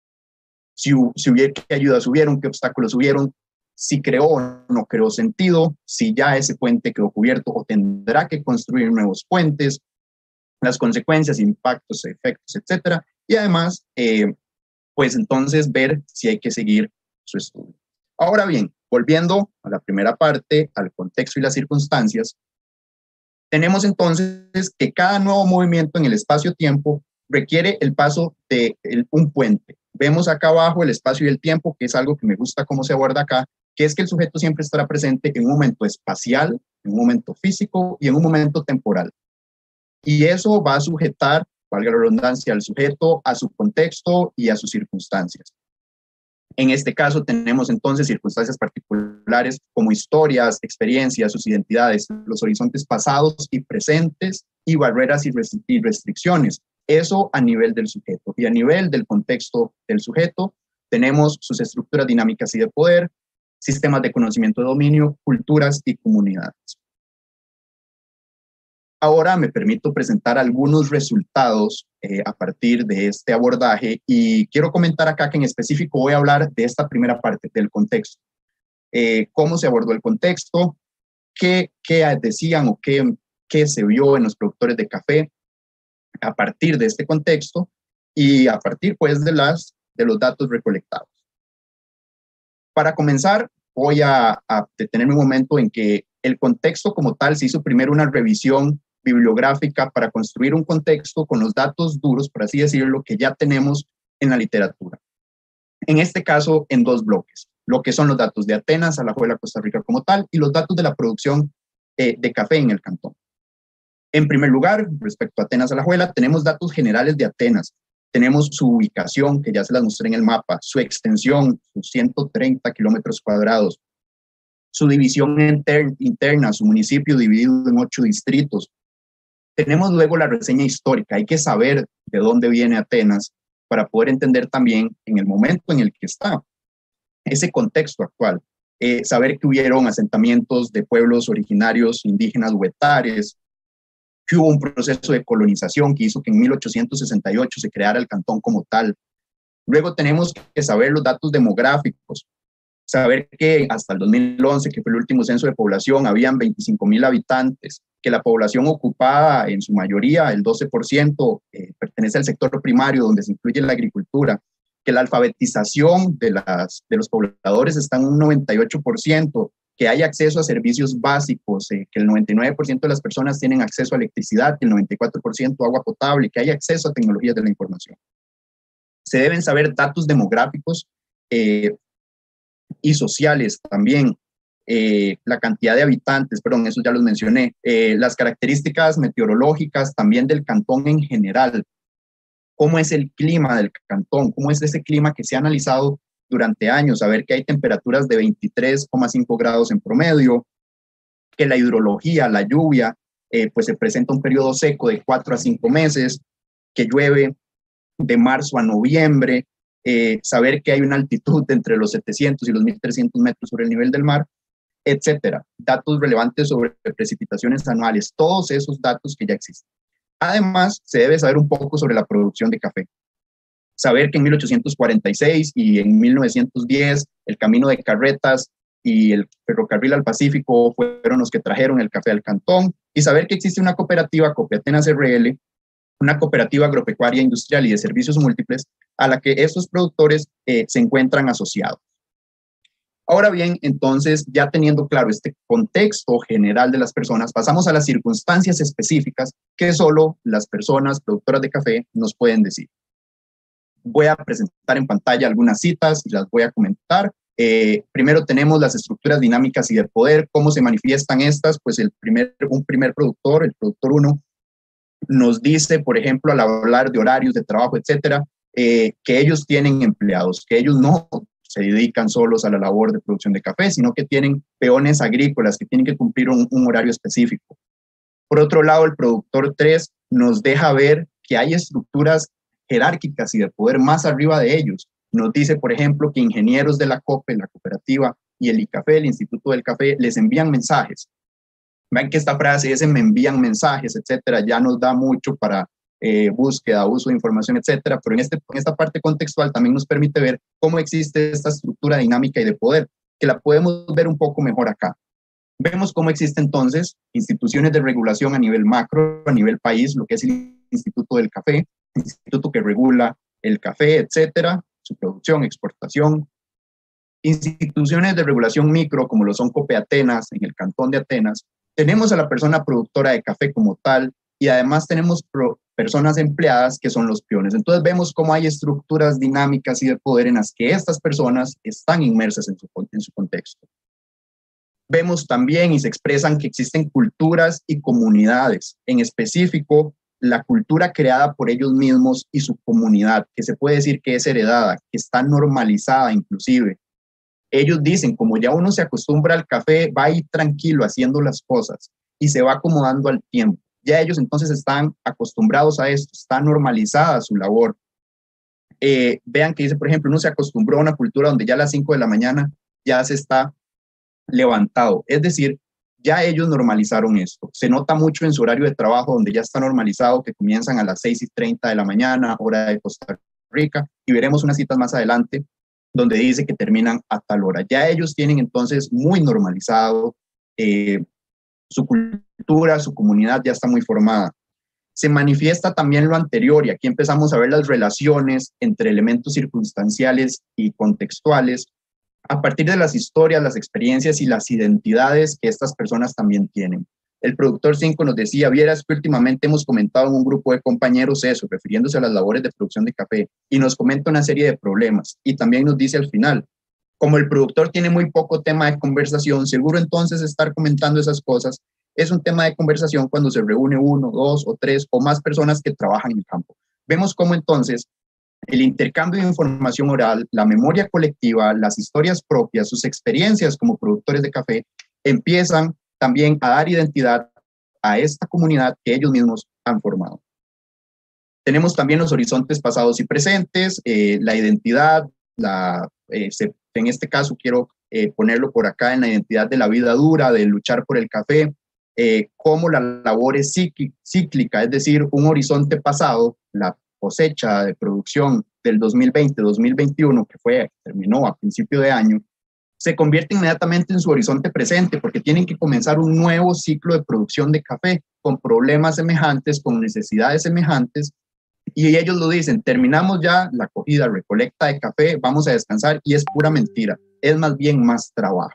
ayudas hubieron, qué obstáculos hubieron, si creó o no creó sentido, si ya ese puente quedó cubierto o tendrá que construir nuevos puentes, las consecuencias, impactos, efectos, etcétera. Y además, pues entonces ver si hay que seguir su estudio. Ahora bien, volviendo a la primera parte, al contexto y las circunstancias, tenemos entonces que cada nuevo movimiento en el espacio-tiempo requiere el paso de un puente. Vemos acá abajo el espacio y el tiempo, que es algo que me gusta cómo se aborda acá, que es que el sujeto siempre estará presente en un momento espacial, en un momento físico y en un momento temporal. Y eso va a sujetar, valga la redundancia, al sujeto a su contexto y a sus circunstancias. En este caso tenemos entonces circunstancias particulares como historias, experiencias, sus identidades, los horizontes pasados y presentes y barreras y restricciones. Eso a nivel del sujeto. Y a nivel del contexto del sujeto tenemos sus estructuras dinámicas y de poder, sistemas de conocimiento de dominio, culturas y comunidades. Ahora me permito presentar algunos resultados a partir de este abordaje y quiero comentar acá que en específico voy a hablar de esta primera parte, del contexto. Cómo se abordó el contexto, qué decían o qué se vio en los productores de café a partir de este contexto y a partir pues de los datos recolectados. Para comenzar, voy a detenerme un momento en que el contexto como tal se hizo primero una revisión bibliográfica para construir un contexto con los datos duros, por así decirlo, que ya tenemos en la literatura. En este caso, en dos bloques, lo que son los datos de Atenas, Alajuela, Costa Rica como tal, y los datos de la producción de café en el cantón. En primer lugar, respecto a Atenas, Alajuela, tenemos datos generales de Atenas. Tenemos su ubicación, que ya se las mostré en el mapa, su extensión, sus 130 kilómetros cuadrados, su división interna, su municipio dividido en 8 distritos. Tenemos luego la reseña histórica. Hay que saber de dónde viene Atenas para poder entender también en el momento en el que está ese contexto actual. Saber que hubieron asentamientos de pueblos originarios indígenas huetares, que hubo un proceso de colonización que hizo que en 1868 se creara el cantón como tal. Luego tenemos que saber los datos demográficos, saber que hasta el 2011, que fue el último censo de población, habían 25,000 habitantes, que la población ocupada en su mayoría, el 12%, pertenece al sector primario, donde se incluye la agricultura, que la alfabetización de los pobladores está en un 98%, que hay acceso a servicios básicos, que el 99% de las personas tienen acceso a electricidad, que el 94% a agua potable, que hay acceso a tecnologías de la información. Se deben saber datos demográficos y sociales también, la cantidad de habitantes, perdón, eso ya los mencioné, las características meteorológicas también del cantón en general, cómo es el clima del cantón, cómo es ese clima que se ha analizado durante años, saber que hay temperaturas de 23,5 grados en promedio, que la hidrología, la lluvia, pues se presenta un periodo seco de 4 a 5 meses, que llueve de marzo a noviembre, saber que hay una altitud de entre los 700 y los 1.300 metros sobre el nivel del mar, etcétera. Datos relevantes sobre precipitaciones anuales, todos esos datos que ya existen. Además, se debe saber un poco sobre la producción de café. Saber que en 1846 y en 1910 el camino de carretas y el ferrocarril al Pacífico fueron los que trajeron el café al cantón, y saber que existe una cooperativa, Copiatenas RL, una cooperativa agropecuaria industrial y de servicios múltiples, a la que estos productores se encuentran asociados. Ahora bien, entonces, ya teniendo claro este contexto general de las personas, pasamos a las circunstancias específicas que solo las personas productoras de café nos pueden decir. Voy a presentar en pantalla algunas citas y las voy a comentar. Primero tenemos las estructuras dinámicas y de poder. ¿Cómo se manifiestan estas? Pues un primer productor, el productor 1, nos dice, por ejemplo, al hablar de horarios de trabajo, etcétera, que ellos tienen empleados, que ellos no se dedican solos a la labor de producción de café, sino que tienen peones agrícolas que tienen que cumplir un horario específico. Por otro lado, el productor 3 nos deja ver que hay estructuras jerárquicas y de poder más arriba de ellos. Nos dice, por ejemplo, que ingenieros de la COPE, la cooperativa, y el ICAFE, el Instituto del Café, les envían mensajes. Ven que esta frase, ese me envían mensajes, etcétera, ya nos da mucho para búsqueda, uso de información, etcétera, pero en esta parte contextual también nos permite ver cómo existe esta estructura dinámica y de poder, que la podemos ver un poco mejor acá. Vemos cómo existen entonces instituciones de regulación a nivel macro, a nivel país, lo que es el Instituto del Café, instituto que regula el café, etcétera, su producción, exportación. Instituciones de regulación micro, como lo son Copiatenas, en el cantón de Atenas. Tenemos a la persona productora de café como tal, y además tenemos personas empleadas que son los peones. Entonces vemos cómo hay estructuras dinámicas y de poder en las que estas personas están inmersas en su contexto. Vemos también y se expresan que existen culturas y comunidades, en específico la cultura creada por ellos mismos y su comunidad, que se puede decir que es heredada, que está normalizada inclusive. Ellos dicen, como ya uno se acostumbra al café, va a ir tranquilo haciendo las cosas y se va acomodando al tiempo. Ya ellos entonces están acostumbrados a esto, está normalizada su labor. Vean que dice, por ejemplo, uno se acostumbró a una cultura donde ya a las 5 de la mañana ya se está levantado. Es decir, Ya ellos normalizaron esto. Se nota mucho en su horario de trabajo, donde ya está normalizado que comienzan a las 6:30 de la mañana, hora de Costa Rica, y veremos unas citas más adelante donde dice que terminan a tal hora. Ya ellos tienen entonces muy normalizado su cultura, su comunidad ya está muy formada. Se manifiesta también lo anterior, y aquí empezamos a ver las relaciones entre elementos circunstanciales y contextuales a partir de las historias, las experiencias y las identidades que estas personas también tienen. El productor 5 nos decía, vieras que últimamente hemos comentado en un grupo de compañeros eso, refiriéndose a las labores de producción de café, y nos comenta una serie de problemas, y también nos dice al final, como el productor tiene muy poco tema de conversación, seguro entonces estar comentando esas cosas es un tema de conversación cuando se reúne 1, 2 o 3 o más personas que trabajan en el campo. Vemos cómo entonces el intercambio de información oral, la memoria colectiva, las historias propias, sus experiencias como productores de café, empiezan también a dar identidad a esta comunidad que ellos mismos han formado. Tenemos también los horizontes pasados y presentes, la identidad, en este caso quiero ponerlo por acá en la identidad de la vida dura, de luchar por el café, como la labor es cíclica, es decir, un horizonte pasado, la cosecha de producción del 2020-2021, que terminó a principio de año, se convierte inmediatamente en su horizonte presente, porque tienen que comenzar un nuevo ciclo de producción de café, con problemas semejantes, con necesidades semejantes, y ellos lo dicen, terminamos ya la cogida, recolecta de café, vamos a descansar, y es pura mentira, es más bien más trabajo.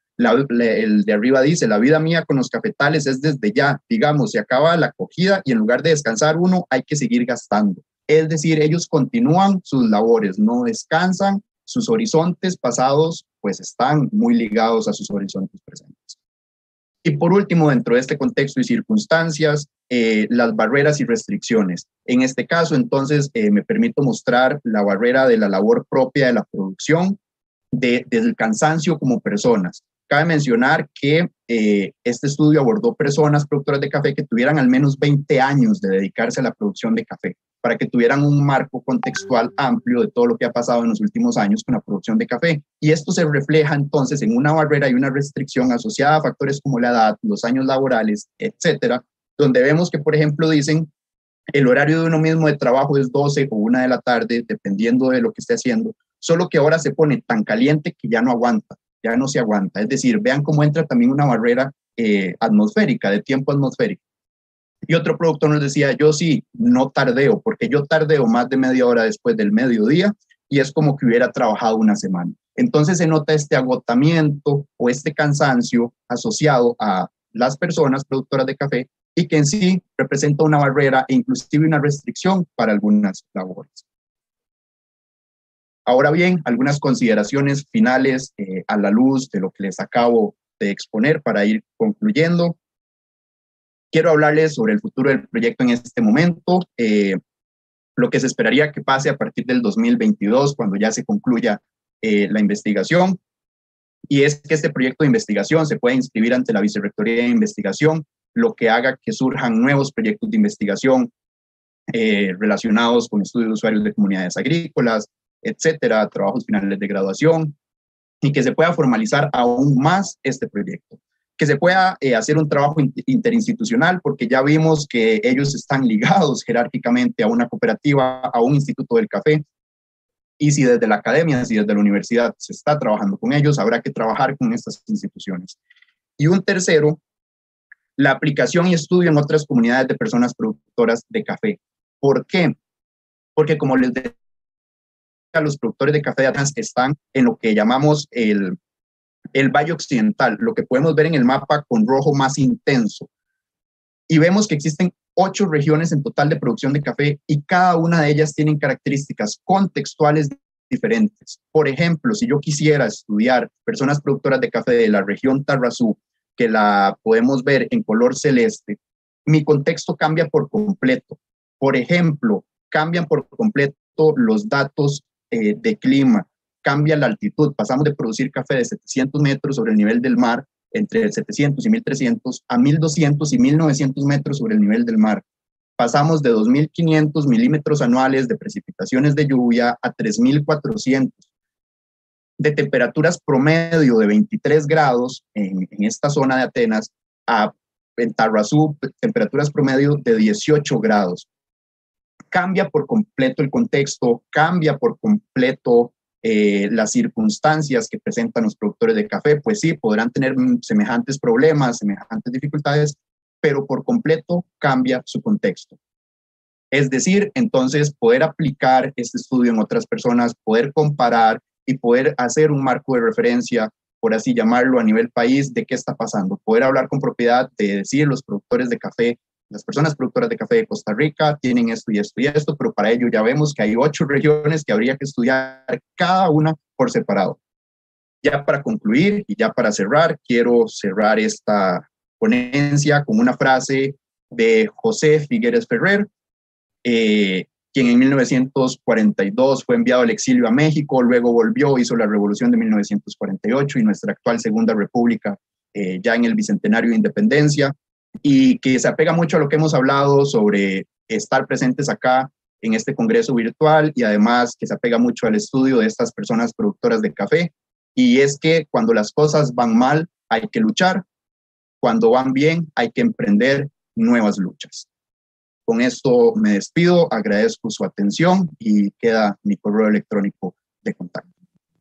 El de arriba dice, la vida mía con los cafetales es desde ya, digamos, se acaba la cogida y en lugar de descansar uno, hay que seguir gastando. Es decir, ellos continúan sus labores, no descansan, sus horizontes pasados pues están muy ligados a sus horizontes presentes. Y por último, dentro de este contexto y circunstancias, las barreras y restricciones. En este caso, entonces, me permito mostrar la barrera de la labor propia de la producción, del cansancio como personas. Cabe mencionar que este estudio abordó personas productoras de café que tuvieran al menos 20 años de dedicarse a la producción de café, para que tuvieran un marco contextual amplio de todo lo que ha pasado en los últimos años con la producción de café. Y esto se refleja entonces en una barrera y una restricción asociada a factores como la edad, los años laborales, etcétera, donde vemos que, por ejemplo, dicen el horario de uno mismo de trabajo es 12 o 1 de la tarde, dependiendo de lo que esté haciendo, solo que ahora se pone tan caliente que ya no aguanta, ya no se aguanta. Es decir, vean cómo entra también una barrera atmosférica, de tiempo atmosférico. Y otro productor nos decía, yo sí, no tardeo, porque yo tardeo más de media hora después del mediodía y es como que hubiera trabajado una semana. Entonces se nota este agotamiento o este cansancio asociado a las personas productoras de café y que en sí representa una barrera e inclusive una restricción para algunas labores. Ahora bien, algunas consideraciones finales a la luz de lo que les acabo de exponer para ir concluyendo. Quiero hablarles sobre el futuro del proyecto en este momento, lo que se esperaría que pase a partir del 2022, cuando ya se concluya la investigación, y es que este proyecto de investigación se pueda inscribir ante la Vicerrectoría de Investigación, lo que haga que surjan nuevos proyectos de investigación relacionados con estudios de usuarios de comunidades agrícolas, etcétera, trabajos finales de graduación, y que se pueda formalizar aún más este proyecto. Que se pueda hacer un trabajo interinstitucional, porque ya vimos que ellos están ligados jerárquicamente a una cooperativa, a un instituto del café, y si desde la academia, si desde la universidad se está trabajando con ellos, habrá que trabajar con estas instituciones. Y un tercero, la aplicación y estudio en otras comunidades de personas productoras de café. ¿Por qué? Porque como les decía, los productores de café de Atenas están en lo que llamamos el Valle Occidental, lo que podemos ver en el mapa con rojo más intenso. Y vemos que existen 8 regiones en total de producción de café y cada una de ellas tienen características contextuales diferentes. Por ejemplo, si yo quisiera estudiar personas productoras de café de la región Tarrazú, que la podemos ver en color celeste, mi contexto cambia por completo. Por ejemplo, cambian por completo los datos de clima, cambia la altitud, pasamos de producir café de 700 metros sobre el nivel del mar, entre 700 y 1300, a 1200 y 1900 metros sobre el nivel del mar. Pasamos de 2500 milímetros anuales de precipitaciones de lluvia a 3400. de temperaturas promedio de 23 grados en esta zona de Atenas a en Tarrazú temperaturas promedio de 18 grados. Cambia por completo el contexto, cambia por completo las circunstancias que presentan los productores de café. Pues sí, podrán tener semejantes problemas, semejantes dificultades, pero por completo cambia su contexto. Es decir, entonces poder aplicar este estudio en otras personas, poder comparar y poder hacer un marco de referencia, por así llamarlo, a nivel país, de qué está pasando. Poder hablar con propiedad de decir los productores de café, las personas productoras de café de Costa Rica tienen esto y esto y esto, pero para ello ya vemos que hay 8 regiones que habría que estudiar cada una por separado. Ya para concluir y ya para cerrar, quiero cerrar esta ponencia con una frase de José Figueres Ferrer, quien en 1942 fue enviado al exilio a México, luego volvió, hizo la revolución de 1948 y nuestra actual Segunda República ya en el Bicentenario de Independencia, y que se apega mucho a lo que hemos hablado sobre estar presentes acá en este congreso virtual, y además que se apega mucho al estudio de estas personas productoras de café, y es que cuando las cosas van mal hay que luchar, cuando van bien hay que emprender nuevas luchas. Con esto me despido, agradezco su atención y queda mi correo electrónico de contacto.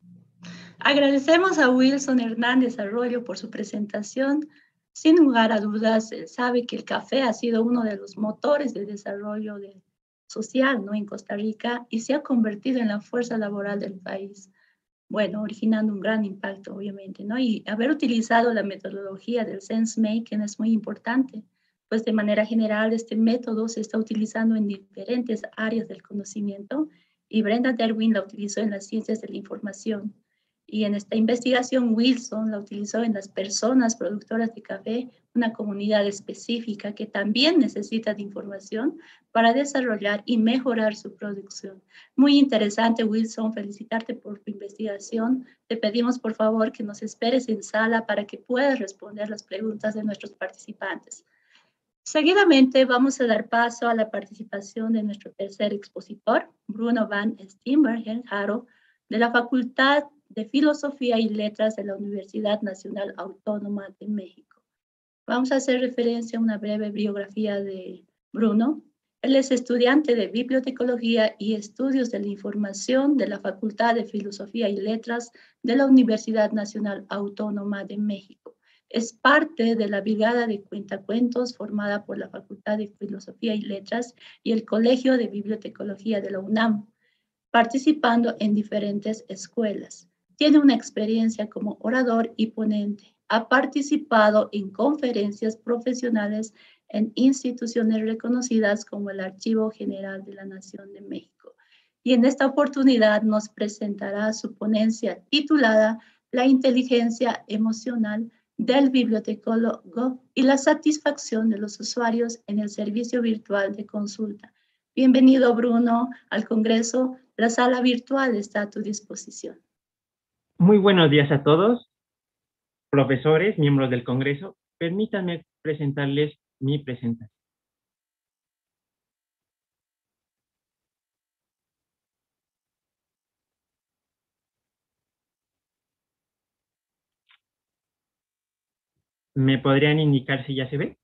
Agradecemos a Wilson Hernández Arroyo por su presentación. Sin lugar a dudas, él sabe que el café ha sido uno de los motores de desarrollo social, ¿no?, en Costa Rica, y se ha convertido en la fuerza laboral del país. Bueno, originando un gran impacto, obviamente, ¿no? Y haber utilizado la metodología del sense-making es muy importante, pues de manera general este método se está utilizando en diferentes áreas del conocimiento, y Brenda Derwin la utilizó en las ciencias de la información. Y en esta investigación, Wilson la utilizó en las personas productoras de café, una comunidad específica que también necesita de información para desarrollar y mejorar su producción. Muy interesante, Wilson, felicitarte por tu investigación. Te pedimos, por favor, que nos esperes en sala para que puedas responder las preguntas de nuestros participantes. Seguidamente vamos a dar paso a la participación de nuestro tercer expositor, Bruno van Steenbergen-Haro, de la Facultad de Filosofía y Letras de la Universidad Nacional Autónoma de México. Vamos a hacer referencia a una breve biografía de Bruno. Él es estudiante de Bibliotecología y Estudios de la Información de la Facultad de Filosofía y Letras de la Universidad Nacional Autónoma de México. Es parte de la Brigada de Cuentacuentos formada por la Facultad de Filosofía y Letras y el Colegio de Bibliotecología de la UNAM, participando en diferentes escuelas. Tiene una experiencia como orador y ponente. Ha participado en conferencias profesionales en instituciones reconocidas como el Archivo General de la Nación de México. Y en esta oportunidad nos presentará su ponencia titulada La inteligencia emocional del bibliotecólogo y la satisfacción de los usuarios en el servicio virtual de consulta. Bienvenido, Bruno, al Congreso. La sala virtual está a tu disposición. Muy buenos días a todos, profesores, miembros del Congreso. Permítanme presentarles mi presentación. ¿Me podrían indicar si ya se ve?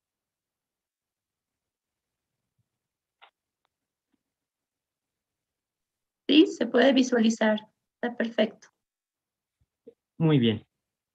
Sí, se puede visualizar. Está perfecto. Muy bien.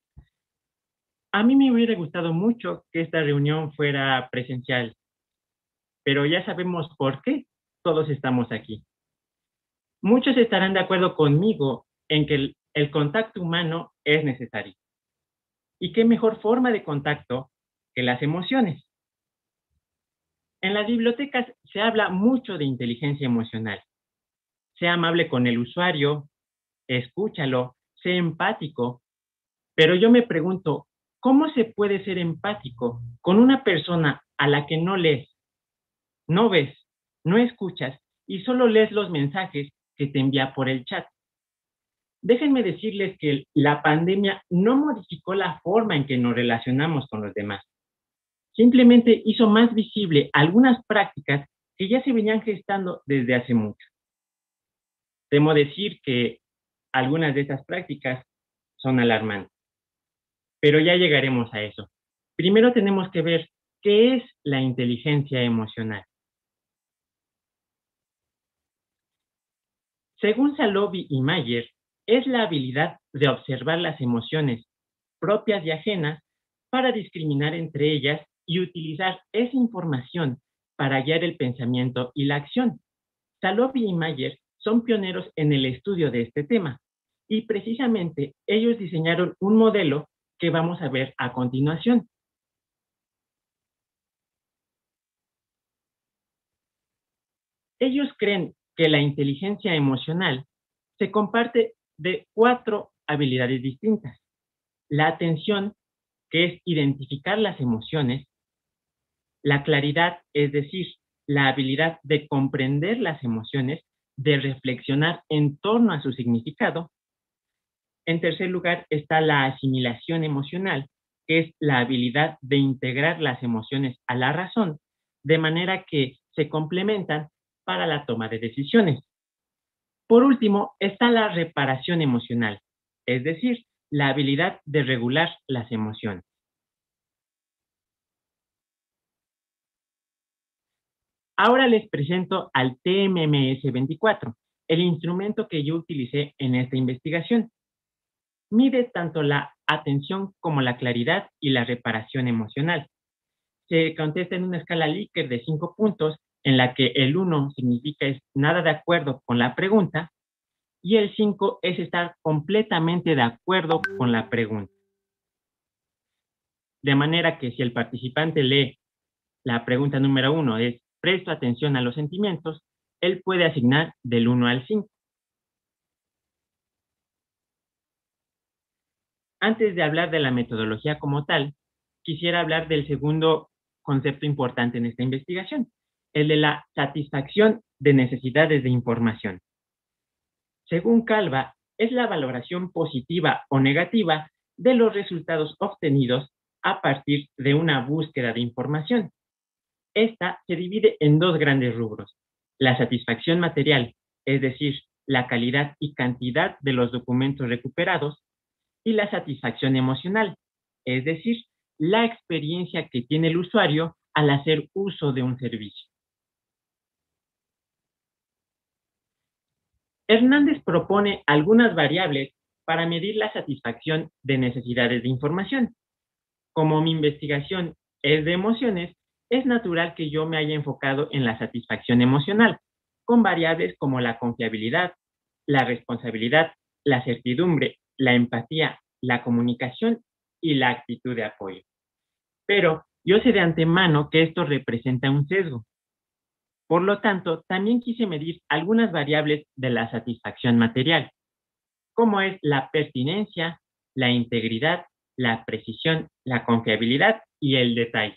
A mí me hubiera gustado mucho que esta reunión fuera presencial, pero ya sabemos por qué todos estamos aquí. Muchos estarán de acuerdo conmigo en que el contacto humano es necesario. ¿Y qué mejor forma de contacto que las emociones? En las bibliotecas se habla mucho de inteligencia emocional. Sea amable con el usuario, escúchalo, sé empático, pero yo me pregunto, ¿cómo se puede ser empático con una persona a la que no lees, no ves, no escuchas y solo lees los mensajes que te envía por el chat? Déjenme decirles que la pandemia no modificó la forma en que nos relacionamos con los demás. Simplemente hizo más visible algunas prácticas que ya se venían gestando desde hace mucho. Temo decir que algunas de estas prácticas son alarmantes. Pero ya llegaremos a eso. Primero tenemos que ver qué es la inteligencia emocional. Según Salovey y Mayer, es la habilidad de observar las emociones propias y ajenas para discriminar entre ellas y utilizar esa información para guiar el pensamiento y la acción. Salovey y Mayer son pioneros en el estudio de este tema y precisamente ellos diseñaron un modelo que vamos a ver a continuación. Ellos creen que la inteligencia emocional se comparte de 4 habilidades distintas. La atención, que es identificar las emociones. La claridad, es decir, la habilidad de comprender las emociones, de reflexionar en torno a su significado. En tercer lugar está la asimilación emocional, que es la habilidad de integrar las emociones a la razón, de manera que se complementan para la toma de decisiones. Por último, está la reparación emocional, es decir, la habilidad de regular las emociones. Ahora les presento al TMMS-24, el instrumento que yo utilicé en esta investigación. Mide tanto la atención como la claridad y la reparación emocional. Se contesta en una escala Likert de 5 puntos, en la que el 1 significa es nada de acuerdo con la pregunta y el 5 es estar completamente de acuerdo con la pregunta. De manera que si el participante lee la pregunta número 1 es presto atención a los sentimientos, él puede asignar del 1 al 5. Antes de hablar de la metodología como tal, quisiera hablar del segundo concepto importante en esta investigación, el de la satisfacción de necesidades de información. Según Calva, es la valoración positiva o negativa de los resultados obtenidos a partir de una búsqueda de información. Esta se divide en 2 grandes rubros: la satisfacción material, es decir, la calidad y cantidad de los documentos recuperados, y la satisfacción emocional, es decir, la experiencia que tiene el usuario al hacer uso de un servicio. Hernández propone algunas variables para medir la satisfacción de necesidades de información. Como mi investigación es de emociones, es natural que yo me haya enfocado en la satisfacción emocional, con variables como la confiabilidad, la responsabilidad, la certidumbre, la empatía, la comunicación y la actitud de apoyo. Pero yo sé de antemano que esto representa un sesgo. Por lo tanto, también quise medir algunas variables de la satisfacción material, como es la pertinencia, la integridad, la precisión, la confiabilidad y el detalle.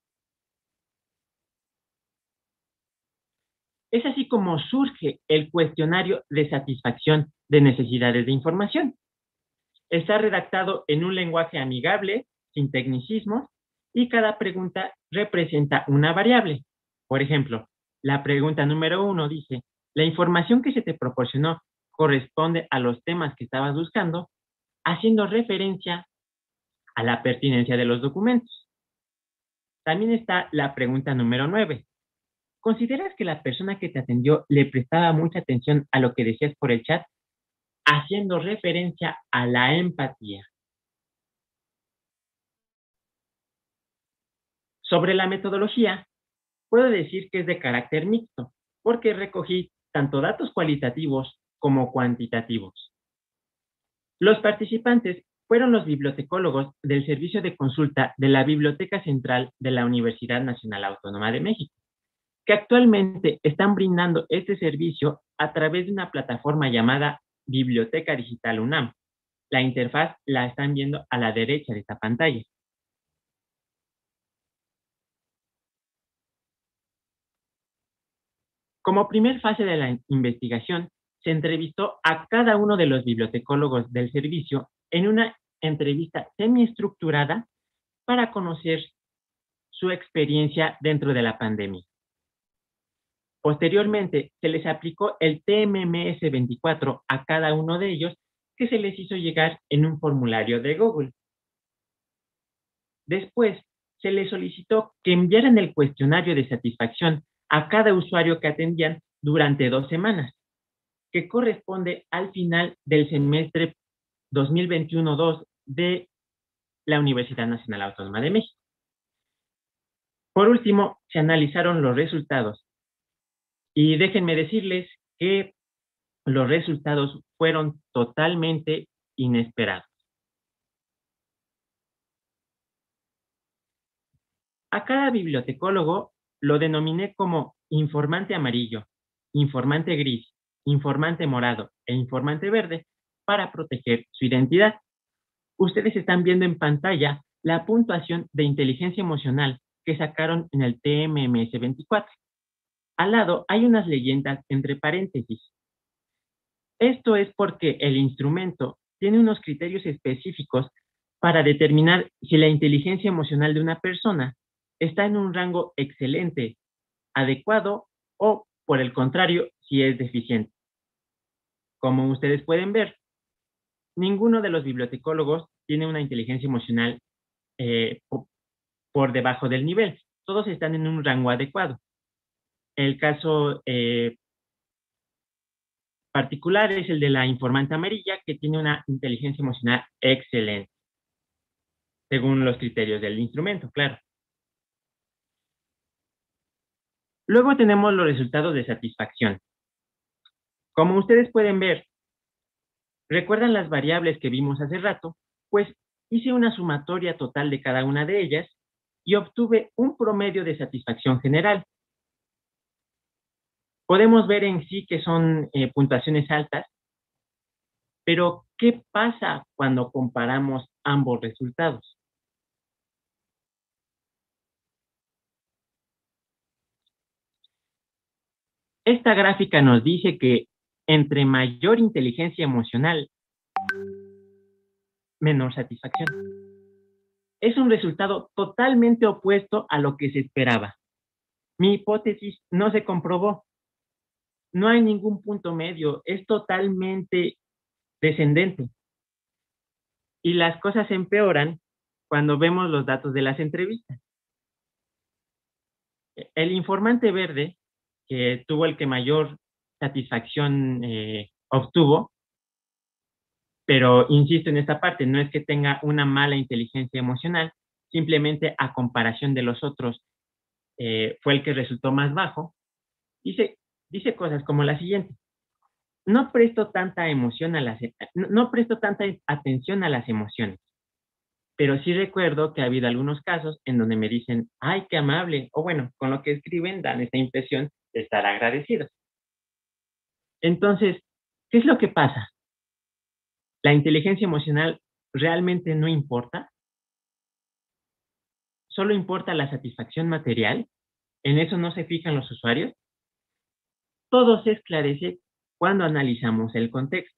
Es así como surge el cuestionario de satisfacción de necesidades de información. Está redactado en un lenguaje amigable, sin tecnicismos, y cada pregunta representa una variable. Por ejemplo, la pregunta número 1 dice: ¿la información que se te proporcionó corresponde a los temas que estabas buscando?, haciendo referencia a la pertinencia de los documentos. También está la pregunta número 9. ¿Consideras que la persona que te atendió le prestaba mucha atención a lo que decías por el chat?, haciendo referencia a la empatía. Sobre la metodología, puedo decir que es de carácter mixto, porque recogí tanto datos cualitativos como cuantitativos. Los participantes fueron los bibliotecólogos del servicio de consulta de la Biblioteca Central de la Universidad Nacional Autónoma de México, que actualmente están brindando este servicio a través de una plataforma llamada Biblioteca Digital UNAM. La interfaz la están viendo a la derecha de esta pantalla. Como primer fase de la investigación, se entrevistó a cada uno de los bibliotecólogos del servicio en una entrevista semiestructurada para conocer su experiencia dentro de la pandemia. Posteriormente, se les aplicó el TMMS-24 a cada uno de ellos que se les hizo llegar en un formulario de Google. Después, se les solicitó que enviaran el cuestionario de satisfacción a cada usuario que atendían durante 2 semanas, que corresponde al final del semestre 2021-2 de la Universidad Nacional Autónoma de México. Por último, se analizaron los resultados y déjenme decirles que los resultados fueron totalmente inesperados. A cada bibliotecólogo lo denominé como informante amarillo, informante gris, informante morado e informante verde para proteger su identidad. Ustedes están viendo en pantalla la puntuación de inteligencia emocional que sacaron en el TMMS 24. Al lado hay unas leyendas entre paréntesis. Esto es porque el instrumento tiene unos criterios específicos para determinar si la inteligencia emocional de una persona está en un rango excelente, adecuado o, por el contrario, si es deficiente. Como ustedes pueden ver, ninguno de los bibliotecólogos tiene una inteligencia emocional por debajo del nivel. Todos están en un rango adecuado. El caso particular es el de la informante amarilla, que tiene una inteligencia emocional excelente, según los criterios del instrumento, claro. Luego tenemos los resultados de satisfacción. Como ustedes pueden ver, ¿recuerdan las variables que vimos hace rato? Pues hice una sumatoria total de cada una de ellas y obtuve un promedio de satisfacción general. Podemos ver en sí que son puntuaciones altas, pero ¿qué pasa cuando comparamos ambos resultados? Esta gráfica nos dice que entre mayor inteligencia emocional, menor satisfacción. Es un resultado totalmente opuesto a lo que se esperaba. Mi hipótesis no se comprobó. No hay ningún punto medio, es totalmente descendente. Y las cosas empeoran cuando vemos los datos de las entrevistas. El informante verde, que tuvo el que mayor satisfacción obtuvo, pero insisto en esta parte, no es que tenga una mala inteligencia emocional, simplemente a comparación de los otros fue el que resultó más bajo. Dice cosas como la siguiente: no presto tanta atención a las emociones, pero sí recuerdo que ha habido algunos casos en donde me dicen, ay, qué amable, o bueno, con lo que escriben dan esta impresión de estar agradecidos. Entonces, ¿qué es lo que pasa? ¿La inteligencia emocional realmente no importa? ¿Solo importa la satisfacción material? ¿En eso no se fijan los usuarios? Todo se esclarece cuando analizamos el contexto.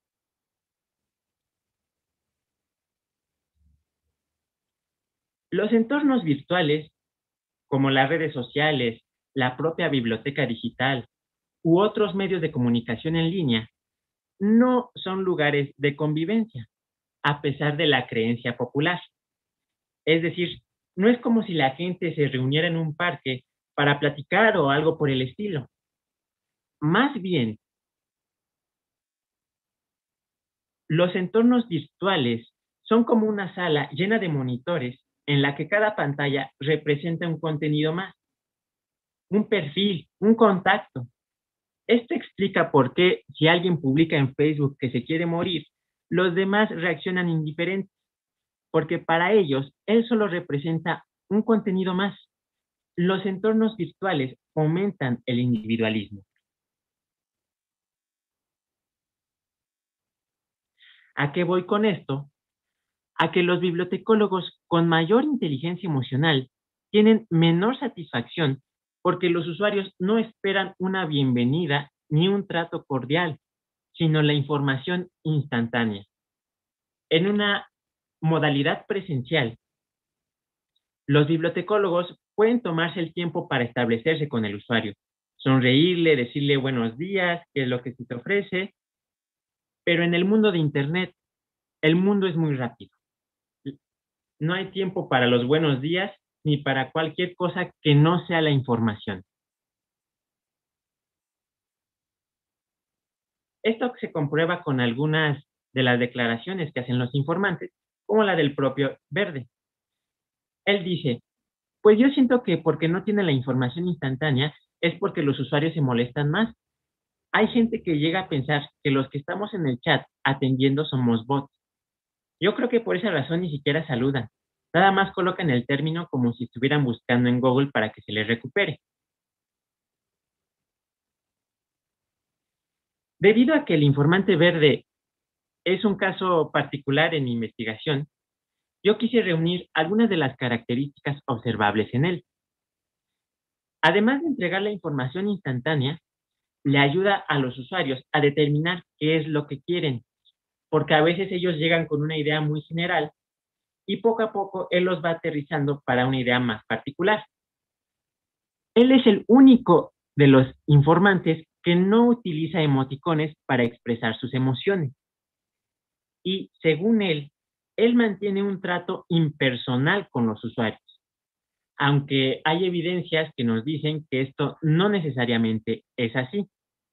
Los entornos virtuales, como las redes sociales, la propia biblioteca digital u otros medios de comunicación en línea, no son lugares de convivencia, a pesar de la creencia popular. Es decir, no es como si la gente se reuniera en un parque para platicar o algo por el estilo. Más bien, los entornos virtuales son como una sala llena de monitores en la que cada pantalla representa un contenido más, un perfil, un contacto. Esto explica por qué si alguien publica en Facebook que se quiere morir, los demás reaccionan indiferentes, porque para ellos él solo representa un contenido más. Los entornos virtuales fomentan el individualismo. ¿A qué voy con esto? A que los bibliotecólogos con mayor inteligencia emocional tienen menor satisfacción porque los usuarios no esperan una bienvenida ni un trato cordial, sino la información instantánea. En una modalidad presencial, los bibliotecólogos pueden tomarse el tiempo para establecerse con el usuario, sonreírle, decirle buenos días, qué es lo que se te ofrece, Pero en el mundo de Internet, el mundo es muy rápido. No hay tiempo para los buenos días ni para cualquier cosa que no sea la información. Esto se comprueba con algunas de las declaraciones que hacen los informantes, como la del propio Verde. Él dice, pues yo siento que porque no tiene la información instantánea es porque los usuarios se molestan más. Hay gente que llega a pensar que los que estamos en el chat atendiendo somos bots. Yo creo que por esa razón ni siquiera saludan. Nada más colocan el término como si estuvieran buscando en Google para que se les recupere. Debido a que el informante verde es un caso particular en mi investigación, yo quise reunir algunas de las características observables en él. Además de entregar la información instantánea, le ayuda a los usuarios a determinar qué es lo que quieren, porque a veces ellos llegan con una idea muy general y poco a poco él los va aterrizando para una idea más particular. Él es el único de los informantes que no utiliza emoticones para expresar sus emociones. Y según él mantiene un trato impersonal con los usuarios, aunque hay evidencias que nos dicen que esto no necesariamente es así.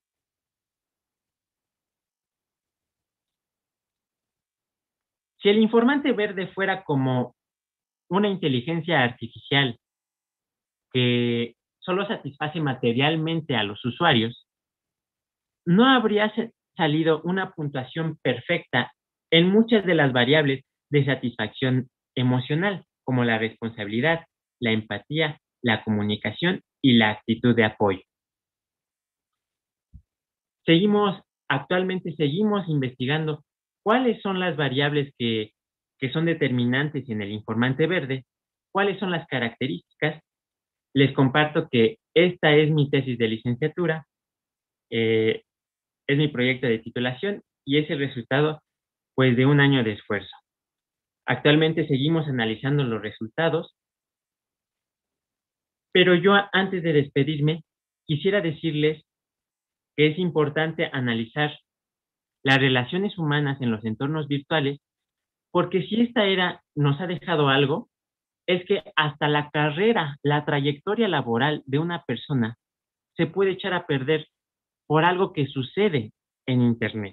Si el informante verde fuera como una inteligencia artificial que solo satisface materialmente a los usuarios, no habría salido una puntuación perfecta en muchas de las variables de satisfacción emocional, como la responsabilidad, la empatía, la comunicación y la actitud de apoyo. Actualmente seguimos investigando cuáles son las variables que son determinantes en el informante verde, cuáles son las características. Les comparto que esta es mi tesis de licenciatura, es mi proyecto de titulación y es el resultado pues de un año de esfuerzo. Actualmente seguimos analizando los resultados, pero yo antes de despedirme quisiera decirles que es importante analizar las relaciones humanas en los entornos virtuales, porque si esta era nos ha dejado algo, es que hasta la carrera, la trayectoria laboral de una persona se puede echar a perder por algo que sucede en Internet.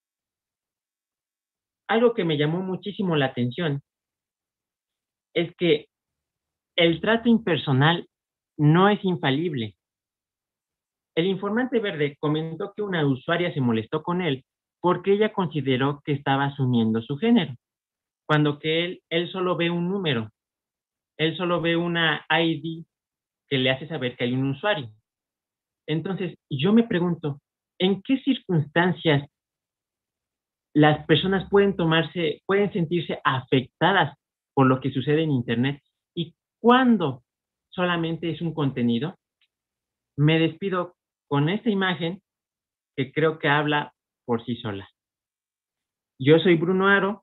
Algo que me llamó muchísimo la atención es que el trato impersonal no es infalible. El informante verde comentó que una usuaria se molestó con él porque ella consideró que estaba asumiendo su género, cuando que él solo ve un número, él solo ve una ID que le hace saber que hay un usuario. Entonces, yo me pregunto, ¿en qué circunstancias las personas pueden sentirse afectadas por lo que sucede en Internet? ¿Y cuándo solamente es un contenido? Me despido con esta imagen que creo que habla por sí sola. Yo soy Bruno Aro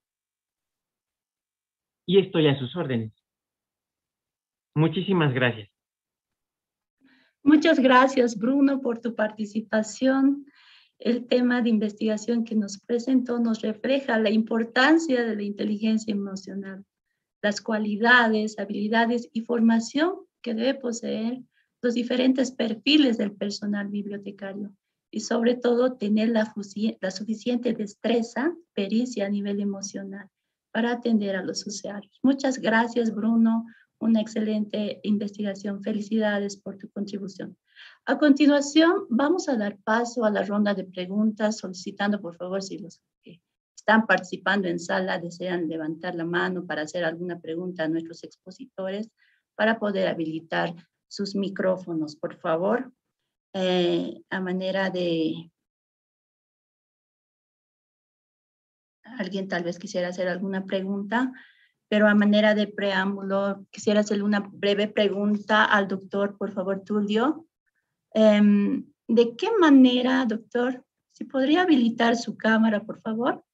y estoy a sus órdenes. Muchísimas gracias. Muchas gracias, Bruno, por tu participación. El tema de investigación que nos presentó nos refleja la importancia de la inteligencia emocional, las cualidades, habilidades y formación que debe poseer los diferentes perfiles del personal bibliotecario y sobre todo tener la suficiente destreza, pericia a nivel emocional para atender a los usuarios. Muchas gracias, Bruno. Una excelente investigación. Felicidades por tu contribución. A continuación, vamos a dar paso a la ronda de preguntas, solicitando, por favor, si los que están participando en sala desean levantar la mano para hacer alguna pregunta a nuestros expositores, para poder habilitar sus micrófonos, por favor. A manera de... Alguien tal vez quisiera hacer alguna pregunta, pero a manera de preámbulo, quisiera hacerle una breve pregunta al doctor, por favor, Tulio. ¿De qué manera, doctor, si podría habilitar su cámara, por favor?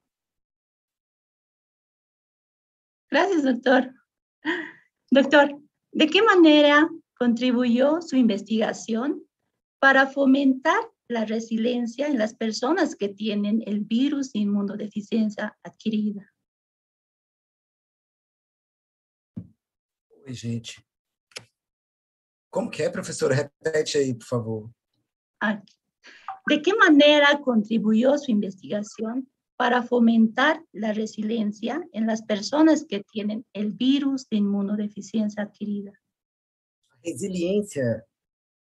Gracias, doctor. Doctor, ¿de qué manera contribuyó su investigación para fomentar la resiliencia en las personas que tienen el virus de inmunodeficiencia adquirida? Oi, gente. Como que é, professora? Repete aí, por favor. ¿De qué manera contribuyó su investigación para fomentar la resiliencia en las personas que tienen el virus de inmunodeficiencia adquirida? Resiliência.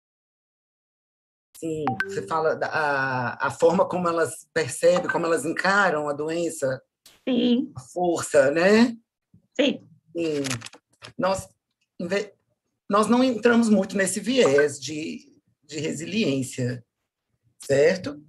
Sim, você fala a forma como elas percebem, como elas encaram a doença. Sim. A força, né? Sim. Sim. Nós não entramos muito nesse viés de resiliência, certo?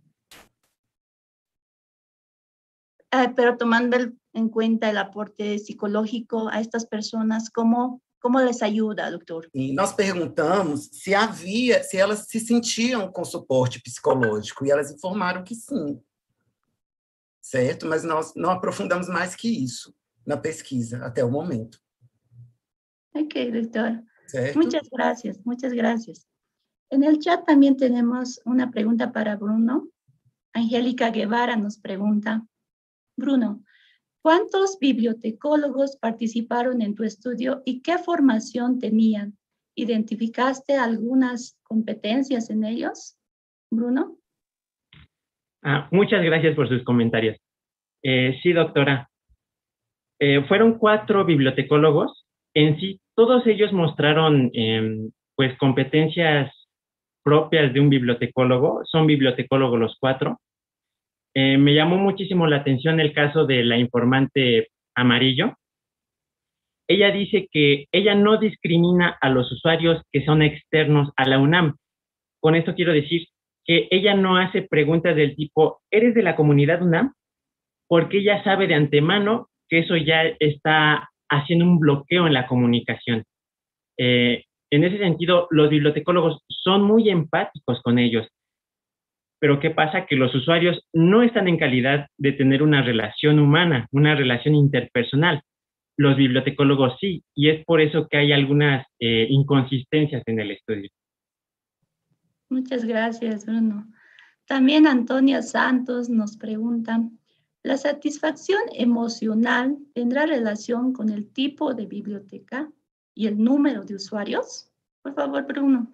Pero tomando en cuenta el aporte psicológico a estas personas, ¿cómo les ayuda, doctor? E nós perguntamos se elas se sentiam com suporte psicológico, e elas informaram que sim, certo? Mas nós não aprofundamos mais que isso na pesquisa até o momento. Ok, doctor. ¿Certo? Muchas gracias, muchas gracias. En el chat también tenemos una pregunta para Bruno. Angélica Guevara nos pregunta, Bruno, ¿cuántos bibliotecólogos participaron en tu estudio y qué formación tenían? ¿Identificaste algunas competencias en ellos, Bruno? Muchas gracias por sus comentarios. Sí, doctora. Fueron 4 bibliotecólogos. En sí, todos ellos mostraron pues competencias propias de un bibliotecólogo. Son bibliotecólogos los 4. Me llamó muchísimo la atención el caso de la informante Amarillo. Ella dice que ella no discrimina a los usuarios que son externos a la UNAM. Con esto quiero decir que ella no hace preguntas del tipo, ¿eres de la comunidad UNAM? Porque ella sabe de antemano que eso ya está haciendo un bloqueo en la comunicación. En ese sentido, los bibliotecólogos son muy empáticos con ellos. Pero ¿qué pasa? Que los usuarios no están en calidad de tener una relación humana, una relación interpersonal. Los bibliotecólogos sí, y es por eso que hay algunas inconsistencias en el estudio. Muchas gracias, Bruno. También Antonia Santos nos pregunta, ¿la satisfacción emocional tendrá relación con el tipo de biblioteca y el número de usuarios? Por favor, Bruno.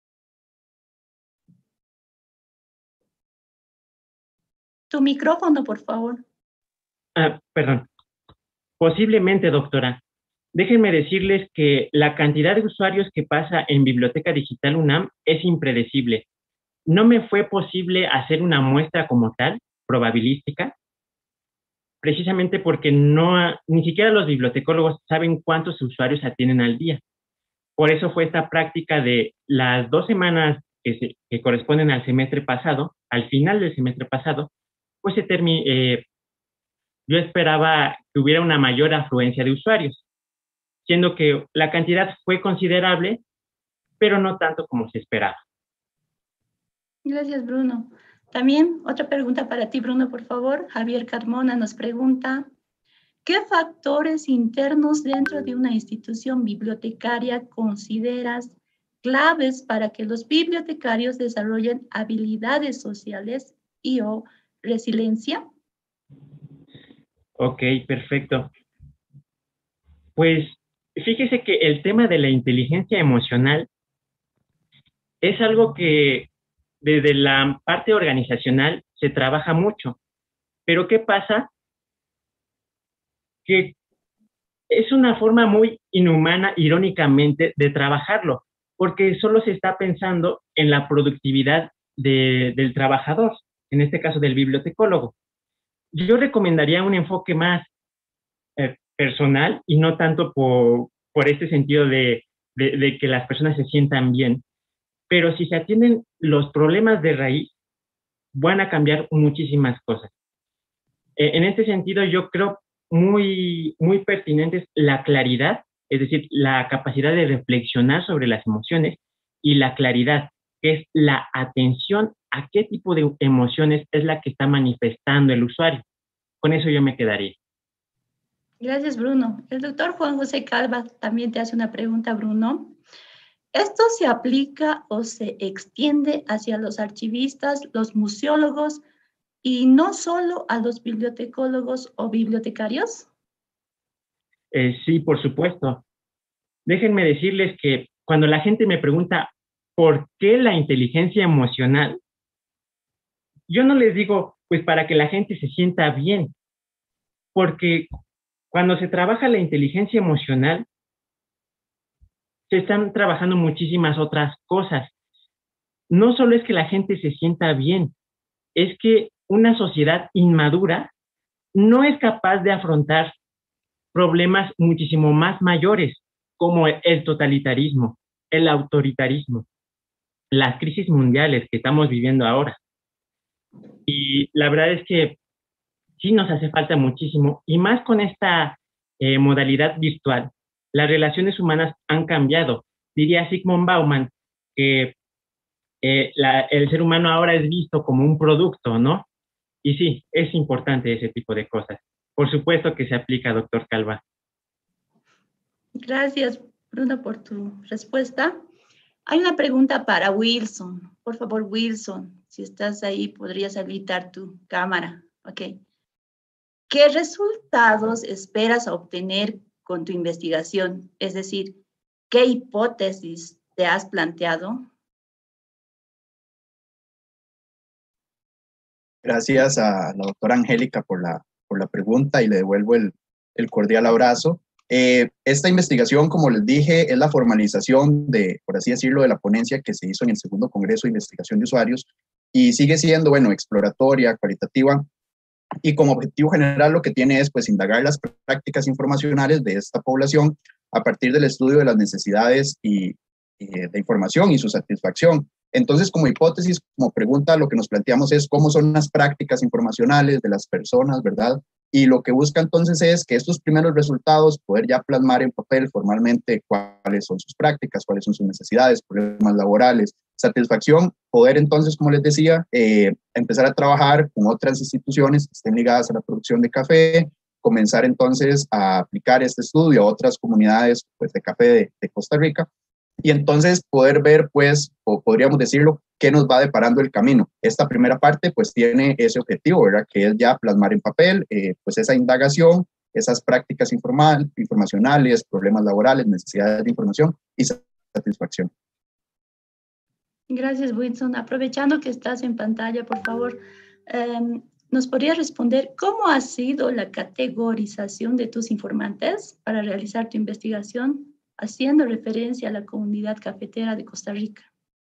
Tu micrófono, por favor. Perdón. Posiblemente, doctora. Déjenme decirles que la cantidad de usuarios que pasa en Biblioteca Digital UNAM es impredecible. No me fue posible hacer una muestra como tal, probabilística, precisamente porque ni siquiera los bibliotecólogos saben cuántos usuarios atienden al día. Por eso fue esta práctica de las 2 semanas que corresponden al semestre pasado, al final del semestre pasado, pues yo esperaba que hubiera una mayor afluencia de usuarios, siendo que la cantidad fue considerable, pero no tanto como se esperaba. Gracias, Bruno. También otra pregunta para ti, Bruno, por favor. Javier Carmona nos pregunta, ¿qué factores internos dentro de una institución bibliotecaria consideras claves para que los bibliotecarios desarrollen habilidades sociales y o resiliencia? Ok, perfecto. Pues fíjese que el tema de la inteligencia emocional es algo que desde la parte organizacional se trabaja mucho. Pero ¿qué pasa? Que es una forma muy inhumana, irónicamente, de trabajarlo, porque solo se está pensando en la productividad del trabajador, en este caso del bibliotecólogo. Yo recomendaría un enfoque más personal y no tanto por este sentido de que las personas se sientan bien. Pero si se atienden los problemas de raíz, van a cambiar muchísimas cosas. En este sentido, yo creo muy pertinente es la claridad, es decir, la capacidad de reflexionar sobre las emociones y la claridad, que es la atención a qué tipo de emociones es la que está manifestando el usuario. Con eso yo me quedaría. Gracias, Bruno. El doctor Juan José Calva también te hace una pregunta, Bruno. ¿Esto se aplica o se extiende hacia los archivistas, los museólogos y no solo a los bibliotecólogos o bibliotecarios? Sí, por supuesto. Déjenme decirles que cuando la gente me pregunta por qué la inteligencia emocional, yo no les digo, pues para que la gente se sienta bien, porque cuando se trabaja la inteligencia emocional, se están trabajando muchísimas otras cosas. No solo es que la gente se sienta bien, es que una sociedad inmadura no es capaz de afrontar problemas muchísimo más mayores, como el totalitarismo, el autoritarismo, las crisis mundiales que estamos viviendo ahora. Y la verdad es que sí nos hace falta muchísimo, y más con esta modalidad virtual. Las relaciones humanas han cambiado. Diría Zygmunt Bauman que el ser humano ahora es visto como un producto, ¿no? Y sí, es importante ese tipo de cosas. Por supuesto que se aplica, doctor Calva. Gracias, Bruno, por tu respuesta. Hay una pregunta para Wilson. Por favor, Wilson, si estás ahí, podrías habilitar tu cámara. Ok. ¿Qué resultados esperas obtener con tu investigación? Es decir, ¿qué hipótesis te has planteado? Gracias a la doctora Angélica por la pregunta y le devuelvo el cordial abrazo. Esta investigación, como les dije, es la formalización de, por así decirlo, de la ponencia que se hizo en el segundo Congreso de Investigación de Usuarios y sigue siendo, bueno, exploratoria, cualitativa, y como objetivo general lo que tiene es, pues, indagar las prácticas informacionales de esta población a partir del estudio de las necesidades de información y su satisfacción. Entonces, como hipótesis, como pregunta, lo que nos planteamos es cómo son las prácticas informacionales de las personas, ¿verdad? Y lo que busca entonces es que estos primeros resultados poder ya plasmar en papel formalmente cuáles son sus prácticas, cuáles son sus necesidades, problemas laborales, satisfacción, poder entonces, como les decía, empezar a trabajar con otras instituciones que estén ligadas a la producción de café, comenzar entonces a aplicar este estudio a otras comunidades, pues, de café de Costa Rica, y entonces poder ver, pues, o podríamos decirlo, qué nos va deparando el camino. Esta primera parte, pues, tiene ese objetivo, ¿verdad? Que es ya plasmar en papel, pues, esa indagación, esas prácticas informacionales, problemas laborales, necesidades de información y satisfacción. Gracias, Wilson. Aprovechando que estás en pantalla, por favor, ¿nos podrías responder cómo ha sido la categorización de tus informantes para realizar tu investigación, haciendo referencia a la comunidad cafetera de Costa Rica?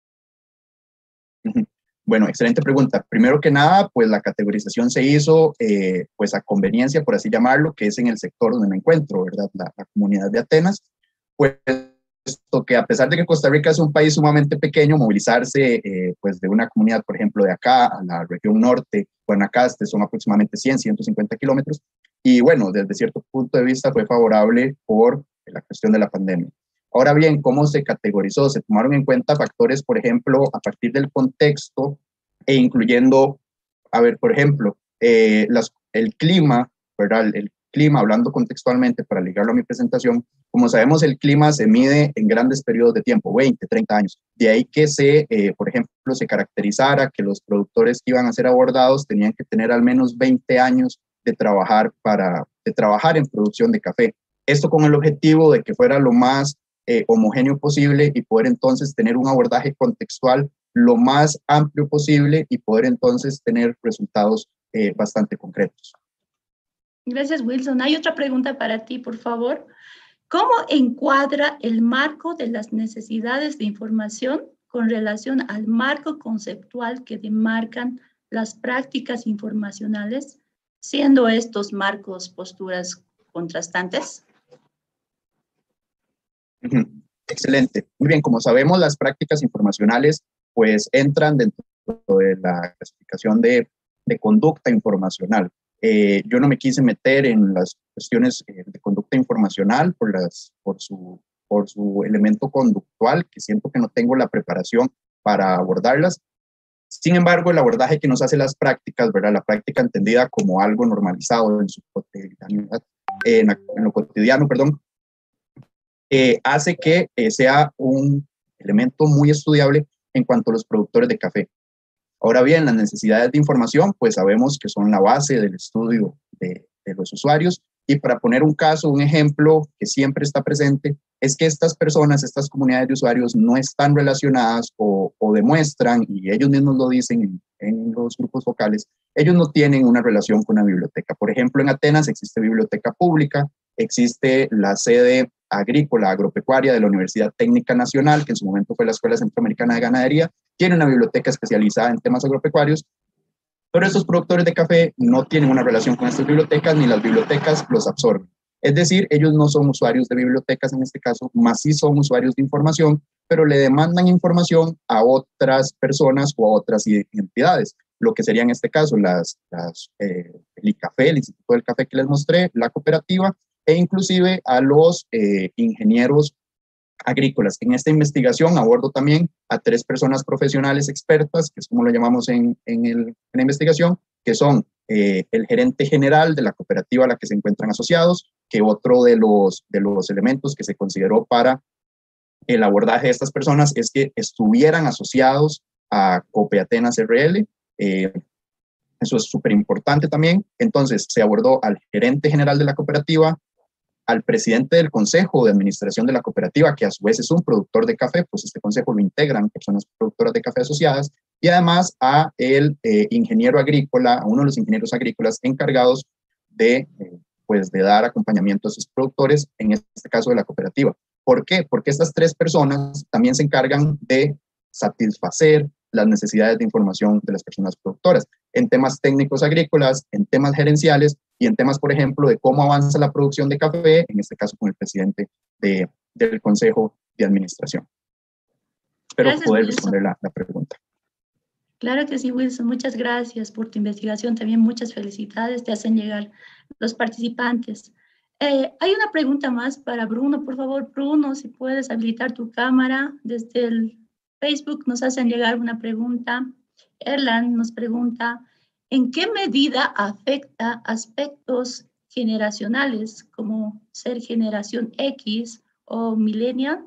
Bueno, excelente pregunta. Primero que nada, pues la categorización se hizo pues a conveniencia, por así llamarlo, que es en el sector donde me encuentro, ¿verdad? La comunidad de Atenas. Pues que a pesar de que Costa Rica es un país sumamente pequeño, movilizarse pues de una comunidad, por ejemplo, de acá a la región norte, Guanacaste, son aproximadamente 100, 150 kilómetros. Y bueno, desde cierto punto de vista fue favorable por la cuestión de la pandemia. Ahora bien, ¿cómo se categorizó? Se tomaron en cuenta factores, por ejemplo, a partir del contexto e incluyendo, a ver, por ejemplo, el clima, ¿verdad? El clima, hablando contextualmente para ligarlo a mi presentación, como sabemos, el clima se mide en grandes periodos de tiempo, 20, 30 años. De ahí que por ejemplo, se caracterizara que los productores que iban a ser abordados tenían que tener al menos 20 años de trabajar en producción de café. Esto con el objetivo de que fuera lo más homogéneo posible y poder entonces tener un abordaje contextual lo más amplio posible y poder entonces tener resultados bastante concretos. Gracias, Wilson. Hay otra pregunta para ti, por favor. ¿Cómo encuadra el marco de las necesidades de información con relación al marco conceptual que demarcan las prácticas informacionales, siendo estos marcos posturas contrastantes? Excelente. Muy bien, como sabemos, las prácticas informacionales pues entran dentro de la clasificación de conducta informacional. Yo no me quise meter en las cuestiones de conducta informacional por su elemento conductual, que siento que no tengo la preparación para abordarlas. Sin embargo, el abordaje que nos hace las prácticas, ¿verdad? La práctica entendida como algo normalizado en su cotidianidad, en lo cotidiano, perdón, hace que sea un elemento muy estudiable en cuanto a los productores de café. Ahora bien, las necesidades de información, pues sabemos que son la base del estudio de los usuarios, y para poner un caso, un ejemplo que siempre está presente, es que estas personas, estas comunidades de usuarios no están relacionadas o demuestran, y ellos mismos lo dicen en los grupos focales, ellos no tienen una relación con una biblioteca. Por ejemplo, en Atenas existe biblioteca pública, existe la sede agrícola, agropecuaria de la Universidad Técnica Nacional, que en su momento fue la Escuela Centroamericana de Ganadería, tiene una biblioteca especializada en temas agropecuarios, pero estos productores de café no tienen una relación con estas bibliotecas, ni las bibliotecas los absorben. Es decir, ellos no son usuarios de bibliotecas en este caso, más sí son usuarios de información, pero le demandan información a otras personas o a otras entidades, lo que sería en este caso el ICAFE, el Instituto del Café que les mostré, la cooperativa, e inclusive a los ingenieros agrícolas. En esta investigación abordo también a 3 personas profesionales expertas, que es como lo llamamos en la investigación, que son el gerente general de la cooperativa a la que se encuentran asociados, que otro de los elementos que se consideró para el abordaje de estas personas es que estuvieran asociados a COPE Atenas RL. Eso es súper importante también. Entonces se abordó al gerente general de la cooperativa, al presidente del consejo de administración de la cooperativa, que a su vez es un productor de café, pues este consejo lo integran personas productoras de café asociadas, y además a el ingeniero agrícola, a uno de los ingenieros agrícolas encargados de dar acompañamiento a sus productores, en este caso de la cooperativa. ¿Por qué? Porque estas 3 personas también se encargan de satisfacer las necesidades de información de las personas productoras, en temas técnicos agrícolas, en temas gerenciales y en temas, por ejemplo, de cómo avanza la producción de café, en este caso con el presidente del Consejo de Administración. Espero poder responder la pregunta. Claro que sí, Wilson. Muchas gracias por tu investigación. También muchas felicidades te hacen llegar los participantes. Hay una pregunta más para Bruno. Por favor, Bruno, si puedes habilitar tu cámara desde el Facebook, nos hacen llegar una pregunta. Erlan nos pregunta, ¿en qué medida afecta aspectos generacionales como ser generación X o millennial?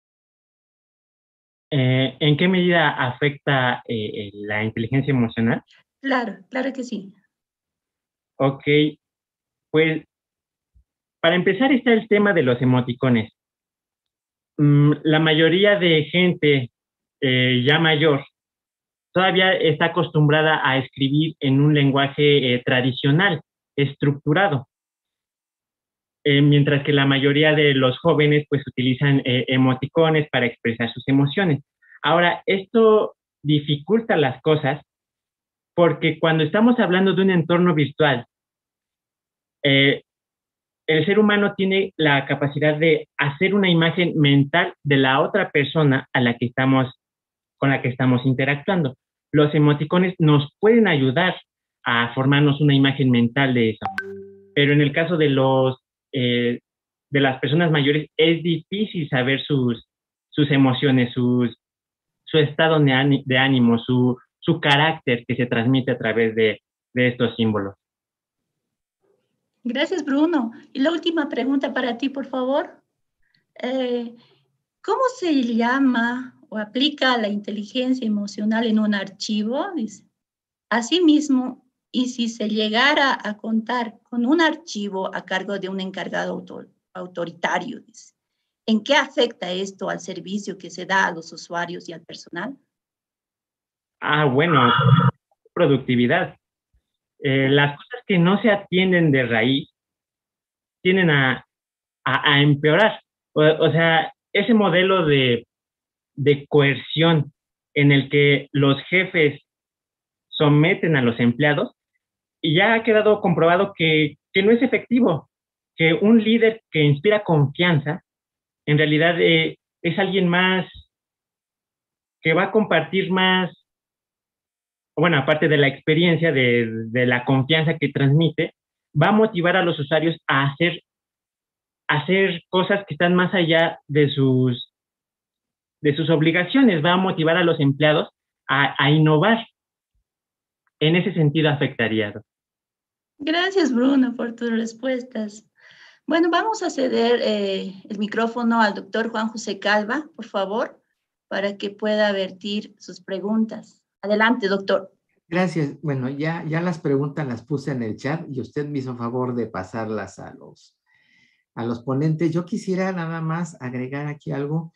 ¿En qué medida afecta la inteligencia emocional? Claro, claro que sí. Ok, pues para empezar está el tema de los emoticones. La mayoría de gente ya mayor todavía está acostumbrada a escribir en un lenguaje tradicional, estructurado, mientras que la mayoría de los jóvenes pues utilizan emoticones para expresar sus emociones. Ahora, esto dificulta las cosas porque cuando estamos hablando de un entorno virtual, el ser humano tiene la capacidad de hacer una imagen mental de la otra persona con la que estamos interactuando. Los emoticones nos pueden ayudar a formarnos una imagen mental de eso, pero en el caso de las personas mayores es difícil saber sus emociones, su estado de ánimo, su carácter que se transmite a través de estos símbolos. Gracias, Bruno. Y la última pregunta para ti, por favor. ¿Cómo se llama o aplica la inteligencia emocional en un archivo? Dice. Asimismo, y si se llegara a contar con un archivo a cargo de un encargado autoritario, dice, ¿en qué afecta esto al servicio que se da a los usuarios y al personal? Bueno, productividad. Las cosas que no se atienden de raíz tienden a empeorar. O sea, ese modelo de coerción en el que los jefes someten a los empleados, y ya ha quedado comprobado que no es efectivo, que un líder que inspira confianza, en realidad es alguien más que va a compartir más, bueno, aparte de la experiencia, de la confianza que transmite, va a motivar a los usuarios a hacer cosas que están más allá de sus obligaciones, va a motivar a los empleados a innovar. En ese sentido afectaría. Gracias, Bruno, por tus respuestas. Bueno, vamos a ceder el micrófono al doctor Juan José Calva, por favor. para que pueda vertir sus preguntas. Adelante, doctor. Gracias. Bueno, ya las preguntas las puse en el chat y usted me hizo favor de pasarlas a los ponentes. Yo quisiera nada más agregar aquí algo.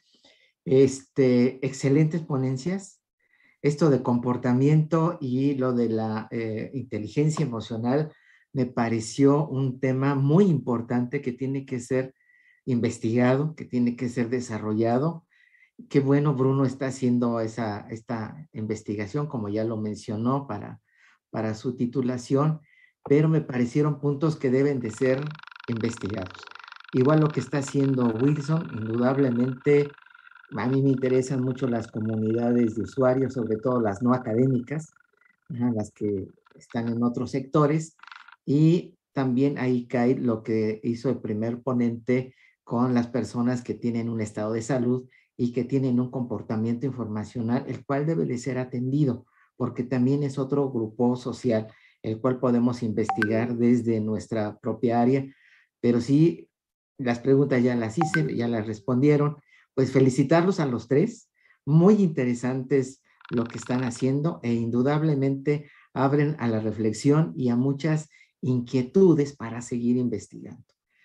Excelentes ponencias. Esto de comportamiento y lo de la inteligencia emocional me pareció un tema muy importante que tiene que ser investigado, que tiene que ser desarrollado. Qué bueno, Bruno está haciendo esta investigación, como ya lo mencionó, para su titulación, pero me parecieron puntos que deben de ser investigados. Igual lo que está haciendo Wilson, indudablemente, a mí me interesan mucho las comunidades de usuarios, sobre todo las no académicas, las que están en otros sectores, y también ahí cae lo que hizo el primer ponente con las personas que tienen un estado de salud y que tienen un comportamiento informacional, el cual debe de ser atendido, porque también es otro grupo social, el cual podemos investigar desde nuestra propia área. Pero sí, las preguntas ya las hice, ya las respondieron. Pues felicitarlos a los tres, muy interesantes lo que están haciendo e indudablemente abren a la reflexión y a muchas inquietudes para seguir investigando.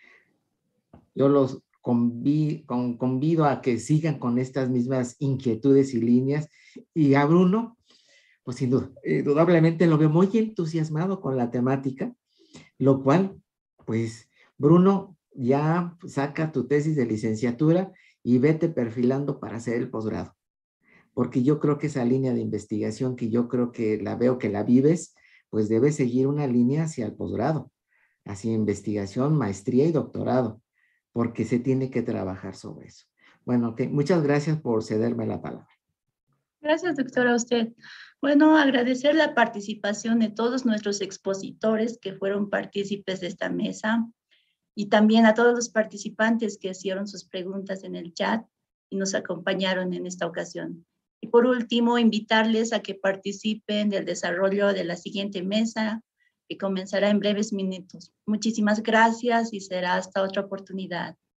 Yo los convido a que sigan con estas mismas inquietudes y líneas. Y a Bruno, pues indudablemente lo veo muy entusiasmado con la temática, lo cual, pues, Bruno, ya saca tu tesis de licenciatura y vete perfilando para hacer el posgrado. Porque yo creo que esa línea de investigación que yo creo que la veo que la vives, pues debe seguir una línea hacia el posgrado, hacia investigación, maestría y doctorado, porque se tiene que trabajar sobre eso. Bueno, muchas gracias por cederme la palabra. Gracias, doctora, a usted. Bueno, agradecer la participación de todos nuestros expositores que fueron partícipes de esta mesa y también a todos los participantes que hicieron sus preguntas en el chat y nos acompañaron en esta ocasión. Y por último, invitarles a que participen del desarrollo de la siguiente mesa, que comenzará en breves minutos. Muchísimas gracias y será hasta otra oportunidad.